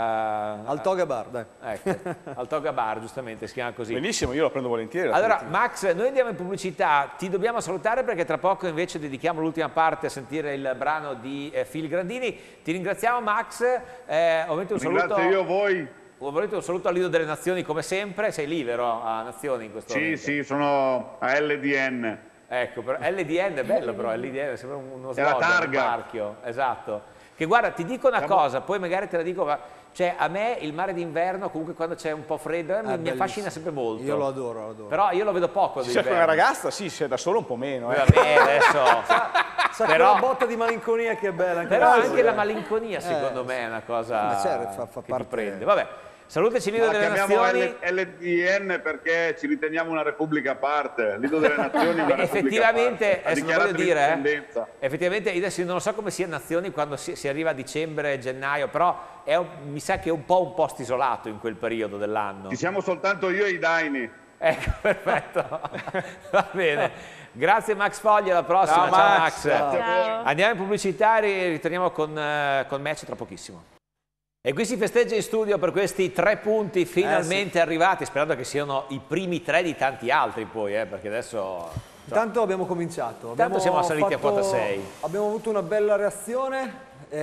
Al Toga Bar, dai. Ecco, al Toga Bar, giustamente, si chiama così. Benissimo, io lo prendo volentieri. Allora, Max, noi andiamo in pubblicità, ti dobbiamo salutare perché tra poco invece dedichiamo l'ultima parte a sentire il brano di eh, Phil Grandini. Ti ringraziamo Max, eh, ovviamente un saluto, Ringrazio io voi. ovviamente un saluto al Lido delle Nazioni come sempre, sei lì vero a Nazioni in questo Sì, momento? sì, sono a L D N. Ecco, però L D N è bello però, L D N sembra uno È la slogan, un targa. marchio, esatto. Che guarda, ti dico una Siamo- cosa, poi magari te la dico, ma cioè a me il mare d'inverno, comunque quando c'è un po' freddo, eh, mi, mi bellissimo. affascina sempre molto. Io lo adoro, lo adoro. Però io lo vedo poco Se sei con d'inverno. una ragazza, sì, se è da solo un po' meno. Eh. Vabbè, adesso... Sa però- quella botta di malinconia che è bella. Anche Però questa, anche eh. la malinconia secondo Eh, me è una cosa ma certo, fa- fa che parte- ti prende. Vabbè, salutaci Lido La delle chiamiamo Nazioni. L- LDN perché ci riteniamo una repubblica a parte. Lido delle Nazioni è una Beh, repubblica effettivamente, a parte. Ha adesso lo dichiarato voglio dire, eh, l'indipendenza. effettivamente io adesso non lo so come sia Nazioni quando si, si arriva a dicembre, gennaio, però è un- mi sa che è un po' un posto isolato in quel periodo dell'anno. Ci siamo soltanto io e i Daini. Ecco, perfetto. Va bene. Grazie Max Fogli, alla prossima. Ciao, Ciao, Max. Max. Grazie a voi. Ciao. Andiamo in pubblicità e ritorniamo con, eh, con match tra pochissimo. E qui si festeggia in studio per questi tre punti finalmente arrivati, sperando che siano i primi tre di tanti altri poi, eh, perché adesso... Intanto abbiamo cominciato. Abbiamo siamo saliti a quota sei. Abbiamo avuto una bella reazione,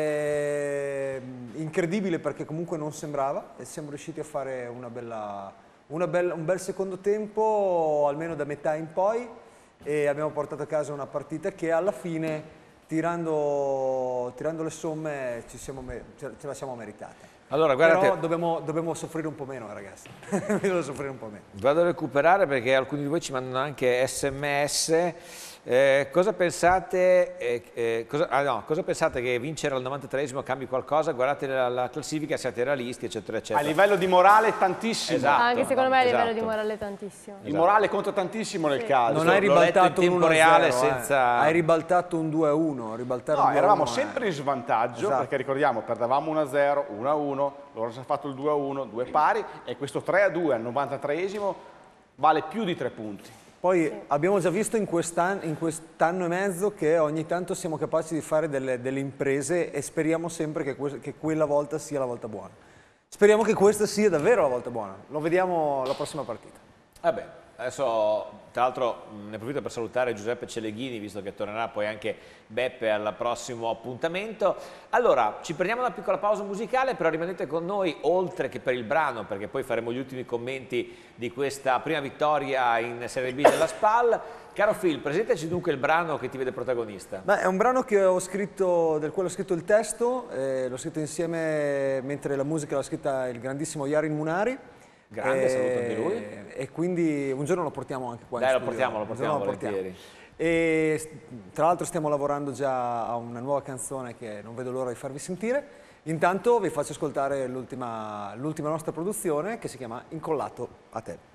eh, incredibile perché comunque non sembrava e siamo riusciti a fare una bella, una bella- un bel secondo tempo, almeno da metà in poi, e abbiamo portato a casa una partita che alla fine, tirando, tirando le somme, ci siamo me- ce ce la siamo meritata. Allora, guardate, Però dobbiamo, dobbiamo soffrire un po' meno, ragazzi. Dobbiamo soffrire un po' meno. vado a recuperare perché alcuni di voi ci mandano anche sms. Eh, cosa pensate, eh, eh, cosa, ah, no, cosa pensate che vincere al novantatreesimo cambi qualcosa? Guardate la, la classifica, siate realisti, eccetera, A eccetera. livello di morale tantissimo. Esatto. Anche secondo me a livello esatto. di morale tantissimo. Il morale conta tantissimo nel calcio. Non hai l'ho letto in ribaltato tempo un uno a reale zero, eh. senza- Hai ribaltato un due a uno. Ribaltare un No, due a eravamo uno, eh. sempre in svantaggio, Esatto. perché ricordiamo, perdevamo uno a zero, uno a uno, loro ci hanno fatto il due a uno, due pari, e questo tre a due al novantatreesimo vale più di tre punti. Poi abbiamo già visto in quest'anno, in quest'anno e mezzo che ogni tanto siamo capaci di fare delle, delle imprese e speriamo sempre che, que- che quella volta sia la volta buona. Speriamo che questa sia davvero la volta buona. Lo vediamo la prossima partita. Vabbè. Adesso, tra l'altro, ne approfitto per salutare Giuseppe Celeghini, visto che tornerà poi anche Beppe al prossimo appuntamento. Allora, ci prendiamo una piccola pausa musicale, però rimanete con noi, oltre che per il brano, perché poi faremo gli ultimi commenti di questa prima vittoria in Serie B della Spal. Caro Phil, presentaci dunque il brano che ti vede protagonista. Beh, è un brano che ho scritto, del quale ho scritto il testo, eh, l'ho scritto insieme, mentre la musica l'ha scritta il grandissimo Yarin Munari. Grande, e, saluto anche lui. E quindi un giorno lo portiamo anche qua Dai, in lo studio. portiamo, lo portiamo volentieri. E tra l'altro stiamo lavorando già a una nuova canzone che non vedo l'ora di farvi sentire. Intanto vi faccio ascoltare l'ultima nostra produzione che si chiama Incollato a te.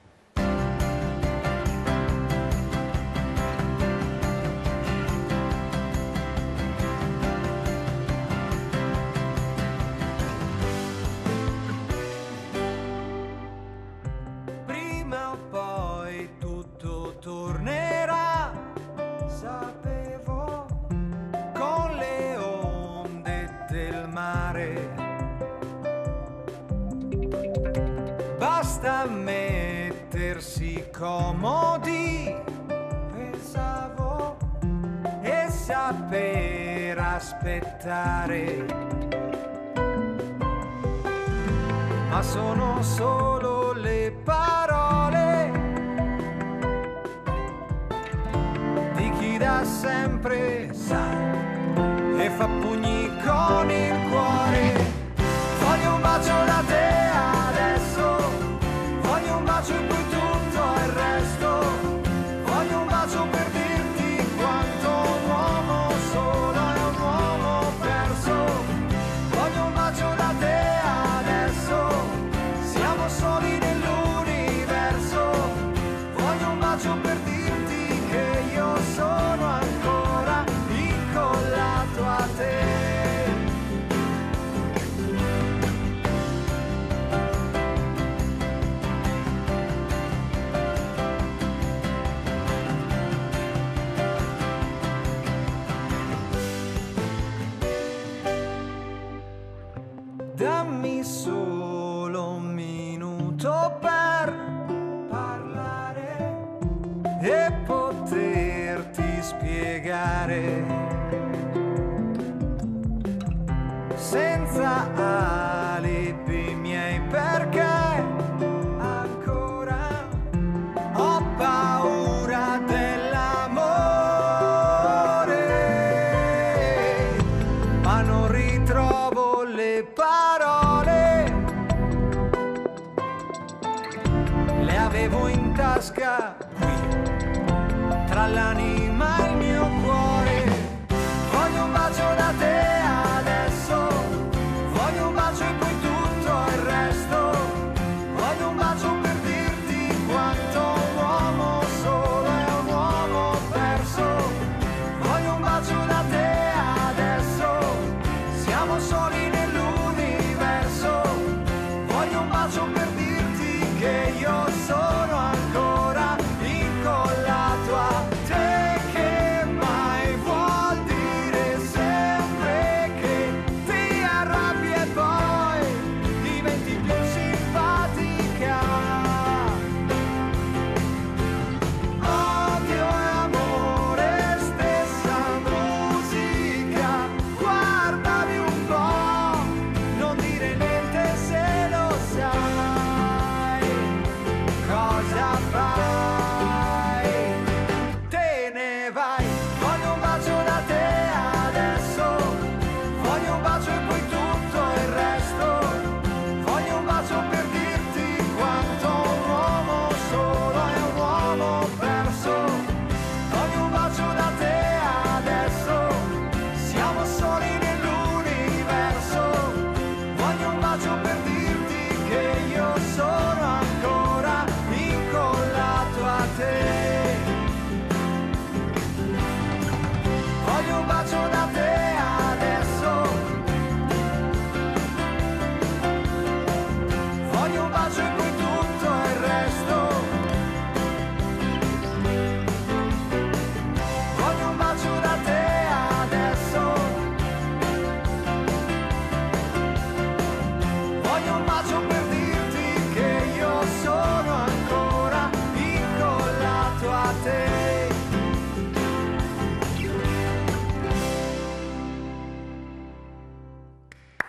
Basta mettersi comodi, pensavo, e saper aspettare, ma sono solo le parole di chi da sempre sa e fa pugni con il cuore. Voglio un bacio da te adesso, voglio un bacio in cui tutto è il resto, voglio un bacio per dirti quanto un uomo solo è un uomo perso. Voglio un bacio da te adesso, siamo soli nell'universo, voglio un bacio per dirti che io sono ancora incollato a te. Dammi solo un minuto per parlare e poterti spiegare senza alibi miei perché ancora ho paura dell'amore, ma non ritrovo le parole, le avevo in tasca qui, tra l'anima e il mio cuore. Voglio un bacio da te adesso, voglio un bacio in cui tutto è il resto, voglio un bacio per dirti quanto un uomo solo è un uomo perso. Voglio un bacio da te adesso, siamo soli nell'universo, voglio un bacio per dirti che io sono ancora incollato a te.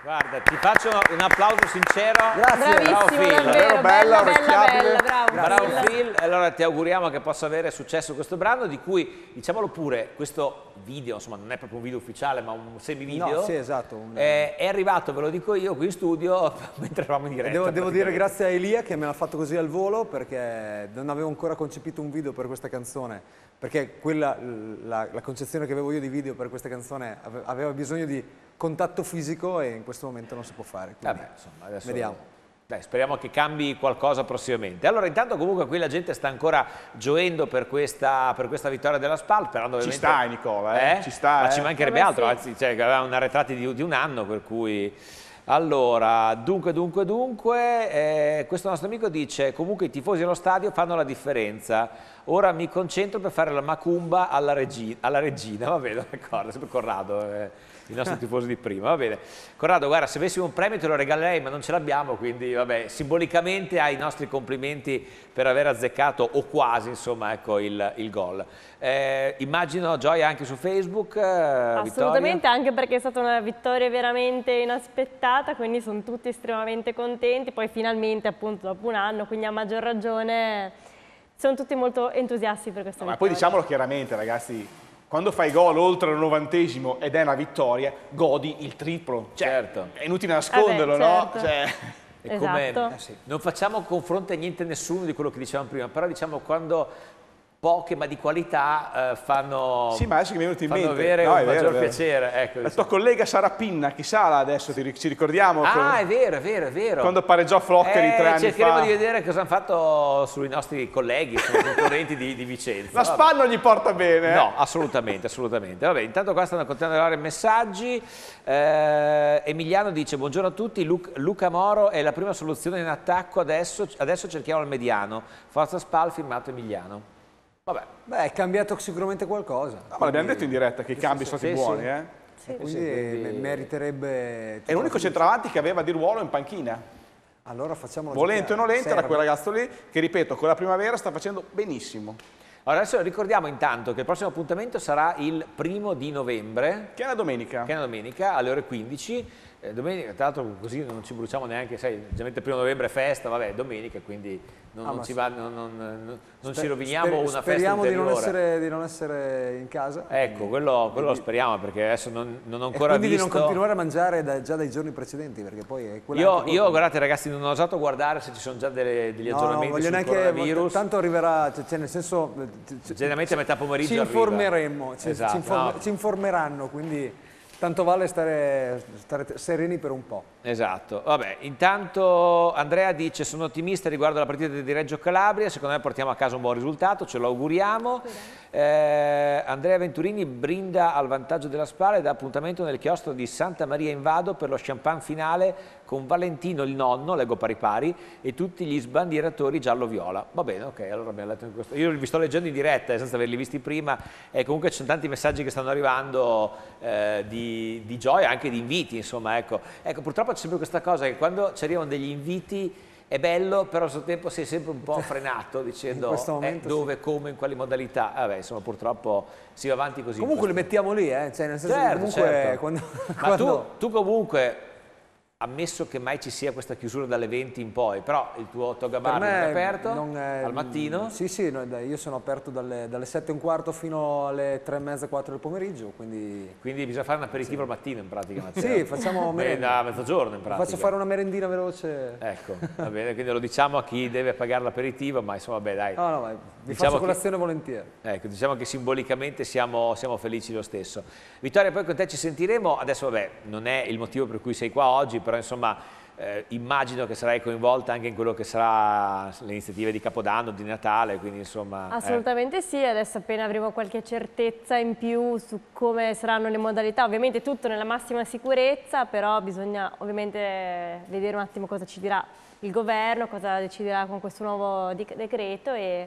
Guarda, ti faccio un applauso sincero. Grazie. Bravissimo, Phil. davvero, Davvero bella, bella, bella, orecchiabile. bella, bravo. Bravo Phil. Phil, allora ti auguriamo che possa avere successo questo brano, di cui, diciamolo pure, questo video, insomma non è proprio un video ufficiale ma un semi-video, No, sì, esatto, un- eh, è arrivato, ve lo dico io, qui in studio mentre eravamo in diretta. Devo, devo dire praticamente. grazie a Elia che me l'ha fatto così al volo, perché non avevo ancora concepito un video per questa canzone, perché quella, la, la concezione che avevo io di video per questa canzone ave- aveva bisogno di contatto fisico e in questo momento non si può fare. quindi Vabbè, insomma, adesso vediamo. Dai, speriamo che cambi qualcosa prossimamente. Allora, intanto comunque qui la gente sta ancora gioendo per questa, per questa vittoria della Spal, sperando Ci ovviamente... sta, Nicola, eh? Ci sta, Ma eh? ci mancherebbe Vabbè, altro, sì. anzi, cioè, aveva un arretrati di, di un anno, per cui... Allora, dunque, dunque, dunque, eh, questo nostro amico dice comunque i tifosi allo stadio fanno la differenza, ora mi concentro per fare la macumba alla, regi alla regina, va bene, d'accordo, sempre Corrado, eh, il nostro tifoso di prima, va bene. Corrado, guarda, se avessimo un premio te lo regalerei, ma non ce l'abbiamo, quindi vabbè, simbolicamente ai nostri complimenti per aver azzeccato, o quasi, insomma, ecco, il, il gol. Eh, immagino gioia anche su Facebook, eh, Assolutamente, Vittoria? anche perché è stata una vittoria veramente inaspettata, quindi sono tutti estremamente contenti, poi finalmente appunto dopo un anno, quindi a maggior ragione sono tutti molto entusiasti per questa No, ma vittoria. poi diciamolo chiaramente, ragazzi, quando fai gol oltre il novantesimo ed è una vittoria, godi il triplo. Cioè, Certo. è inutile nasconderlo, Vabbè, no? certo. Cioè, È come, Esatto. eh sì, non facciamo confronti a niente nessuno di quello che dicevamo prima, però diciamo quando poche ma di qualità eh, fanno, sì, ma adesso che mi è venuto in fanno mente. avere No, un è vero, maggior è vero. piacere. Ecco, La tua collega Sara Pinna, chissà là adesso, ti ri- ci ricordiamo? ah, è vero, è vero, è vero. Quando pareggiò Floccari Eh, tre anni cercheremo fa. di vedere cosa hanno fatto sui nostri colleghi, sui concorrenti di, di Vicenza. La Vabbè. Spal non gli porta bene, eh? No, assolutamente, assolutamente. Vabbè, intanto qua stanno continuando ad arrivare messaggi. Eh, Emiliano dice, buongiorno a tutti, Lu- Luca Moro è la prima soluzione in attacco, adesso, adesso cerchiamo il mediano. Forza Spal, firmato Emiliano. Vabbè. Beh, è cambiato sicuramente qualcosa. No, ma l'abbiamo detto in diretta che i cambi sono stati sì, buoni, sì. eh? Quindi, sì, quindi- me- meriterebbe... È l'unico centravanti che aveva di ruolo in panchina. Allora facciamolo Volente o giocare. nolente, era Serve. quel ragazzo lì che, ripeto, con la primavera sta facendo benissimo. Allora, adesso ricordiamo intanto che il prossimo appuntamento sarà il primo di novembre, Che è una domenica. che è una domenica, alle ore quindici. Eh, domenica, tra l'altro così non ci bruciamo neanche, sai, generalmente il primo novembre è festa, vabbè, è domenica, quindi non, Ah, non ma ci, sì. va, non, non- non- non ci Sper- roviniamo sper- una festa Speriamo di non, ulteriore. essere, di non essere in casa. Ecco, quello, quello lo speriamo, perché adesso non, non ho E ancora quindi visto... di non continuare a mangiare da- già dai giorni precedenti, perché poi è quella Io, anche io, colpa. guardate ragazzi, non ho osato guardare se ci sono già delle- degli No, no, aggiornamenti voglio sul neanche, coronavirus. tanto arriverà, cioè, cioè, nel senso, eh, c- Generalmente a metà pomeriggio ci arriva. informeremo, ci, Esatto, ci inform- no. ci informeranno, quindi tanto vale stare, stare sereni per un po'. Esatto, vabbè, intanto Andrea dice sono ottimista riguardo alla partita di Reggio Calabria, secondo me portiamo a casa un buon risultato, ce lo auguriamo. Eh, Andrea Venturini brinda al vantaggio della Spal e dà appuntamento nel chiostro di Santa Maria in Vado per lo champagne finale con Valentino il nonno, leggo pari pari, e tutti gli sbandieratori giallo-viola. Va bene, ok, allora abbiamo letto in questo. Io vi sto leggendo in diretta eh, senza averli visti prima e comunque ci sono tanti messaggi che stanno arrivando eh, di, di gioia, anche di inviti, insomma, ecco. Ecco, purtroppo c'è sempre questa cosa che quando ci arrivano degli inviti è bello, però allo stesso tempo sei sempre un po' frenato dicendo In questo eh, momento dove, come, in quali modalità. Vabbè, insomma, purtroppo si va avanti così. Comunque li mettiamo lì, eh? Cioè, nel senso che Certo, comunque certo. quando... Ma quando- tu, tu comunque, ammesso che mai ci sia questa chiusura dalle venti in poi, però il tuo Toga Per Bar me è aperto non è- al mattino? Sì, sì, no, dai, io sono aperto dalle, dalle sette e un quarto fino alle tre e mezza, quattro del pomeriggio, quindi Quindi bisogna fare un aperitivo al mattino in pratica. Matteo. sì, facciamo merenda. a mezzogiorno in pratica. Faccio fare una merendina veloce. Ecco, va bene, quindi lo diciamo a chi deve pagare l'aperitivo, ma insomma, beh, dai. No, no, vai, vi Diciamo faccio che- colazione volentieri. Ecco, diciamo che simbolicamente siamo, siamo felici lo stesso. Vittoria, poi con te ci sentiremo. Adesso, vabbè, non è il motivo per cui sei qua oggi, però insomma, eh, immagino che sarai coinvolta anche in quello che sarà le iniziative di Capodanno, di Natale, quindi insomma... eh. Assolutamente sì, adesso appena avremo qualche certezza in più su come saranno le modalità, ovviamente tutto nella massima sicurezza, però bisogna ovviamente vedere un attimo cosa ci dirà il governo, cosa deciderà con questo nuovo dic- decreto e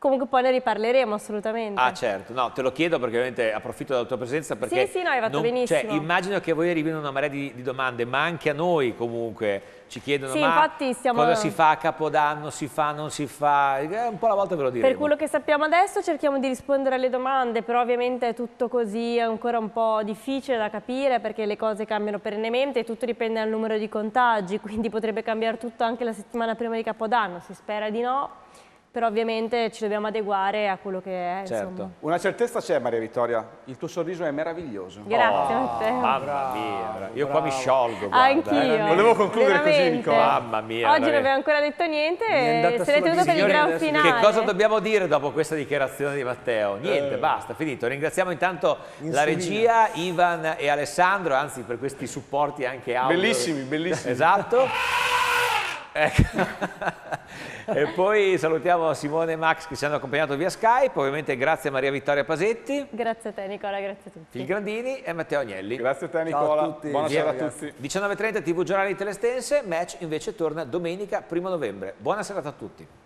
comunque poi ne riparleremo assolutamente. Ah certo, no, te lo chiedo perché ovviamente approfitto della tua presenza perché... Sì, sì, no, hai fatto non, benissimo. Cioè, immagino che a voi arrivino una marea di, di domande, ma anche a noi comunque ci chiedono Sì, ma infatti stiamo- cosa si fa a Capodanno, si fa, non si fa, eh, un po' alla volta ve lo diremo. Per quello che sappiamo adesso cerchiamo di rispondere alle domande, però ovviamente è tutto così, è ancora un po' difficile da capire perché le cose cambiano perennemente e tutto dipende dal numero di contagi, quindi potrebbe cambiare tutto anche la settimana prima di Capodanno, si spera di no. Però ovviamente ci dobbiamo adeguare a quello che è, Certo. insomma. Una certezza c'è, Maria Vittoria, il tuo sorriso è meraviglioso. Grazie a te. Mamma mia, io qua mi sciolgo, guarda, Anch'io. eh. Volevo concludere così, veramente. Nicola. Mamma mia. Oggi non veramente. abbiamo ancora detto niente Mi è andata e sarete sulla venuti per il Signori, gran adesso finale. Che cosa dobbiamo dire dopo questa dichiarazione di Matteo? Niente, basta, finito. Ringraziamo intanto la Insulina. regia, Ivan e Alessandro, anzi per questi supporti anche audio. Bellissimi, bellissimi. Esatto. Ecco. E poi salutiamo Simone e Max che ci hanno accompagnato via Skype, ovviamente grazie a Maria Vittoria Pasetti, Grazie a te Nicola, grazie a tutti. Filgrandini e Matteo Agnelli. Grazie a te Ciao a Nicola, tutti. buonasera Via. a tutti. diciannove e trenta tivù Giornali Telestense, Match invece torna domenica primo novembre. Buona serata a tutti.